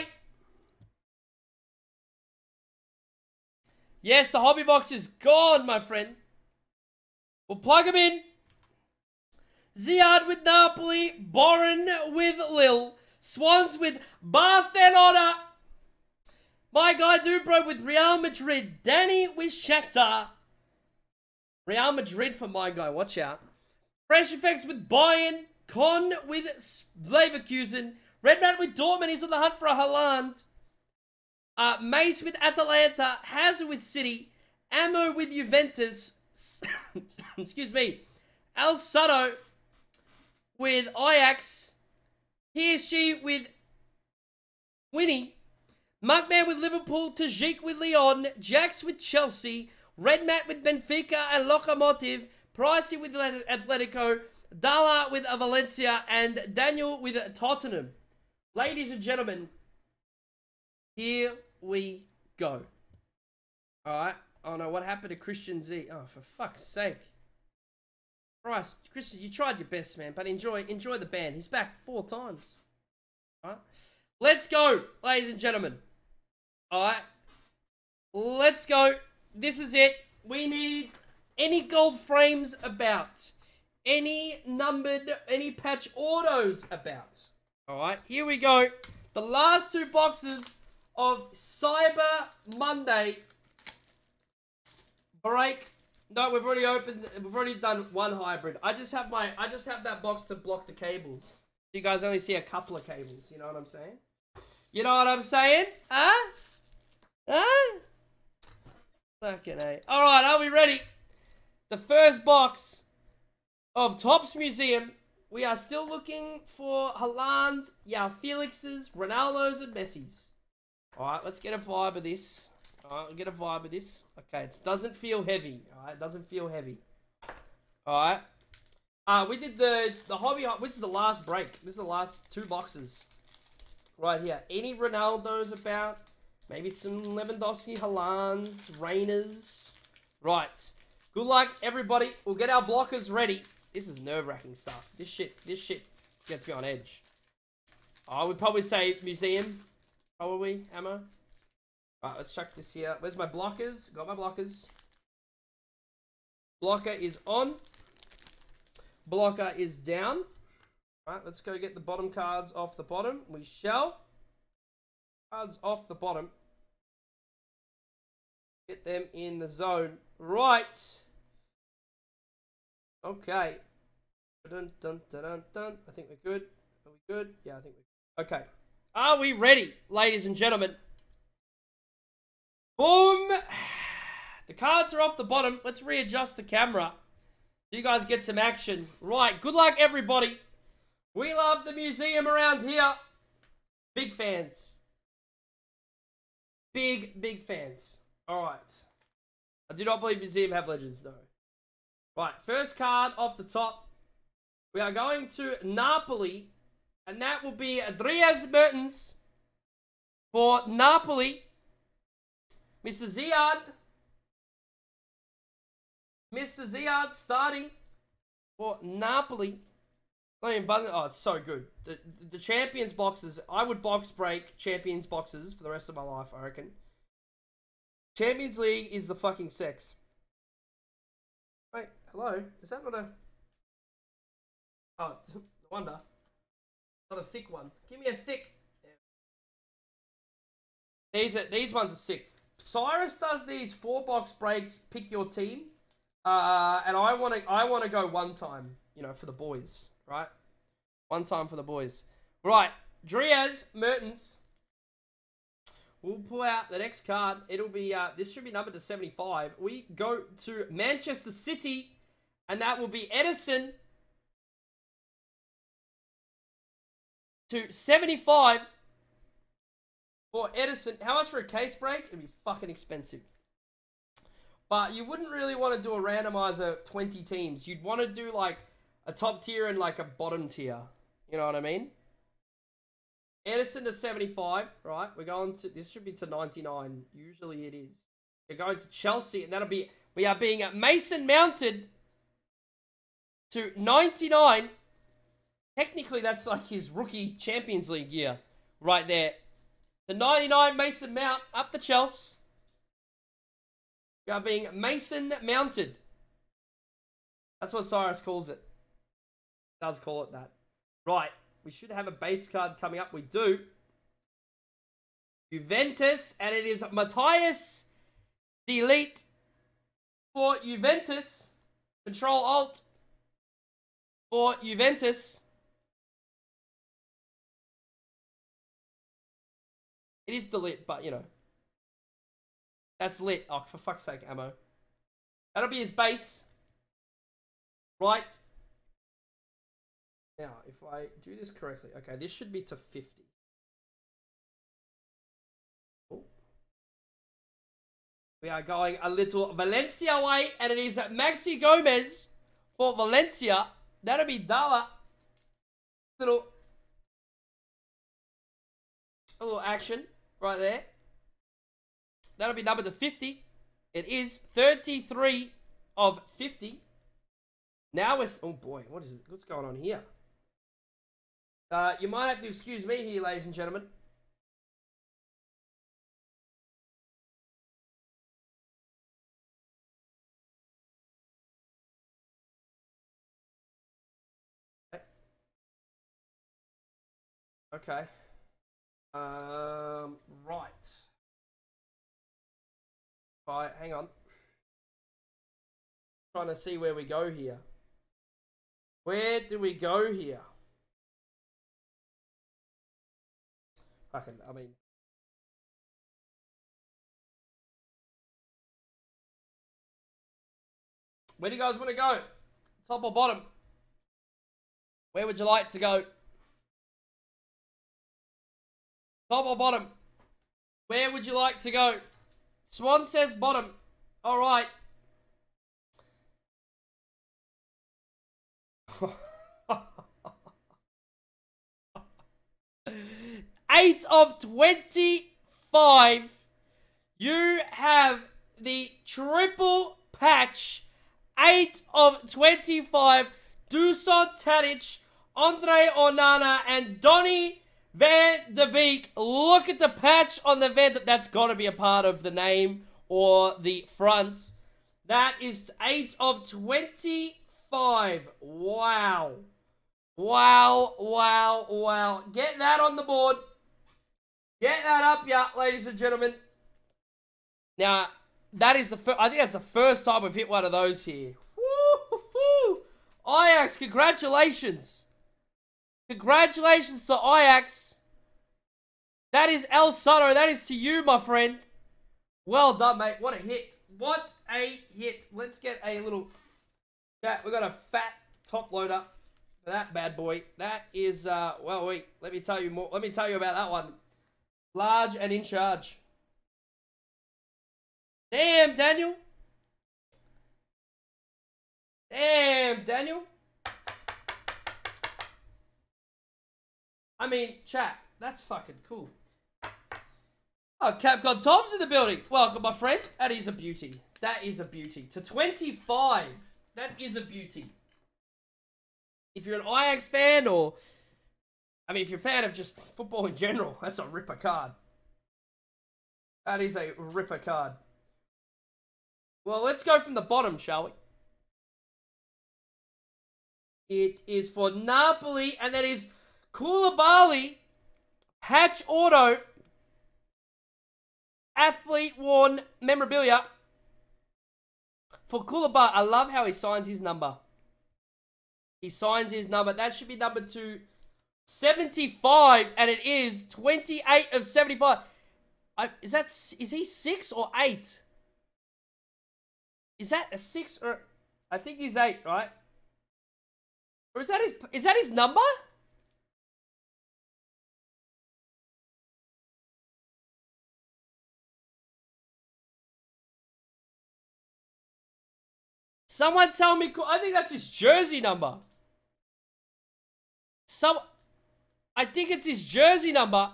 Yes, the hobby box is gone, my friend. We'll plug him in. Ziad with Napoli. Boren with Lille. Swans with Barcelona. My guy Dubro with Real Madrid. Danny with Shakhtar. Real Madrid for my guy. Watch out. Fresh Effects with Bayern. Con with Leverkusen. Redman with Dortmund. He's on the hunt for a Haaland. Uh, Mace with Atalanta. Hazard with City. Ammo with Juventus. Excuse me. Al Sutto with Ajax. P S G with Winnie. Mugman with Liverpool. Tajik with Lyon. Jax with Chelsea. Red Matt with Benfica and Lokomotiv. Pricey with Atletico. Dala with Valencia. And Daniel with Tottenham. Ladies and gentlemen, here we go. Alright. Oh no, what happened to Christian Z? Oh, for fuck's sake. Christ, Christian, you tried your best, man, but enjoy enjoy the band. He's back four times. Alright. Let's go, ladies and gentlemen. Alright. Let's go. This is it. We need any gold frames about. Any numbered, any patch autos about. Alright, here we go. The last two boxes of Cyber Monday break. No, we've already opened, we've already done one hybrid. I just have my, I just have that box to block the cables. You guys only see a couple of cables, you know what I'm saying? You know what I'm saying? Huh? Huh? Fucking A. Alright, are we ready? The first box of Topps Museum. We are still looking for Haaland, Yao Felix's, Ronaldo's, and Messi's. Alright, let's get a vibe of this. Alright, we'll get a vibe of this. Okay, it doesn't feel heavy. Alright, it doesn't feel heavy. Alright. Uh, we did the, the hobby, this is the last break. This is the last two boxes. Right here. Any Ronaldo's about. Maybe some Lewandowski, Haaland's, Rainers. Right. Good luck, everybody. We'll get our blockers ready. This is nerve-wracking stuff. This shit, this shit gets me on edge. I would probably say museum. Probably, ammo. Alright, let's check this here. Where's my blockers? Got my blockers. Blocker is on. Blocker is down. Alright, let's go get the bottom cards off the bottom. We shall. Cards off the bottom. Get them in the zone. Right. Okay. Dun, dun, dun, dun, dun. I think we're good. Are we good? Yeah, I think we're good. Okay. Are we ready, ladies and gentlemen? Boom. The cards are off the bottom. Let's readjust the camera. You guys get some action. Right, good luck, everybody. We love the museum around here. Big fans. Big, big fans. All right. I do not believe museum have legends, though. Right, first card off the top. We are going to Napoli. And that will be Dries Mertens for Napoli. Mister Ziad. Mister Ziad starting for Napoli. Not even buzzing. Oh, it's so good. The, the Champions boxes. I would box break Champions boxes for the rest of my life, I reckon. Champions League is the fucking sex. Wait, hello? Is that not a... Oh, no wonder. Not a thick one. Give me a thick... These are, these ones are sick. Cyrus does these four box breaks, pick your team. Uh, and I want to I want to go one time, you know, for the boys, right? One time for the boys. Right, Dries Mertens. We'll pull out the next card. It'll be, uh, this should be numbered to seventy-five. We go to Manchester City, and that will be Edison to seventy-five for Edison. How much for a case break? It'd be fucking expensive. But you wouldn't really want to do a randomizer twenty teams. You'd want to do like a top tier and like a bottom tier. You know what I mean? Edison to seventy-five, right? We're going to, this should be to ninety-nine. Usually it is. We're going to Chelsea, and that'll be, we are being Mason mounted to ninety-nine. Technically, that's like his rookie Champions League year right there. The ninety-nine Mason Mount up the Chelsea. We are being Mason mounted. That's what Cyrus calls it. Does call it that. Right. We should have a base card coming up. We do. Juventus. And it is Matthias de Ligt for Juventus. Control Alt for Juventus. It is de Ligt, but you know. That's lit. Oh, for fuck's sake, ammo. That'll be his base. Right. Now, if I do this correctly. Okay, this should be to fifty. Oh. We are going a little Valencia way. And it is Maxi Gomez for Valencia. That'll be Dala. Little, a little action right there. That'll be numbered to fifty. It is thirty-three of fifty. Now we're... Oh boy, what is what's going on here? Uh, you might have to excuse me here, ladies and gentlemen. Okay. Um, right. Right, hang on. Trying to see where we go here. Where do we go here? Fucking, I mean. Where do you guys want to go? Top or bottom? Where would you like to go? Top or bottom? Where would you like to go? Swan says bottom. All right. eight of twenty-five. You have the triple patch. eight of twenty-five. Dusan Tadic, Andre Onana, and Donny Van de Beek. Look at the patch on the Van de... That's got to be a part of the name or the front. That is eight of twenty-five. Wow. Wow, wow, wow. Get that on the board. Get that up, yeah, ladies and gentlemen. Now, that is the first... I think that's the first time we've hit one of those here. Woo-hoo-hoo. Ajax, congratulations. Congratulations to Ajax. That is El Soto. That is to you, my friend. Well done, mate. What a hit. What a hit. Let's get a little chat. We got a fat top loader for that bad boy. That is, uh, well, wait. Let me tell you more. Let me tell you about that one. Large and in charge. Damn, Daniel. Damn, Daniel. I mean, chat. That's fucking cool. Oh, Capcom Tom's in the building. Welcome, my friend. That is a beauty. That is a beauty. To twenty-five. That is a beauty. If you're an Ajax fan or... I mean, if you're a fan of just football in general, that's a ripper card. That is a ripper card. Well, let's go from the bottom, shall we? It is for Napoli, and that is Koulibaly, patch auto, athlete worn memorabilia. For Koulibaly, I love how he signs his number. He signs his number. That should be number two seventy-five, and it is twenty-eight of seventy-five. I, is that, is he six or eight? Is that a six or... I think he's eight, right? Or is that his... Is that his number? Someone tell me... I think that's his jersey number. Some... I think it's his jersey number.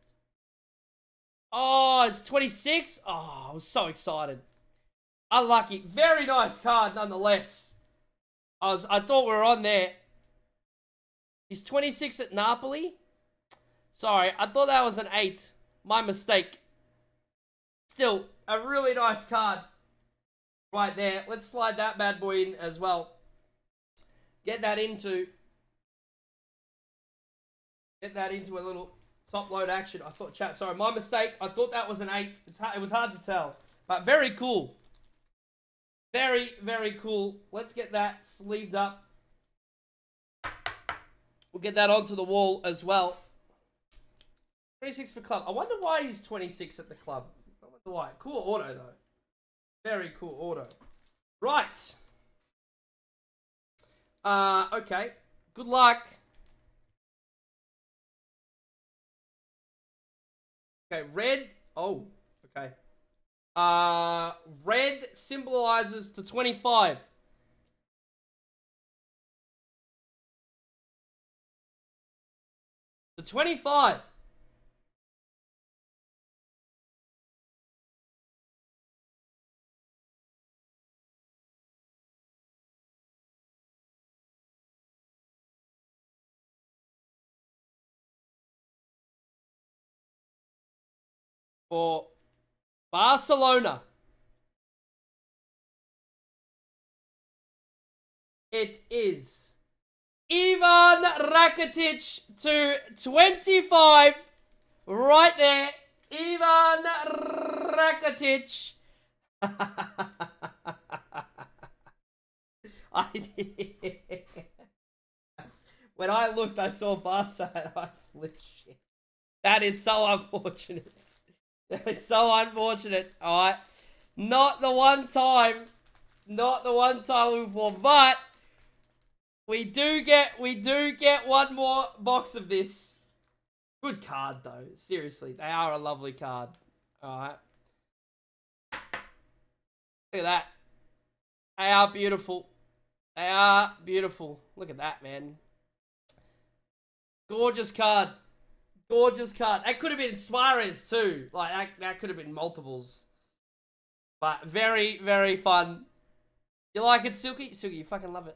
Oh, it's twenty-six? Oh, I was so excited. Unlucky. Very nice card, nonetheless. I was, I thought we were on there. He's twenty-six at Napoli. Sorry, I thought that was an eight. My mistake. Still, a really nice card. Right there. Let's slide that bad boy in as well. Get that into... Get that into a little top load action. I thought, chat, sorry, my mistake. I thought that was an eight. It's hard, it was hard to tell. But very cool. Very, very cool. Let's get that sleeved up. We'll get that onto the wall as well. twenty-six for club. I wonder why he's twenty-six at the club. I wonder why. Cool auto, though. Very cool auto. Right. Uh, okay. Good luck. Okay, red. Oh, okay. Uh, red symbolizes to twenty-five. To twenty-five. For Barcelona. It is Ivan Rakitic to twenty-five. Right there. Ivan Rakitic. I When I looked, I saw Barca and I flipped shit. That is so unfortunate. That is so unfortunate. Alright. Not the one time. Not the one time before, but we do get we do get one more box of this. Good card though. Seriously, they are a lovely card. Alright. Look at that. They are beautiful. They are beautiful. Look at that, man. Gorgeous card. Gorgeous card. That could have been Suarez too. Like, that, that could have been multiples. But very, very fun. You like it, Silky? Silky, you fucking love it.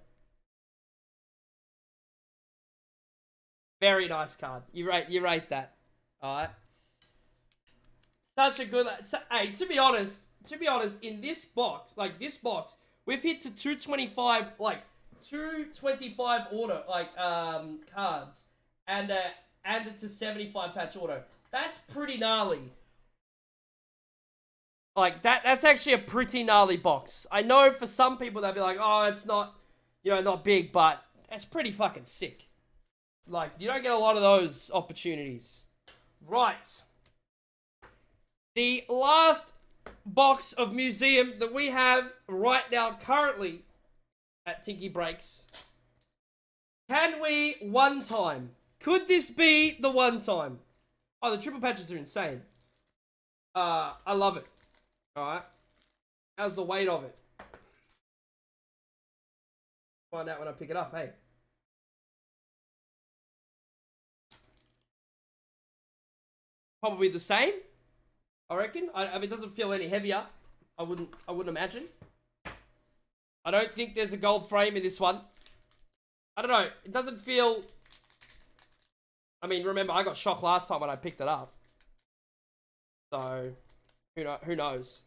Very nice card. You rate, you rate that. Alright. Such a good... So, hey, to be honest, to be honest, in this box, like this box, we've hit to two twenty-five, like, two twenty-five auto, like, um, cards. And, uh... and it's a seventy-five patch auto. That's pretty gnarly. Like, that that's actually a pretty gnarly box. I know for some people they'll be like, oh, it's not, you know, not big, but that's pretty fucking sick. Like, you don't get a lot of those opportunities. Right. The last box of museum that we have right now currently at Tinky Breaks. Can we one time? Could this be the one time? Oh, the triple patches are insane. Uh, I love it. Alright. How's the weight of it? Find out when I pick it up, hey. Probably the same, I reckon. I, I mean, it doesn't feel any heavier. I wouldn't, I wouldn't imagine. I don't think there's a gold frame in this one. I don't know. It doesn't feel... I mean, remember, I got shocked last time when I picked it up. So, who, know, who knows?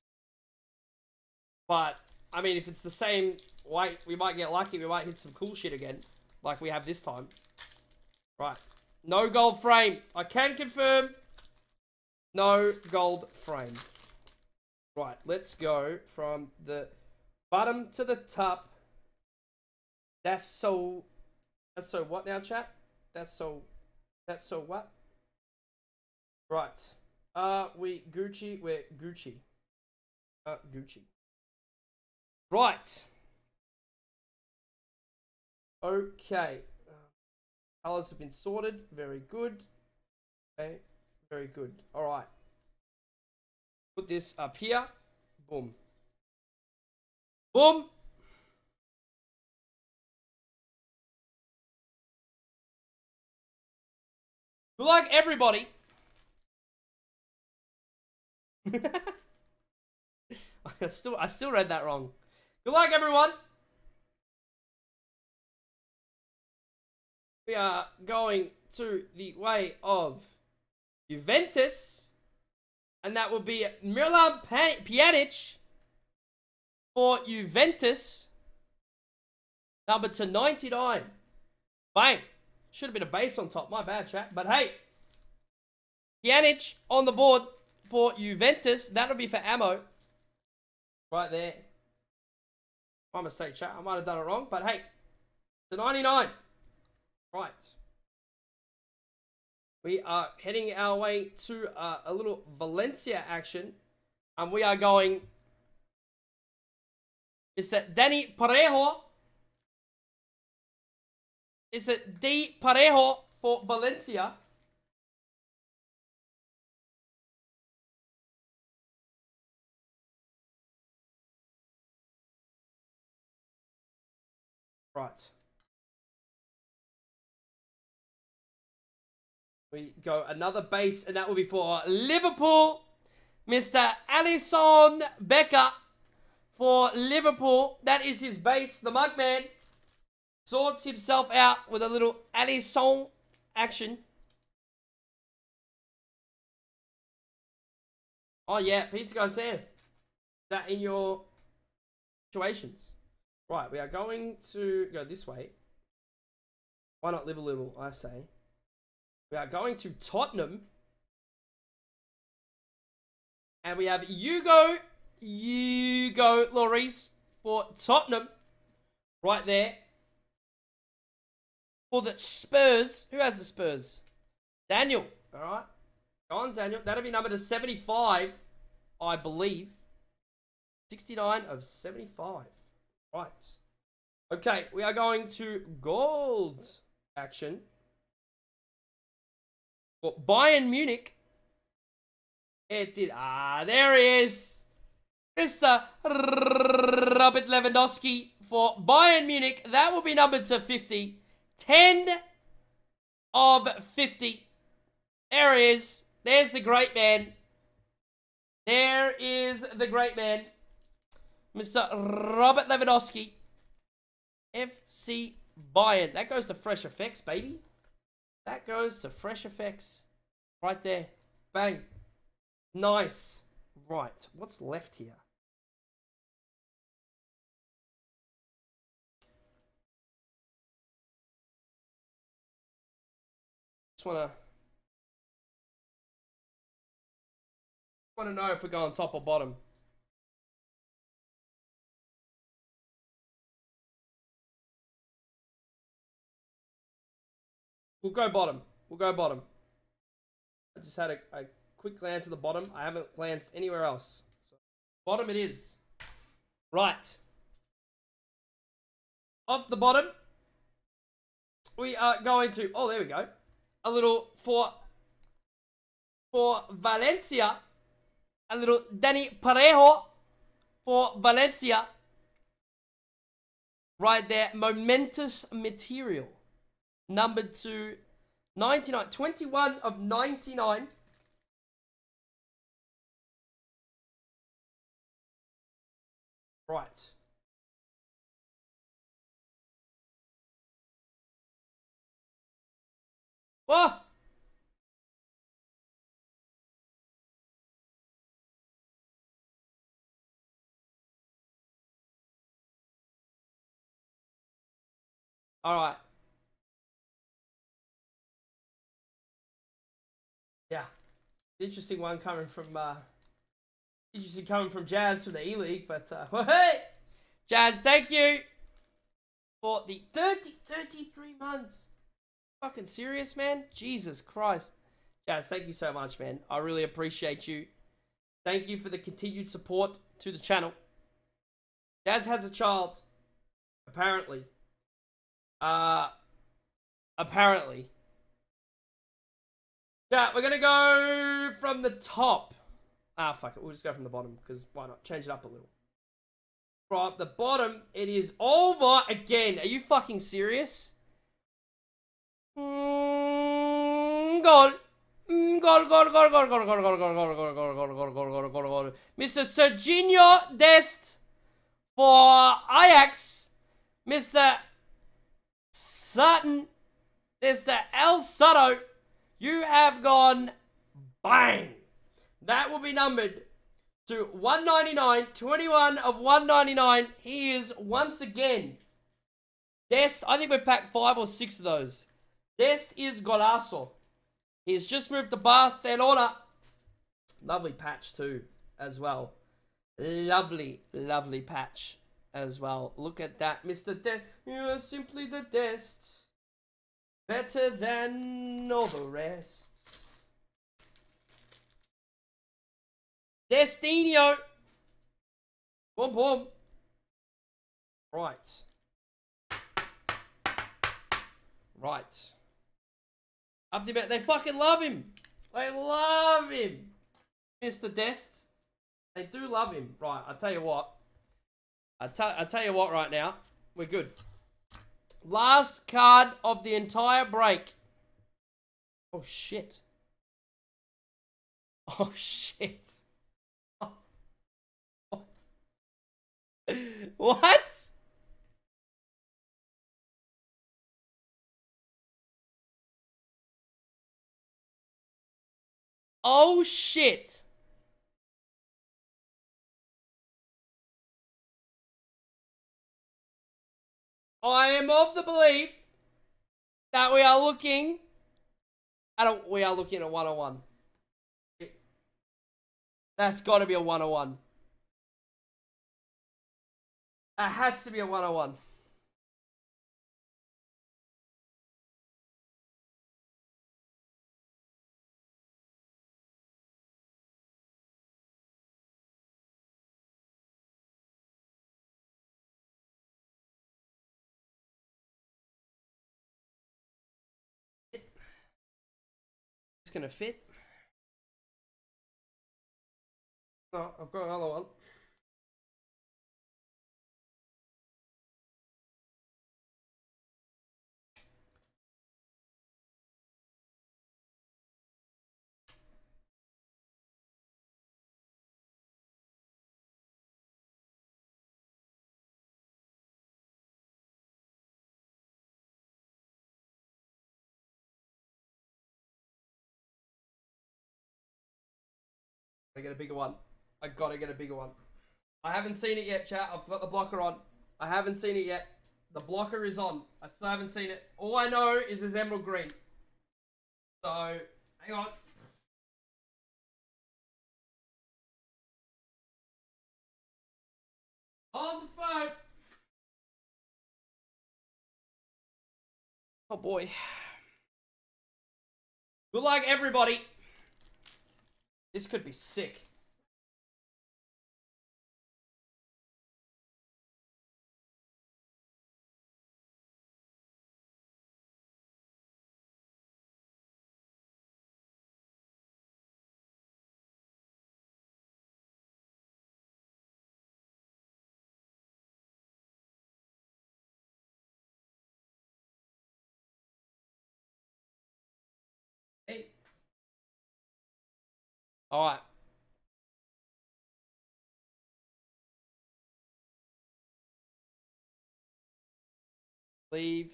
But, I mean, if it's the same weight, we might get lucky. We might hit some cool shit again. Like we have this time. Right. No gold frame. I can confirm. No gold frame. Right. Let's go from the bottom to the top. That's so... That's so what now, chat? That's so... That's so what? Right. Uh, we Gucci. We're Gucci. Uh, Gucci. Right. Okay. Uh, colors have been sorted. Very good. Okay. Very good. All right. Put this up here. Boom. Boom. Good luck, everybody. I still, I still read that wrong. Good luck, everyone. We are going to the way of Juventus, and that will be Milan Pjanic for Juventus, number to ninety-nine. Bang. Should have been a base on top. My bad, chat. But hey, Pjanic on the board for Juventus. That'll be for ammo. Right there. My mistake, chat. I might have done it wrong. But hey, to ninety-nine. Right. We are heading our way to uh, a little Valencia action. And we are going... Is that Danny Parejo? Is it Di Parejo for Valencia? Right. We go another base, and that will be for Liverpool. Mister Alisson Becker for Liverpool. That is his base. The Mugman sorts himself out with a little Alisson action. Oh, yeah. Pizza Guy Sam. That in your situations. Right. We are going to go this way. Why not live a little, I say. We are going to Tottenham. And we have Hugo, Hugo Lloris for Tottenham. Right there. For the Spurs. Who has the Spurs? Daniel. Alright. Go on, Daniel. That'll be number to seventy-five, I believe. sixty-nine of seventy-five. Right. Okay, we are going to gold action. For Bayern Munich. It did. Ah, there he is. Mister Robert Lewandowski for Bayern Munich. That will be numbered to fifty. ten of fifty. There he is. There's the great man. There is the great man. Mister Robert Lewandowski. F C Bayern. That goes to Fresh Effects, baby. That goes to Fresh Effects. Right there. Bang. Nice. Right. What's left here? Just wanna... want to know if we're going top or bottom. We'll go bottom. We'll go bottom. I just had a, a quick glance at the bottom. I haven't glanced anywhere else. So, bottom it is. Right. Off the bottom, we are going to... Oh, there we go. A little for... For Valencia. A little Danny Parejo for Valencia. Right there. Momentous material. Numbered to ninety-nine. twenty-one of ninety-nine. Right. Whoa! Alright. Yeah. Interesting one coming from, uh... Interesting coming from Jazz from the E-League, but, uh... Well, hey! Jazz, thank you! For the thirty, thirty-three months. Fucking serious, man? Jesus Christ. Jazz, thank you so much, man. I really appreciate you. Thank you for the continued support to the channel. Jazz has a child. Apparently. Uh, apparently. Yeah, we're gonna go from the top. Ah, fuck it. We'll just go from the bottom, because why not? Change it up a little. From the bottom, it is over again. Are you fucking serious? Mm, goal. Mm, goal, goal, goal, goal, goal, goal, goal, goal, goal, goal, goal, goal, goal, goal, goal, goal. Mister Serginho Dest for Ajax. Mister Sutton. Mister El Sutto. You have gone bang. That will be numbered to one ninety-nine. twenty-one of one ninety-nine. He is once again. Dest. I think we've packed five or six of those. Dest is Golasso. He's just moved to Barcelona. Lovely patch too, as well. Lovely, lovely patch as well. Look at that, Mister Dest. You are simply the Dest. Better than all the rest. Destinio. Boom, boom. Right. Right. Up to about, they fucking love him. They love him. Mister Dest. They do love him. Right, I'll tell you what. I tell I tell you what right now. We're good. Last card of the entire break. Oh shit. Oh shit. What? Oh shit. I am of the belief that we are looking at a, we are looking at a one oh one. That's got to be a one oh one. That has to be a one oh one. It's gonna fit. Oh, I've got another one. I get a bigger one. I gotta get a bigger one. I haven't seen it yet, chat. I've got the blocker on. I haven't seen it yet. The blocker is on. I still haven't seen it. All I know is it's emerald green. So, hang on. Hold the phone. Oh boy. Good luck, everybody. This could be sick. Hey. All right. Leave.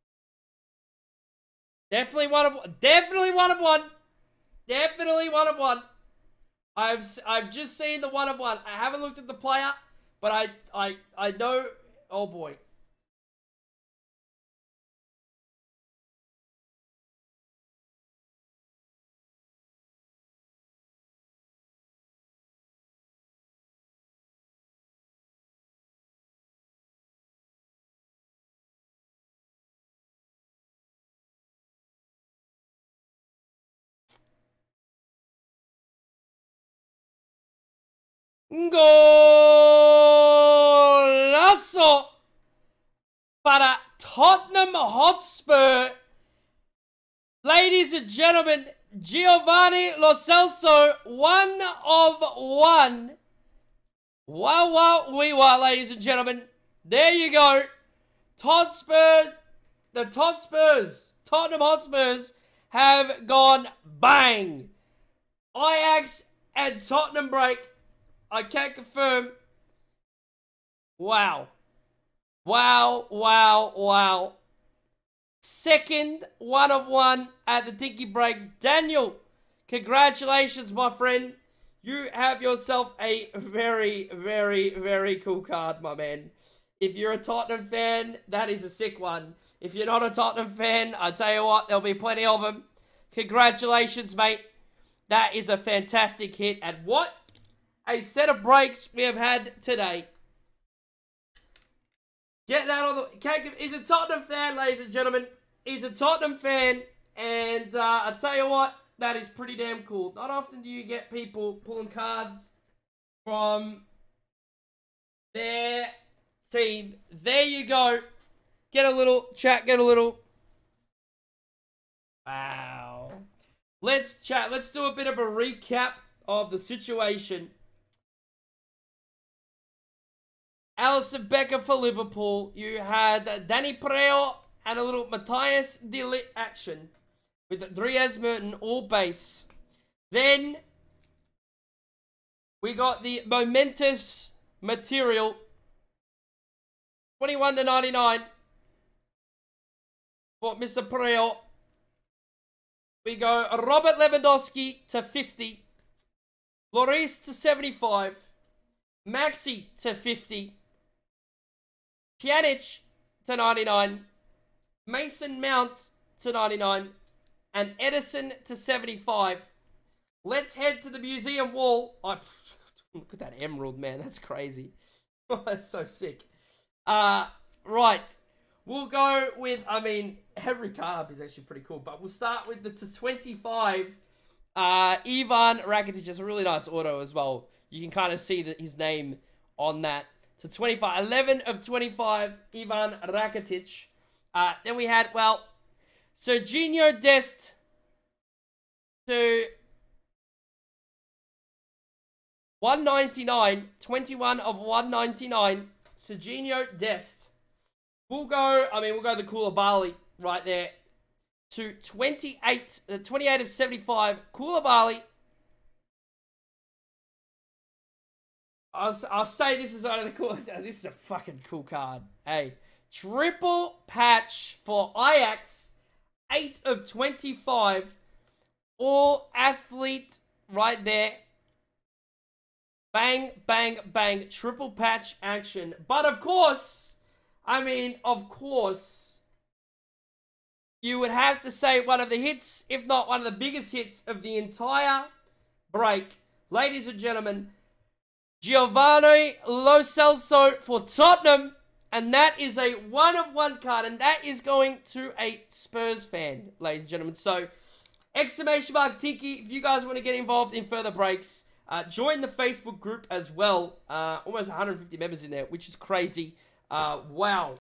Definitely one of definitely one of one. Definitely one of one. I've I've just seen the one of one. I haven't looked at the player, but I I I know. Oh boy. Golazo para Tottenham Hotspur. Ladies and gentlemen, Giovanni Lo Celso, one of one. Wow, wow, we wow, ladies and gentlemen. There you go. Totspurs, the Totspurs, Tottenham Hotspurs have gone bang. Ajax and Tottenham break. I can't confirm. Wow. Wow, wow, wow. Second one of one at the Dinky Breaks. Daniel, congratulations, my friend. You have yourself a very, very, very cool card, my man. If you're a Tottenham fan, that is a sick one. If you're not a Tottenham fan, I tell you what, there'll be plenty of them. Congratulations, mate. That is a fantastic hit. And what a set of breaks we have had today. Get that on the... He's a Tottenham fan, ladies and gentlemen. He's a Tottenham fan. And uh, I tell you what, that is pretty damn cool. Not often do you get people pulling cards from their team. There you go. Get a little chat, get a little... Wow. Let's chat. Let's do a bit of a recap of the situation. Alisson Becker for Liverpool. You had Danny Preo and a little Matthias de Ligt action with Dries Merton all base. Then we got the momentous material twenty-one to ninety-nine for Mister Preo. We go Robert Lewandowski to fifty. Lloris to seventy-five. Maxi to fifty. Pjanic to ninety-nine. Mason Mount to ninety-nine. And Edison to seventy-five. Let's head to the museum wall. Oh, look at that emerald, man. That's crazy. Oh, that's so sick. Uh, right. We'll go with, I mean, every card up is actually pretty cool. But we'll start with the to twenty-five. Uh, Ivan Rakitic is a really nice auto as well. You can kind of see that his name on that. To twenty-five. eleven of twenty-five. Ivan Rakitic. Uh, then we had, well, Serginho Dest to one ninety-nine. twenty-one of one ninety-nine. Serginho Dest. We'll go, I mean, we'll go the Koulibaly right there. To twenty-eight. Uh, twenty-eight of seventy-five. Koulibaly. I'll, I'll say this is one of the cool... This is a fucking cool card. Hey. Triple patch for Ajax. eight of twenty-five. All athlete right there. Bang, bang, bang. Triple patch action. But of course, I mean, of course, you would have to say one of the hits, if not one of the biggest hits of the entire break. Ladies and gentlemen, Giovanni Lo Celso for Tottenham. And that is a one of one card. And that is going to a Spurs fan, ladies and gentlemen. So, Exclamation mark Tinky, if you guys want to get involved in further breaks, uh, join the Facebook group as well. Uh, almost one hundred fifty members in there, which is crazy. Uh, wow.